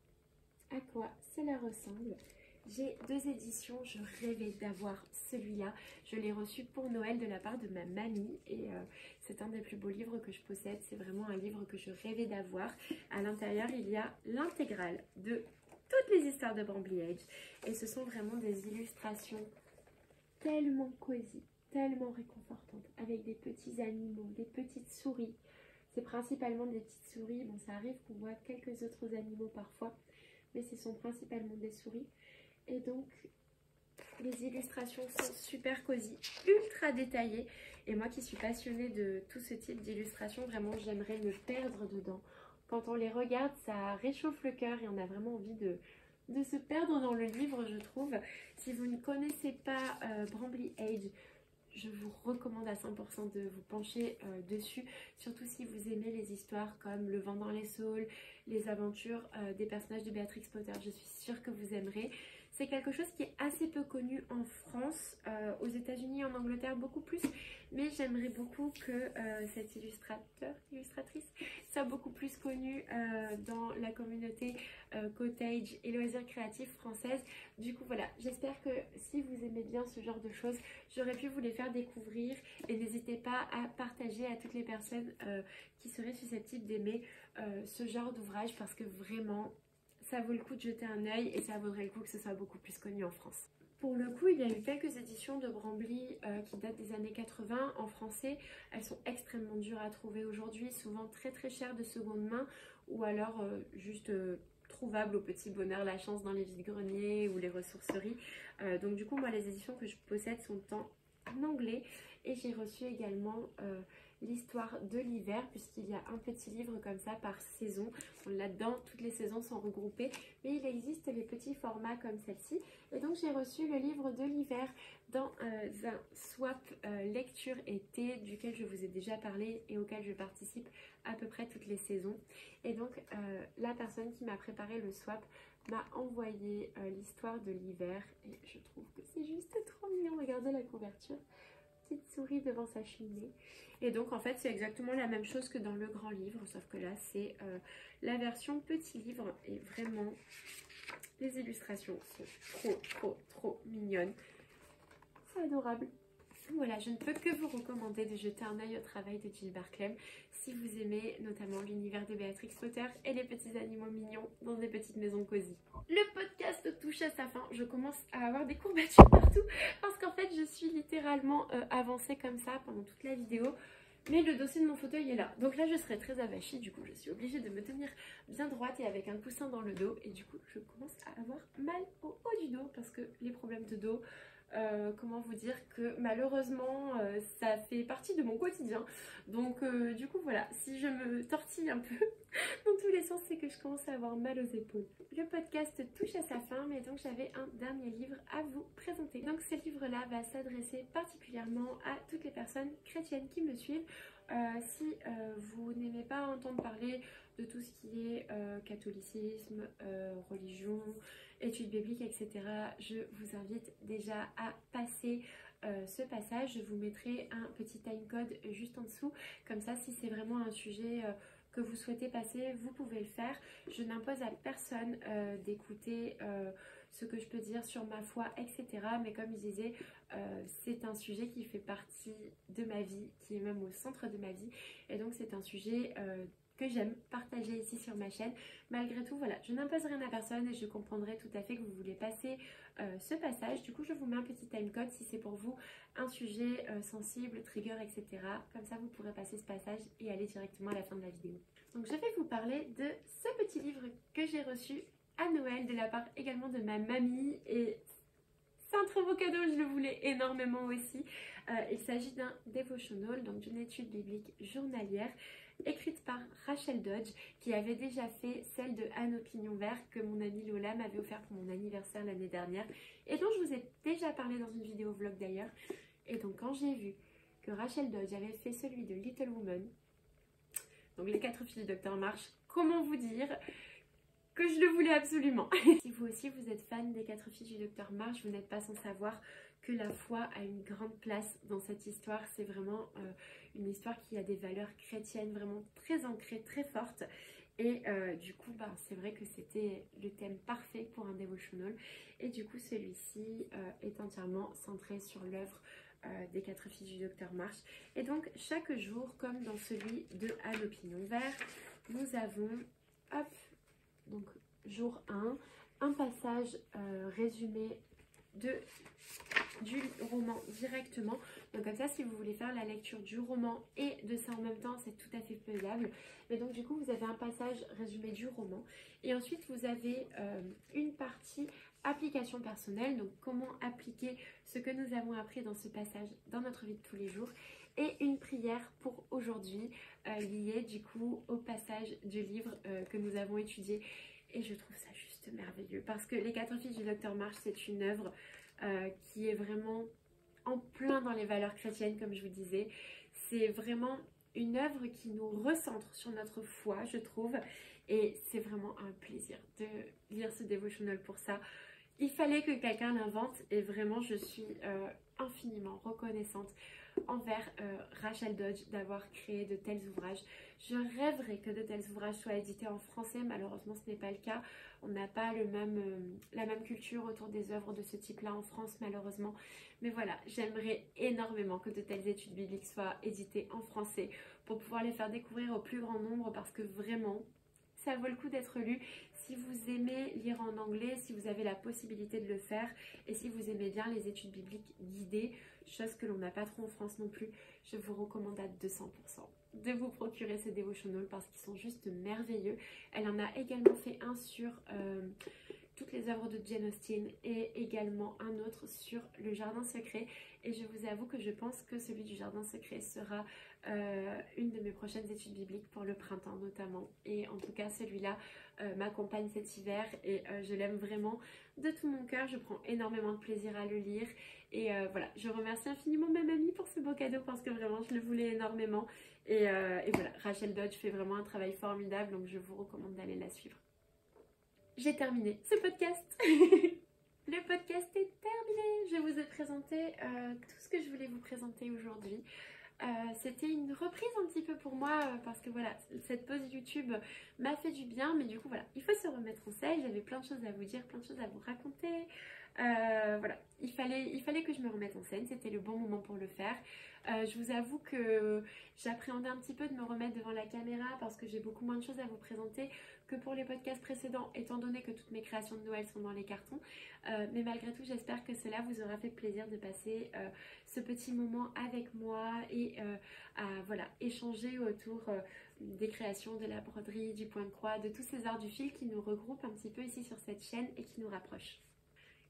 Speaker 1: à quoi cela ressemble. J'ai deux éditions, je rêvais d'avoir celui-là. Je l'ai reçu pour Noël de la part de ma mamie et euh, c'est un des plus beaux livres que je possède. C'est vraiment un livre que je rêvais d'avoir. À l'intérieur, il y a l'intégrale de toutes les histoires de Brambly Age et ce sont vraiment des illustrations tellement cosy, tellement réconfortantes, avec des petits animaux, des petites souris. C'est principalement des petites souris. Bon, ça arrive qu'on voit quelques autres animaux parfois, mais ce sont principalement des souris. Et donc, les illustrations sont super cosy, ultra détaillées. Et moi qui suis passionnée de tout ce type d'illustration, vraiment, j'aimerais me perdre dedans. Quand on les regarde, ça réchauffe le cœur et on a vraiment envie de, de se perdre dans le livre, je trouve. Si vous ne connaissez pas euh, Brambly Age, je vous recommande à cent pour cent de vous pencher euh, dessus, surtout si vous aimez les histoires comme Le vent dans les saules, les aventures euh, des personnages de Béatrix Potter. Je suis sûre que vous aimerez. C'est quelque chose qui est assez peu connu en France, euh, aux États-Unis, en Angleterre beaucoup plus, mais j'aimerais beaucoup que euh, cet illustrateur, illustratrice, soit beaucoup plus connu euh, dans la communauté euh, cottage et loisirs créatifs française. Du coup voilà, j'espère que si vous aimez bien ce genre de choses, j'aurais pu vous les faire découvrir et n'hésitez pas à partager à toutes les personnes euh, qui seraient susceptibles d'aimer euh, ce genre d'ouvrage parce que vraiment ça vaut le coup de jeter un œil et ça vaudrait le coup que ce soit beaucoup plus connu en France. Pour le coup, il y a eu quelques éditions de Brambly euh, qui datent des années quatre-vingts en français. Elles sont extrêmement dures à trouver aujourd'hui, souvent très très chères de seconde main ou alors euh, juste euh, trouvables au petit bonheur la chance dans les vides-greniers ou les ressourceries. Euh, donc du coup, moi les éditions que je possède sont en anglais et j'ai reçu également euh, l'histoire de l'hiver puisqu'il y a un petit livre comme ça par saison. Là-dedans, toutes les saisons sont regroupées, mais il existe les petits formats comme celle-ci. Et donc j'ai reçu le livre de l'hiver dans euh, un swap euh, lecture été duquel je vous ai déjà parlé et auquel je participe à peu près toutes les saisons. Et donc euh, la personne qui m'a préparé le swap m'a envoyé euh, l'histoire de l'hiver et je trouve que c'est juste trop mignon. Regardez la couverture, petite souris devant sa cheminée. Et donc en fait c'est exactement la même chose que dans le grand livre, sauf que là c'est euh, la version petit livre et vraiment les illustrations sont trop trop trop mignonnes. C'est adorable. Voilà, je ne peux que vous recommander de jeter un œil au travail de Jill Barclay si vous aimez notamment l'univers de Béatrix Potter et les petits animaux mignons dans des petites maisons cosy. Le podcast touche à sa fin, je commence à avoir des courbatures partout parce qu'en fait je suis littéralement euh, avancée comme ça pendant toute la vidéo. Mais le dossier de mon fauteuil est là. Donc là je serai très avachie, du coup je suis obligée de me tenir bien droite et avec un coussin dans le dos. Et du coup je commence à avoir mal au haut du dos parce que les problèmes de dos Euh, comment vous dire que malheureusement euh, ça fait partie de mon quotidien, donc euh, du coup voilà, si je me tortille un peu dans tous les sens, c'est que je commence à avoir mal aux épaules. Le podcast touche à sa fin, mais donc j'avais un dernier livre à vous présenter. Donc ce livre-là va s'adresser particulièrement à toutes les personnes chrétiennes qui me suivent. Euh, si euh, vous n'aimez pas entendre parler de tout ce qui est euh, catholicisme, euh, religion, études bibliques, et cetera, je vous invite déjà à passer euh, ce passage. Je vous mettrai un petit timecode juste en dessous, comme ça si c'est vraiment un sujet euh, que vous souhaitez passer, vous pouvez le faire. Je n'impose à personne euh, d'écouter euh, ce que je peux dire sur ma foi, et cetera. Mais comme je disais, euh, c'est un sujet qui fait partie de ma vie, qui est même au centre de ma vie. Et donc c'est un sujet euh, que j'aime partager ici sur ma chaîne. Malgré tout, voilà, je n'impose rien à personne et je comprendrai tout à fait que vous voulez passer euh, ce passage. Du coup, je vous mets un petit timecode si c'est pour vous un sujet euh, sensible, trigger, et cetera. Comme ça, vous pourrez passer ce passage et aller directement à la fin de la vidéo. Donc, je vais vous parler de ce petit livre que j'ai reçu à Noël de la part également de ma mamie, et c'est un très beau cadeau, je le voulais énormément aussi. Euh, il s'agit d'un devotional, donc d'une étude biblique journalière écrite par Rachel Dodge, qui avait déjà fait celle de Anne au pignon vert que mon amie Lola m'avait offert pour mon anniversaire l'année dernière et dont je vous ai déjà parlé dans une vidéo vlog d'ailleurs. Et donc quand j'ai vu que Rachel Dodge avait fait celui de Little Woman, donc les quatre filles du docteur March, comment vous dire que je le voulais absolument. Si vous aussi vous êtes fan des quatre filles du docteur March, vous n'êtes pas sans savoir que la foi a une grande place dans cette histoire. C'est vraiment euh, une histoire qui a des valeurs chrétiennes vraiment très ancrées, très fortes. Et euh, du coup, bah, c'est vrai que c'était le thème parfait pour un devotional. Et du coup, celui-ci euh, est entièrement centré sur l'œuvre euh, des quatre filles du docteur March. Et donc, chaque jour, comme dans celui de Anne au pignon vert, nous avons, hop, donc jour un, un passage euh, résumé de, du roman directement. Donc comme ça, si vous voulez faire la lecture du roman et de ça en même temps, c'est tout à fait faisable. Mais donc du coup, vous avez un passage résumé du roman. Et ensuite, vous avez euh, une partie application personnelle. Donc comment appliquer ce que nous avons appris dans ce passage dans notre vie de tous les jours. Et une prière pour aujourd'hui euh, liée du coup au passage du livre euh, que nous avons étudié. Et je trouve ça juste merveilleux parce que Les quatre filles du docteur March, c'est une œuvre euh, qui est vraiment en plein dans les valeurs chrétiennes, comme je vous disais. C'est vraiment une œuvre qui nous recentre sur notre foi, je trouve. Et c'est vraiment un plaisir de lire ce devotional pour ça. Il fallait que quelqu'un l'invente et vraiment je suis euh, infiniment reconnaissante envers euh, Rachel Dodge d'avoir créé de tels ouvrages. Je rêverais que de tels ouvrages soient édités en français, malheureusement ce n'est pas le cas. On n'a pas le même, euh, la même culture autour des œuvres de ce type-là en France malheureusement. Mais voilà, j'aimerais énormément que de telles études bibliques soient éditées en français pour pouvoir les faire découvrir au plus grand nombre parce que vraiment, ça vaut le coup d'être lu. Si vous aimez lire en anglais, si vous avez la possibilité de le faire et si vous aimez bien les études bibliques guidées, chose que l'on n'a pas trop en France non plus, je vous recommande à deux cents pour cent de vous procurer ces devotionals parce qu'ils sont juste merveilleux. Elle en a également fait un sur euh, toutes les œuvres de Jane Austen et également un autre sur le jardin secret. Et je vous avoue que je pense que celui du jardin secret sera euh, une de mes prochaines études bibliques pour le printemps notamment. Et en tout cas celui-là euh, m'accompagne cet hiver et euh, je l'aime vraiment de tout mon cœur. Je prends énormément de plaisir à le lire. Et euh, voilà, je remercie infiniment ma mamie pour ce beau cadeau parce que vraiment je le voulais énormément. Et, euh, et voilà, Rachel Dodge fait vraiment un travail formidable, donc je vous recommande d'aller la suivre. J'ai terminé ce podcast. Le podcast est terminé. Je vous ai présenté euh, tout ce que je voulais vous présenter aujourd'hui. Euh, C'était une reprise un petit peu pour moi euh, parce que voilà, cette pause YouTube m'a fait du bien, mais du coup voilà, il faut se remettre en selle. J'avais plein de choses à vous dire, plein de choses à vous raconter. Euh, voilà, il fallait, il fallait que je me remette en scène, c'était le bon moment pour le faire. Euh, je vous avoue que j'appréhendais un petit peu de me remettre devant la caméra parce que j'ai beaucoup moins de choses à vous présenter que pour les podcasts précédents, étant donné que toutes mes créations de Noël sont dans les cartons. Euh, mais malgré tout, j'espère que cela vous aura fait plaisir de passer euh, ce petit moment avec moi et euh, à voilà, échanger autour euh, des créations, de la broderie, du point de croix, de tous ces arts du fil qui nous regroupent un petit peu ici sur cette chaîne et qui nous rapprochent.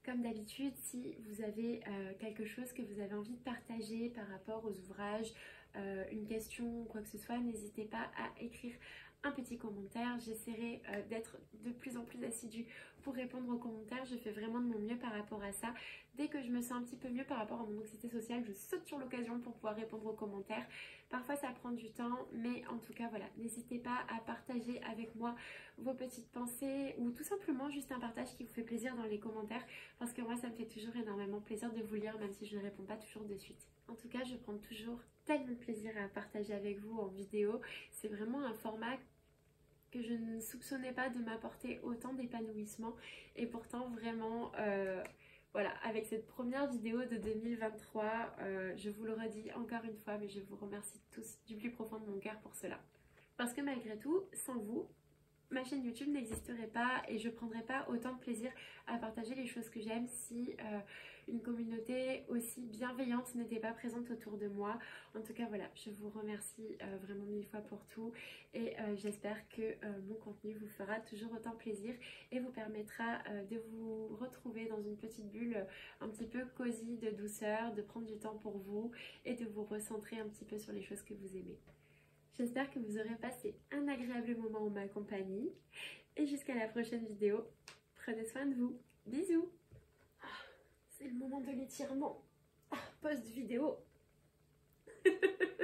Speaker 1: Comme d'habitude, si vous avez euh, quelque chose que vous avez envie de partager par rapport aux ouvrages, euh, une question ou quoi que ce soit, n'hésitez pas à écrire un petit commentaire. J'essaierai euh, d'être de plus en plus assidue pour répondre aux commentaires. Je fais vraiment de mon mieux par rapport à ça. Dès que je me sens un petit peu mieux par rapport à mon anxiété sociale, je saute sur l'occasion pour pouvoir répondre aux commentaires. Parfois ça prend du temps, mais en tout cas voilà, n'hésitez pas à partager avec moi vos petites pensées ou tout simplement juste un partage qui vous fait plaisir dans les commentaires, parce que moi ça me fait toujours énormément plaisir de vous lire même si je ne réponds pas toujours de suite. En tout cas, je prends toujours tellement de plaisir à partager avec vous en vidéo. C'est vraiment un format que je ne soupçonnais pas de m'apporter autant d'épanouissement, et pourtant vraiment euh, voilà, avec cette première vidéo de deux mille vingt-trois, euh, je vous le redis encore une fois, mais je vous remercie tous du plus profond de mon cœur pour cela, parce que malgré tout, sans vous, ma chaîne YouTube n'existerait pas et je prendrais pas autant de plaisir à partager les choses que j'aime si euh, une communauté aussi bienveillante n'était pas présente autour de moi. En tout cas voilà, je vous remercie euh, vraiment mille fois pour tout, et euh, j'espère que euh, mon contenu vous fera toujours autant plaisir et vous permettra euh, de vous retrouver dans une petite bulle euh, un petit peu cosy, de douceur, de prendre du temps pour vous et de vous recentrer un petit peu sur les choses que vous aimez. J'espère que vous aurez passé un agréable moment en ma compagnie, et jusqu'à la prochaine vidéo, prenez soin de vous. Bisous. Ah, c'est le moment de l'étirement. Ah, post vidéo.